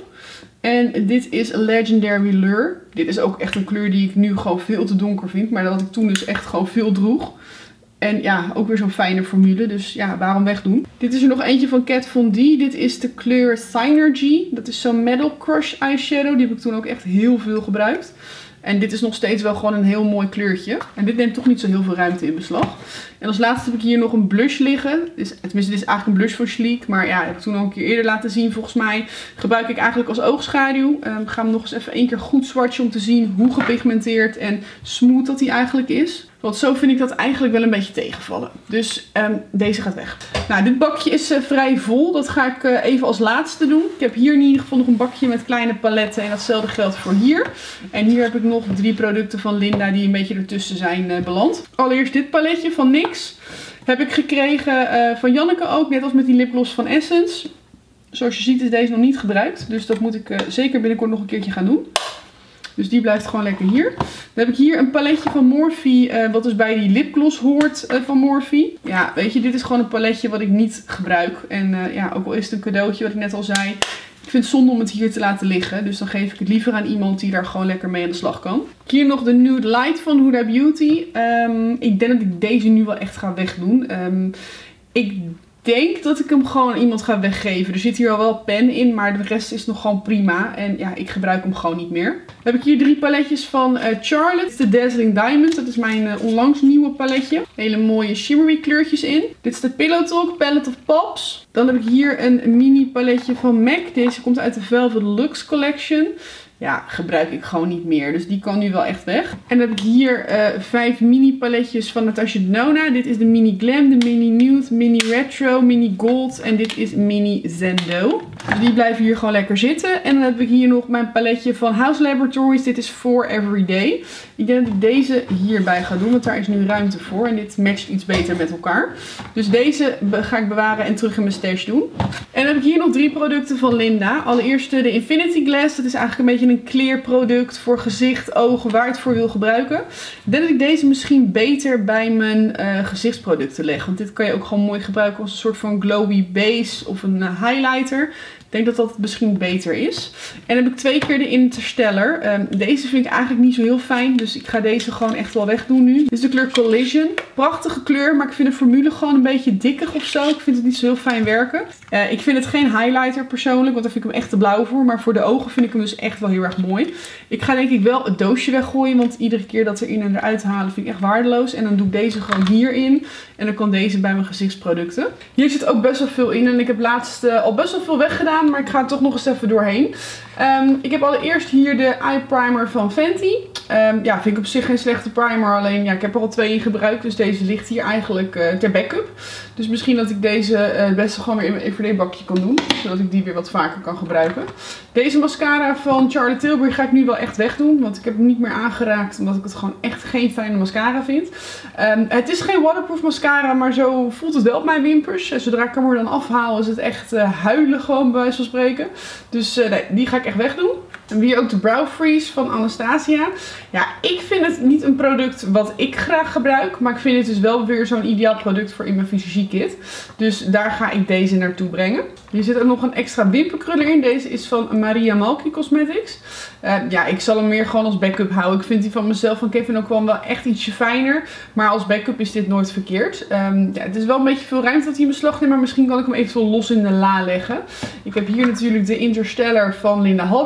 En dit is Legendary Lure. Dit is ook echt een kleur die ik nu gewoon veel te donker vind. Maar dat ik toen dus echt gewoon veel droeg. En ja, ook weer zo'n fijne formule. Dus ja, waarom wegdoen? Dit is er nog eentje van Kat Von D. Dit is de kleur Synergy. Dat is zo'n Metal Crush eyeshadow. Die heb ik toen ook echt heel veel gebruikt. En dit is nog steeds wel gewoon een heel mooi kleurtje. En dit neemt toch niet zo heel veel ruimte in beslag. En als laatste heb ik hier nog een blush liggen. Dus, tenminste, dit is eigenlijk een blush van Sleek. Maar ja, dat heb ik toen al een keer eerder laten zien. Volgens mij gebruik ik eigenlijk als oogschaduw. Um, ik ga hem nog eens even één keer goed swatchen om te zien hoe gepigmenteerd en smooth dat hij eigenlijk is. Want zo vind ik dat eigenlijk wel een beetje tegenvallen. Dus um, deze gaat weg. Nou, dit bakje is uh, vrij vol. Dat ga ik uh, even als laatste doen. Ik heb hier in ieder geval nog een bakje met kleine paletten. En datzelfde geldt voor hier. En hier heb ik nog drie producten van Linda die een beetje ertussen zijn uh, beland. Allereerst dit paletje van N Y X. Heb ik gekregen uh, van Janneke ook. Net als met die lipgloss van Essence. Zoals je ziet is deze nog niet gebruikt. Dus dat moet ik uh, zeker binnenkort nog een keertje gaan doen. Dus die blijft gewoon lekker hier. Dan heb ik hier een paletje van Morphe, uh, wat dus bij die lipgloss hoort uh, van Morphe. Ja, weet je, dit is gewoon een paletje wat ik niet gebruik. En uh, ja, ook al is het een cadeautje wat ik net al zei. Ik vind het zonde om het hier te laten liggen. Dus dan geef ik het liever aan iemand die daar gewoon lekker mee aan de slag kan. Hier nog de Nude Light van Huda Beauty. Um, ik denk dat ik deze nu wel echt ga wegdoen. Um, ik denk dat ik hem gewoon aan iemand ga weggeven. Er zit hier al wel pen in, maar de rest is nog gewoon prima. En ja, ik gebruik hem gewoon niet meer. Dan heb ik hier drie paletjes van uh, Charlotte. De Dazzling Diamond. Dat is mijn uh, onlangs nieuwe paletje. Hele mooie shimmery kleurtjes in. Dit is de Pillow Talk Palette of Pops. Dan heb ik hier een mini paletje van MAC. Deze komt uit de Velvet Luxe Collection. Ja, gebruik ik gewoon niet meer. Dus die kan nu wel echt weg. En dan heb ik hier uh, vijf mini paletjes van Natasha Denona. Dit is de Mini Glam, de Mini Nude, Mini Retro, Mini Gold. En dit is Mini Zendo. Dus die blijven hier gewoon lekker zitten. En dan heb ik hier nog mijn paletje van House Laboratories. Dit is For Everyday. Ik denk dat ik deze hierbij ga doen, want daar is nu ruimte voor. En dit matcht iets beter met elkaar. Dus deze ga ik bewaren en terug in mijn stash doen. En dan heb ik hier nog drie producten van Linda. Allereerst de Infinity Glass. Dat is eigenlijk een beetje een clear product voor gezicht, ogen, waar je het voor wil gebruiken. Ik denk dat ik deze misschien beter bij mijn uh, gezichtsproducten leg. Want dit kan je ook gewoon mooi gebruiken als een soort van glowy base of een uh, highlighter. Ik denk dat dat misschien beter is. En dan heb ik twee keer de Interstellar. Um, deze vind ik eigenlijk niet zo heel fijn. Dus ik ga deze gewoon echt wel wegdoen nu. Dit is de kleur Collision. Prachtige kleur, maar ik vind de formule gewoon een beetje dikkig of zo. Ik vind het niet zo heel fijn werken. Uh, ik vind het geen highlighter persoonlijk, want daar vind ik hem echt te blauw voor. Maar voor de ogen vind ik hem dus echt wel heel erg mooi. Ik ga denk ik wel het doosje weggooien, want iedere keer dat erin en eruit halen vind ik echt waardeloos. En dan doe ik deze gewoon hierin. En dan kan deze bij mijn gezichtsproducten. Hier zit ook best wel veel in. En ik heb laatst uh, al best wel veel weggedaan, maar ik ga er toch nog eens even doorheen. Um, ik heb allereerst hier de eye primer van Fenty. Um, ja, vind ik op zich geen slechte primer. Alleen, ja, ik heb er al twee in gebruikt. Dus deze ligt hier eigenlijk uh, ter backup. Dus misschien dat ik deze uh, het beste gewoon weer in mijn everyday bakje kan doen. Zodat ik die weer wat vaker kan gebruiken. Deze mascara van Charlotte Tilbury ga ik nu wel echt wegdoen. Want ik heb hem niet meer aangeraakt. Omdat ik het gewoon echt geen fijne mascara vind. Um, het is geen waterproof mascara. Maar zo voelt het wel op mijn wimpers. En zodra ik hem er dan afhaal is het echt uh, huilen gewoon bij wijze van spreken. Dus uh, nee, die ga ik echt wegdoen. En hier ook de Brow Freeze van Anastasia. Ja, ik vind het niet een product wat ik graag gebruik. Maar ik vind het dus wel weer zo'n ideaal product voor in mijn visagie kit. Dus daar ga ik deze naartoe brengen. Hier zit ook nog een extra wimperkruller in. Deze is van Maria Malky Cosmetics. Uh, ja, ik zal hem meer gewoon als backup houden. Ik vind die van mezelf van Kevyn ook wel echt ietsje fijner. Maar als backup is dit nooit verkeerd. Um, ja, het is wel een beetje veel ruimte dat hij in beslag neemt. Maar misschien kan ik hem eventueel los in de la leggen. Ik heb hier natuurlijk de Interstellar van Linda Halber Cosmetics.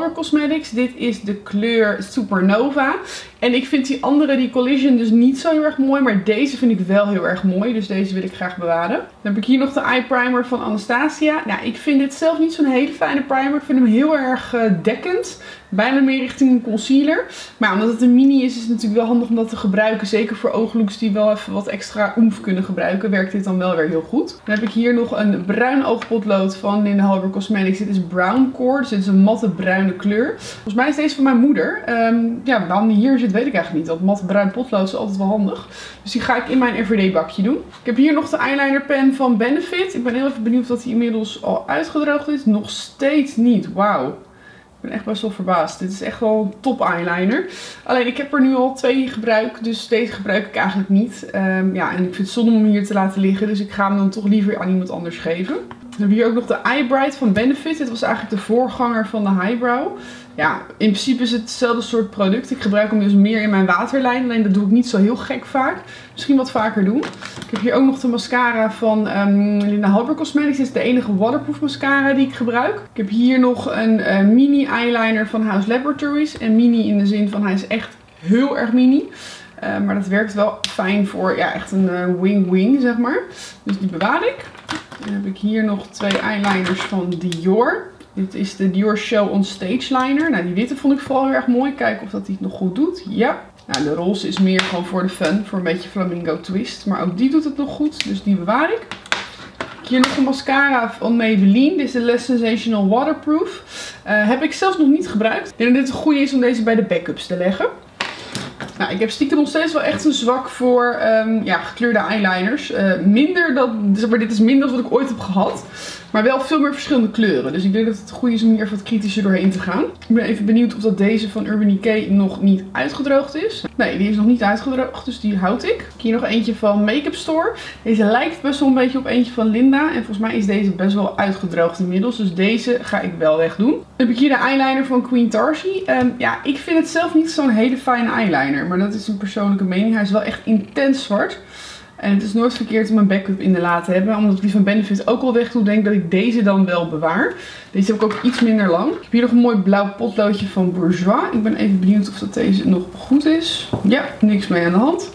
Cosmetics. Dit is de kleur Supernova. En ik vind die andere, die Collision, dus niet zo heel erg mooi. Maar deze vind ik wel heel erg mooi. Dus deze wil ik graag bewaren. Dan heb ik hier nog de eye primer van Anastasia. Nou, ik vind dit zelf niet zo'n hele fijne primer. Ik vind hem heel erg uh, dekkend. Bijna meer richting een concealer. Maar omdat het een mini is, is het natuurlijk wel handig om dat te gebruiken. Zeker voor ooglooks die wel even wat extra oemf kunnen gebruiken. Werkt dit dan wel weer heel goed. Dan heb ik hier nog een bruin oogpotlood van Linda Huber Cosmetics. Dit is Brown Core. Dus dit is een matte bruine kleur. Volgens mij is deze van mijn moeder. Um, ja, waarom die hier zit weet ik eigenlijk niet. Dat matte bruin potlood is altijd wel handig. Dus die ga ik in mijn everyday bakje doen. Ik heb hier nog de eyeliner pen van Benefit. Ik ben heel even benieuwd of die inmiddels al uitgedroogd is. Nog steeds niet. Wauw. Ik ben echt best wel verbaasd. Dit is echt wel een top eyeliner. Alleen ik heb er nu al twee gebruikt. Dus deze gebruik ik eigenlijk niet. Um, ja, en ik vind het zonde om hem hier te laten liggen. Dus ik ga hem dan toch liever aan iemand anders geven. Dan heb je hier ook nog de Eye Bright van Benefit. Dit was eigenlijk de voorganger van de Highbrow. Ja, in principe is het hetzelfde soort product. Ik gebruik hem dus meer in mijn waterlijn. Alleen dat doe ik niet zo heel gek vaak. Misschien wat vaker doen. Ik heb hier ook nog de mascara van um, Linda Huber Cosmetics. Dit is de enige waterproof mascara die ik gebruik. Ik heb hier nog een uh, mini eyeliner van House Laboratories. En mini in de zin van hij is echt heel erg mini. Uh, maar dat werkt wel fijn voor ja, echt een wing-wing, uh, zeg maar. Dus die bewaar ik. Dan heb ik hier nog twee eyeliners van Dior. Dit is de Dior Show on Stage Liner. Nou, die witte vond ik vooral heel erg mooi. Kijken of dat die het nog goed doet. Ja. Nou, de roze is meer gewoon voor de fun. Voor een beetje flamingo twist. Maar ook die doet het nog goed. Dus die bewaar ik. Hier nog een mascara van Maybelline. Dit is de Less Sensational Waterproof. Uh, heb ik zelfs nog niet gebruikt. Ik denk dat dit een goede is om deze bij de backups te leggen. Nou, ik heb stiekem nog steeds wel echt een zwak voor um, ja, gekleurde eyeliners. Uh, minder dan, zeg maar, dit is minder dan wat ik ooit heb gehad. Maar wel veel meer verschillende kleuren. Dus ik denk dat het goed is om hier even wat kritischer doorheen te gaan. Ik ben even benieuwd of dat deze van Urban Decay nog niet uitgedroogd is. Nee, die is nog niet uitgedroogd. Dus die houd ik. Hier nog eentje van Make-up Store. Deze lijkt best wel een beetje op eentje van Linda. En volgens mij is deze best wel uitgedroogd inmiddels. Dus deze ga ik wel wegdoen. Dan heb ik hier de eyeliner van Queen Tarsi. Um, ja, ik vind het zelf niet zo'n hele fijne eyeliner. Maar dat is een persoonlijke mening. Hij is wel echt intens zwart. En het is nooit verkeerd om een backup in te laten hebben. Omdat ik die van Benefit ook al weg doe, denk ik dat ik deze dan wel bewaar. Deze heb ik ook iets minder lang. Ik heb hier nog een mooi blauw potloodje van Bourjois. Ik ben even benieuwd of dat deze nog goed is. Ja, niks mee aan de hand.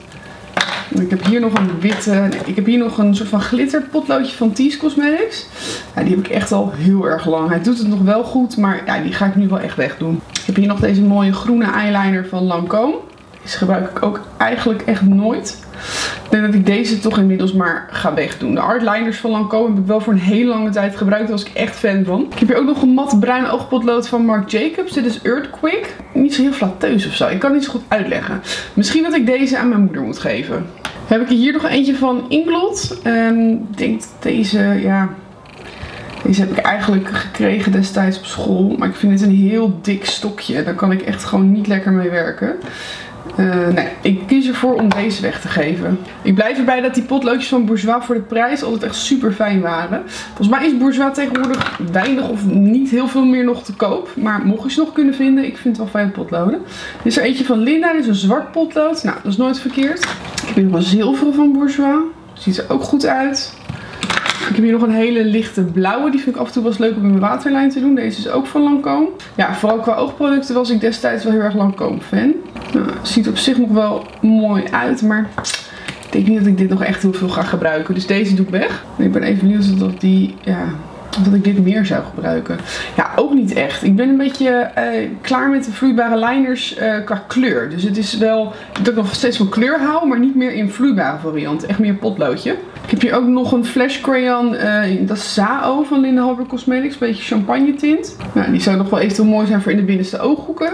En ik heb hier nog een witte... Nee, ik heb hier nog een soort van glitter potloodje van Tease Cosmetics. Ja, die heb ik echt al heel erg lang. Hij doet het nog wel goed, maar ja, die ga ik nu wel echt wegdoen. Ik heb hier nog deze mooie groene eyeliner van Lancôme. Deze gebruik ik ook eigenlijk echt nooit. Ik denk dat ik deze toch inmiddels maar ga wegdoen. De Art Liners van Lancôme heb ik wel voor een hele lange tijd gebruikt. Daar was ik echt fan van. Ik heb hier ook nog een mat bruin oogpotlood van Marc Jacobs. Dit is Earthquake. Niet zo heel flatteus of zo. Ik kan het niet zo goed uitleggen. Misschien dat ik deze aan mijn moeder moet geven. Heb ik hier nog eentje van Inglot. Um, ik denk dat deze, ja... Deze heb ik eigenlijk gekregen destijds op school. Maar ik vind dit een heel dik stokje. Daar kan ik echt gewoon niet lekker mee werken. Uh, nee, ik kies ervoor om deze weg te geven. Ik blijf erbij dat die potloodjes van Bourjois voor de prijs altijd echt super fijn waren. Volgens mij is Bourjois tegenwoordig weinig of niet heel veel meer nog te koop. Maar mocht je ze nog kunnen vinden, ik vind het wel fijn potloden. Dit is er eentje van Linda, dit is een zwart potlood. Nou, dat is nooit verkeerd. Ik heb hier nog een zilveren van Bourjois. Ziet er ook goed uit. Ik heb hier nog een hele lichte blauwe. Die vind ik af en toe wel eens leuk om in mijn waterlijn te doen. Deze is ook van Lancôme. Ja, vooral qua oogproducten was ik destijds wel heel erg Lancôme fan. Nou, ziet er op zich nog wel mooi uit. Maar ik denk niet dat ik dit nog echt heel veel ga gebruiken. Dus deze doe ik weg. En ik ben even benieuwd of die... Ja, dat ik dit meer zou gebruiken. Ja, ook niet echt. Ik ben een beetje uh, klaar met de vloeibare liners uh, qua kleur. Dus het is wel dat ik nog steeds van kleur hou, maar niet meer in vloeibare variant. Echt meer potloodje. Ik heb hier ook nog een flash crayon. Uh, dat is Sao van Linda Huber Cosmetics. Een beetje champagne tint. Nou, die zou nog wel eventueel mooi zijn voor in de binnenste ooghoeken.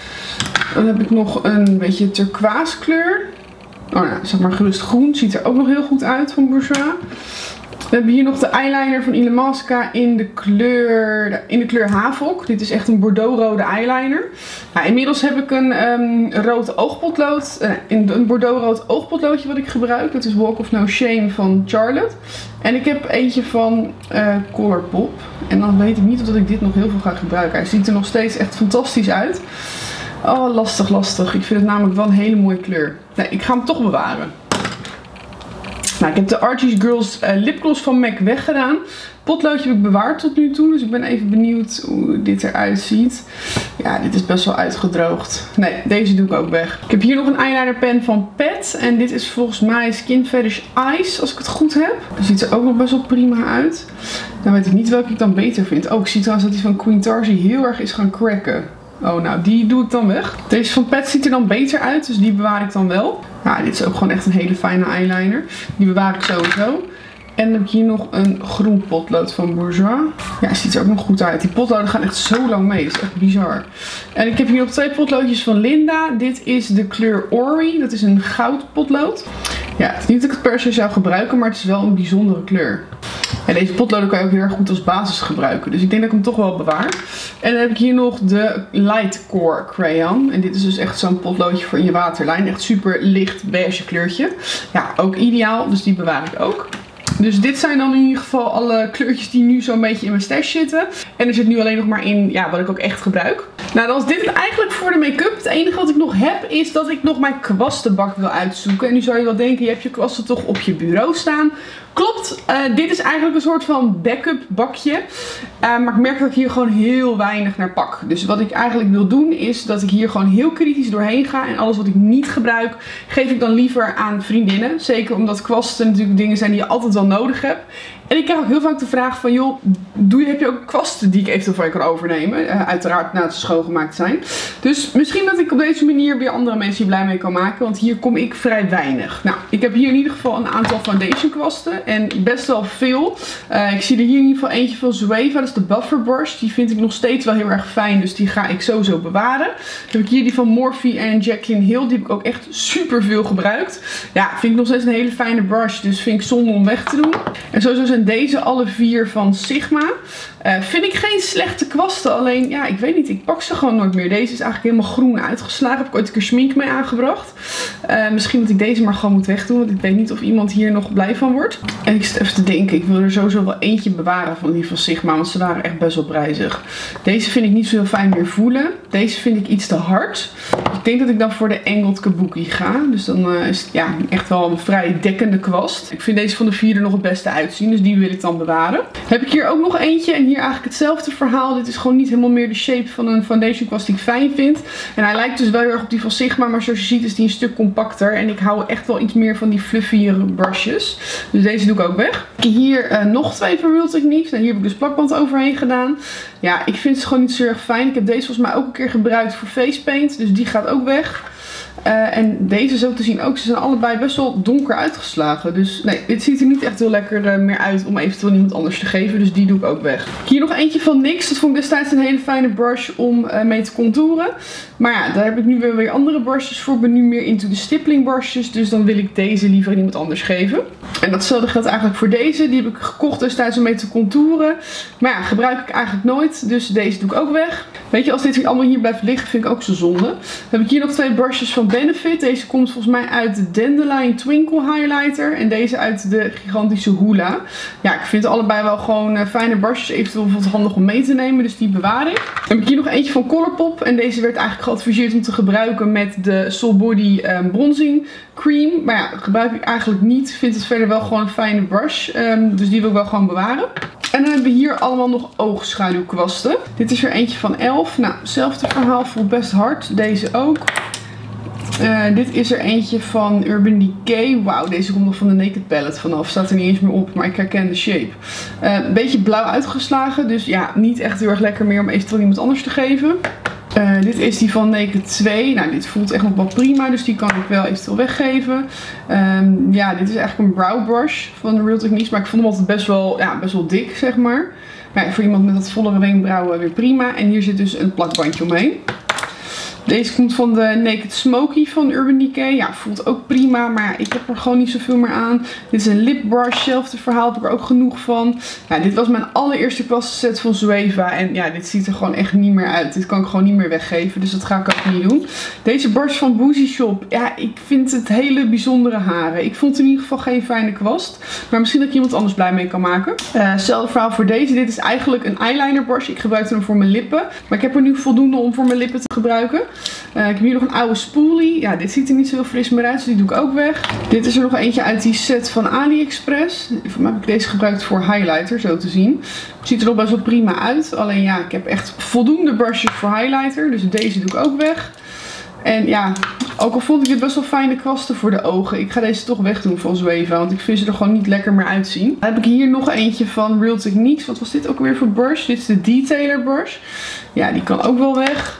Dan heb ik nog een beetje turquoise kleur. Oh nou, zeg maar gerust groen. Ziet er ook nog heel goed uit van Bourjois. We hebben hier nog de eyeliner van Illamasqua in de kleur, in de kleur Havok. Dit is echt een bordeauxrode eyeliner. Nou, inmiddels heb ik een um, rood oogpotlood, uh, een bordeauxrood oogpotloodje wat ik gebruik. Dat is Walk of No Shame van Charlotte. En ik heb eentje van uh, Colourpop. En dan weet ik niet of ik dit nog heel veel ga gebruiken. Hij ziet er nog steeds echt fantastisch uit. Oh, lastig, lastig. Ik vind het namelijk wel een hele mooie kleur. Nee, ik ga hem toch bewaren. Nou, ik heb de Archie's Girls uh, lipgloss van M A C weggedaan. Potloodje heb ik bewaard tot nu toe. Dus ik ben even benieuwd hoe dit eruit ziet. Ja, dit is best wel uitgedroogd. Nee, deze doe ik ook weg. Ik heb hier nog een eyeliner pen van Pat. En dit is volgens mij Skin Fetish Ice, als ik het goed heb. Die ziet er ook nog best wel prima uit. Dan weet ik niet welke ik dan beter vind. Oh, ik zie trouwens dat die van Queen Tarsi heel erg is gaan cracken. Oh, nou, die doe ik dan weg. Deze van Pat ziet er dan beter uit, dus die bewaar ik dan wel. Ja, dit is ook gewoon echt een hele fijne eyeliner. Die bewaar ik sowieso. En dan heb ik hier nog een groen potlood van Bourjois. Ja, ziet er ook nog goed uit. Die potloden gaan echt zo lang mee. Dat is echt bizar. En ik heb hier nog twee potloodjes van Linda. Dit is de kleur Ori. Dat is een goud potlood. Ja, het is niet dat ik het per se zou gebruiken, maar het is wel een bijzondere kleur. En deze potloden kan je ook heel erg goed als basis gebruiken. Dus ik denk dat ik hem toch wel bewaar. En dan heb ik hier nog de Light Core Crayon. En dit is dus echt zo'n potloodje voor in je waterlijn. Echt super licht beige kleurtje. Ja, ook ideaal. Dus die bewaar ik ook. Dus dit zijn dan in ieder geval alle kleurtjes die nu zo'n beetje in mijn stash zitten. En er zit nu alleen nog maar in, ja, wat ik ook echt gebruik. Nou, dan is dit het eigenlijk voor de make-up. Het enige wat ik nog heb is dat ik nog mijn kwastenbak wil uitzoeken. En nu zou je wel denken, je hebt je kwasten toch op je bureau staan. Klopt, uh, dit is eigenlijk een soort van backup bakje. Uh, maar ik merk dat ik hier gewoon heel weinig naar pak. Dus wat ik eigenlijk wil doen is dat ik hier gewoon heel kritisch doorheen ga. En alles wat ik niet gebruik, geef ik dan liever aan vriendinnen. Zeker omdat kwasten natuurlijk dingen zijn die je altijd wel nodig hebt. En ik krijg ook heel vaak de vraag van, joh, doe je, heb je ook kwasten die ik eventueel van je kan overnemen? Uh, uiteraard nadat ze schoongemaakt zijn. Dus misschien dat ik op deze manier weer andere mensen hier blij mee kan maken. Want hier kom ik vrij weinig. Nou, ik heb hier in ieder geval een aantal foundation kwasten. En best wel veel. Uh, ik zie er hier in ieder geval eentje van Zoeva. Dat is de Buffer Brush. Die vind ik nog steeds wel heel erg fijn. Dus die ga ik sowieso bewaren. Dan heb ik hier die van Morphe en Jaclyn Hill. Die heb ik ook echt super veel gebruikt. Ja, vind ik nog steeds een hele fijne brush. Dus vind ik zonde om weg te doen. En sowieso zijn deze alle vier van Sigma. Uh, vind ik geen slechte kwasten. Alleen, ja, ik weet niet. Ik pak ze gewoon nooit meer. Deze is eigenlijk helemaal groen uitgeslagen. Heb ik ooit een keer schmink mee aangebracht. Uh, misschien dat ik deze maar gewoon moet wegdoen. Want ik weet niet of iemand hier nog blij van wordt. En ik zit even te denken. Ik wil er sowieso wel eentje bewaren van die van Sigma. Want ze waren echt best wel prijzig. Deze vind ik niet zo heel fijn meer voelen. Deze vind ik iets te hard. Ik denk dat ik dan voor de Angled Kabuki ga. Dus dan uh, is het ja, echt wel een vrij dekkende kwast. Ik vind deze van de vier er nog het beste uitzien. Dus die wil ik dan bewaren. Heb ik hier ook nog eentje. En hier eigenlijk hetzelfde verhaal. Dit is gewoon niet helemaal meer de shape van een foundation kwast die ik fijn vind. En hij lijkt dus wel heel erg op die van Sigma. Maar zoals je ziet is die een stuk compacter. En ik hou echt wel iets meer van die fluffiere brushes. Dus deze doe ik ook weg. Hier uh, nog twee van Real Techniques. En hier heb ik dus plakband overheen gedaan. Ja, ik vind ze gewoon niet zo erg fijn. Ik heb deze volgens mij ook een keer gebruikt voor face paint. Dus die gaat ook weg. Uh, en deze zo te zien ook. Ze zijn allebei best wel donker uitgeslagen. Dus nee, dit ziet er niet echt heel lekker uh, meer uit om eventueel iemand anders te geven. Dus die doe ik ook weg. Hier nog eentje van N Y X. Dat vond ik destijds een hele fijne brush om uh, mee te contouren. Maar ja, daar heb ik nu weer, weer andere brushes voor. Ik ben nu meer into de stippling brushes. Dus dan wil ik deze liever aan iemand anders geven. En datzelfde geldt eigenlijk voor deze. Die heb ik gekocht destijds om mee te contouren. Maar ja, gebruik ik eigenlijk nooit. Dus deze doe ik ook weg. Weet je, als dit hier allemaal hier blijft liggen, vind ik ook zo zonde. Dan heb ik hier nog twee brushes van Benefit. Deze komt volgens mij uit de Dandelion Twinkle Highlighter. En deze uit de gigantische Hoola. Ja, ik vind allebei wel gewoon uh, fijne brushes. Eventueel bijvoorbeeld handig om mee te nemen. Dus die bewaar ik. Dan heb ik hier nog eentje van Colourpop. En deze werd eigenlijk geadviseerd om te gebruiken met de Soul Body um, Bronzing Cream. Maar ja, dat gebruik ik eigenlijk niet. Ik vind het verder wel gewoon een fijne brush. Um, dus die wil ik wel gewoon bewaren. En dan hebben we hier allemaal nog oogschaduwkwasten. Dit is er eentje van Elf. Nou, hetzelfde verhaal, voelt best hard. Deze ook. Uh, dit is er eentje van Urban Decay. Wauw, deze komt nog van de Naked Palette vanaf. Staat er niet eens meer op, maar ik herken de shape. Uh, een beetje blauw uitgeslagen. Dus ja, niet echt heel erg lekker meer om eventueel iemand anders te geven. Uh, dit is die van Naked twee. Nou, dit voelt echt nog wel prima. Dus die kan ik wel eventueel weggeven. Um, ja, dit is eigenlijk een brow brush van Real Techniques. Maar ik vond hem altijd best wel, ja, best wel dik, zeg maar. Maar ja, voor iemand met wat vollere wenkbrauwen weer prima. En hier zit dus een plakbandje omheen. Deze komt van de Naked Smoky van Urban Decay. Ja, voelt ook prima, maar ja, ik heb er gewoon niet zoveel meer aan. Dit is een lip brush, hetzelfde verhaal, heb ik er ook genoeg van. Ja, dit was mijn allereerste kwastenset van Zoeva. En ja, dit ziet er gewoon echt niet meer uit. Dit kan ik gewoon niet meer weggeven, dus dat ga ik ook niet doen. Deze brush van Boozy Shop. Ja, ik vind het hele bijzondere haren. Ik vond het in ieder geval geen fijne kwast. Maar misschien dat ik iemand anders blij mee kan maken. Uh, hetzelfde verhaal voor deze. Dit is eigenlijk een eyeliner brush. Ik gebruik hem voor mijn lippen. Maar ik heb er nu voldoende om voor mijn lippen te gebruiken. Uh, ik heb hier nog een oude spoolie. Ja, dit ziet er niet zo heel fris meer uit, dus die doe ik ook weg. Dit is er nog eentje uit die set van AliExpress. Voor mij heb ik deze gebruikt voor highlighter, zo te zien. Het ziet er nog best wel prima uit. Alleen ja, ik heb echt voldoende brushes voor highlighter. Dus deze doe ik ook weg. En ja, ook al vond ik dit best wel fijne kwasten voor de ogen. Ik ga deze toch wegdoen van Zoeva, want ik vind ze er gewoon niet lekker meer uitzien. Dan heb ik hier nog eentje van Real Techniques. Wat was dit ook weer voor brush? Dit is de Detailer brush. Ja, die kan ook wel weg.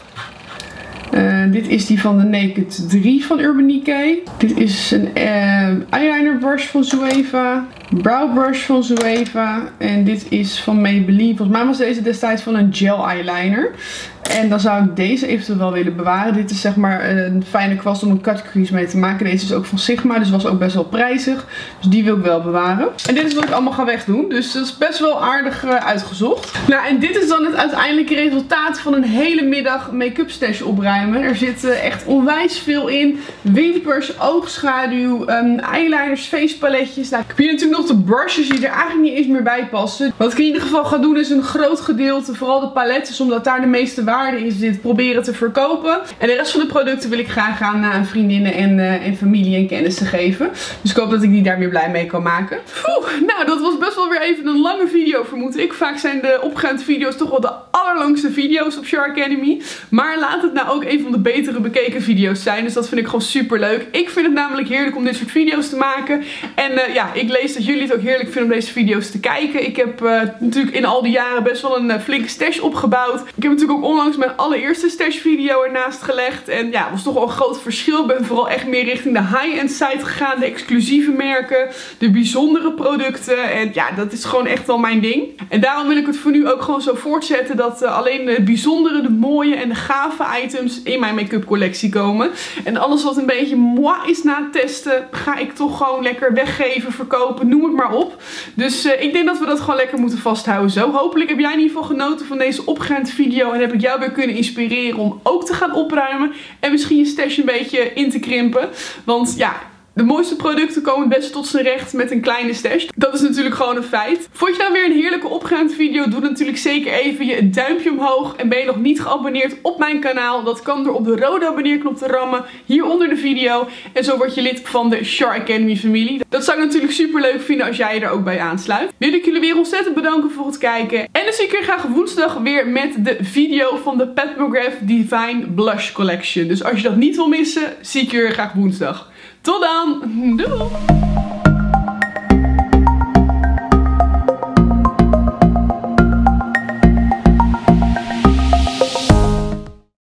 Uh, dit is die van de Naked drie van Urban Decay. Dit is een uh, eyeliner brush van Zoeva. Brow brush van Zoeva. En dit is van Maybelline. Volgens mij was deze destijds van een gel eyeliner. En dan zou ik deze eventueel wel willen bewaren. Dit is zeg maar een fijne kwast om een cut crease mee te maken. Deze is ook van Sigma, dus was ook best wel prijzig. Dus die wil ik wel bewaren. En dit is wat ik allemaal ga wegdoen. Dus dat is best wel aardig uh, uitgezocht. Nou, en dit is dan het uiteindelijke resultaat van een hele middag make-up stash opruimen. Er zit uh, echt onwijs veel in. Wimpers, oogschaduw, um, eyeliners, facepaletjes. Nou, ik heb hier natuurlijk nog de brushes die er eigenlijk niet eens meer bij passen. Wat ik in ieder geval ga doen is een groot gedeelte, vooral de palettes, omdat daar de meeste waarde is, dit proberen te verkopen. En de rest van de producten wil ik graag aan, uh, aan vriendinnen en, uh, en familie en kennissen geven. Dus ik hoop dat ik die daar weer blij mee kan maken. Oeh, nou, dat was best wel weer even een lange video, vermoed ik. Vaak zijn de opgeruimde video's toch wel de allerlangste video's op Char Academy. Maar laat het nou ook een van de betere bekeken video's zijn. Dus dat vind ik gewoon super leuk. Ik vind het namelijk heerlijk om dit soort video's te maken. En uh, ja, ik lees dat jullie het ook heerlijk vinden om deze video's te kijken. Ik heb uh, natuurlijk in al die jaren best wel een uh, flinke stash opgebouwd. Ik heb natuurlijk ook onlangs mijn allereerste stash video ernaast gelegd. En ja, het was toch wel een groot verschil. Ik ben vooral echt meer richting de high-end site gegaan. De exclusieve merken. De bijzondere producten. En ja, dat is gewoon echt wel mijn ding. En daarom wil ik het voor nu ook gewoon zo voortzetten. Dat uh, alleen de bijzondere, de mooie en de gave items in mijn make-up collectie komen. En alles wat een beetje moi is na het testen, ga ik toch gewoon lekker weggeven, verkopen. Noem het maar op. Dus uh, ik denk dat we dat gewoon lekker moeten vasthouden zo. Hopelijk heb jij in ieder geval genoten van deze opgeruimde video. En heb ik jou weer kunnen inspireren om ook te gaan opruimen. En misschien je stash een beetje in te krimpen. Want ja, de mooiste producten komen best tot zijn recht met een kleine stash. Dat is natuurlijk gewoon een feit. Vond je nou weer een heerlijke opgeruimde video? Doe natuurlijk zeker even je duimpje omhoog. En ben je nog niet geabonneerd op mijn kanaal? Dat kan door op de rode abonneerknop te rammen hier onder de video. En zo word je lid van de Char Academy familie. Dat zou ik natuurlijk super leuk vinden als jij je er ook bij aansluit. Wil ik jullie weer ontzettend bedanken voor het kijken. En dan zie ik je graag woensdag weer met de video van de Pat McGrath Divine Blush Collection. Dus als je dat niet wil missen, zie ik je weer graag woensdag. Tot dan! Doei!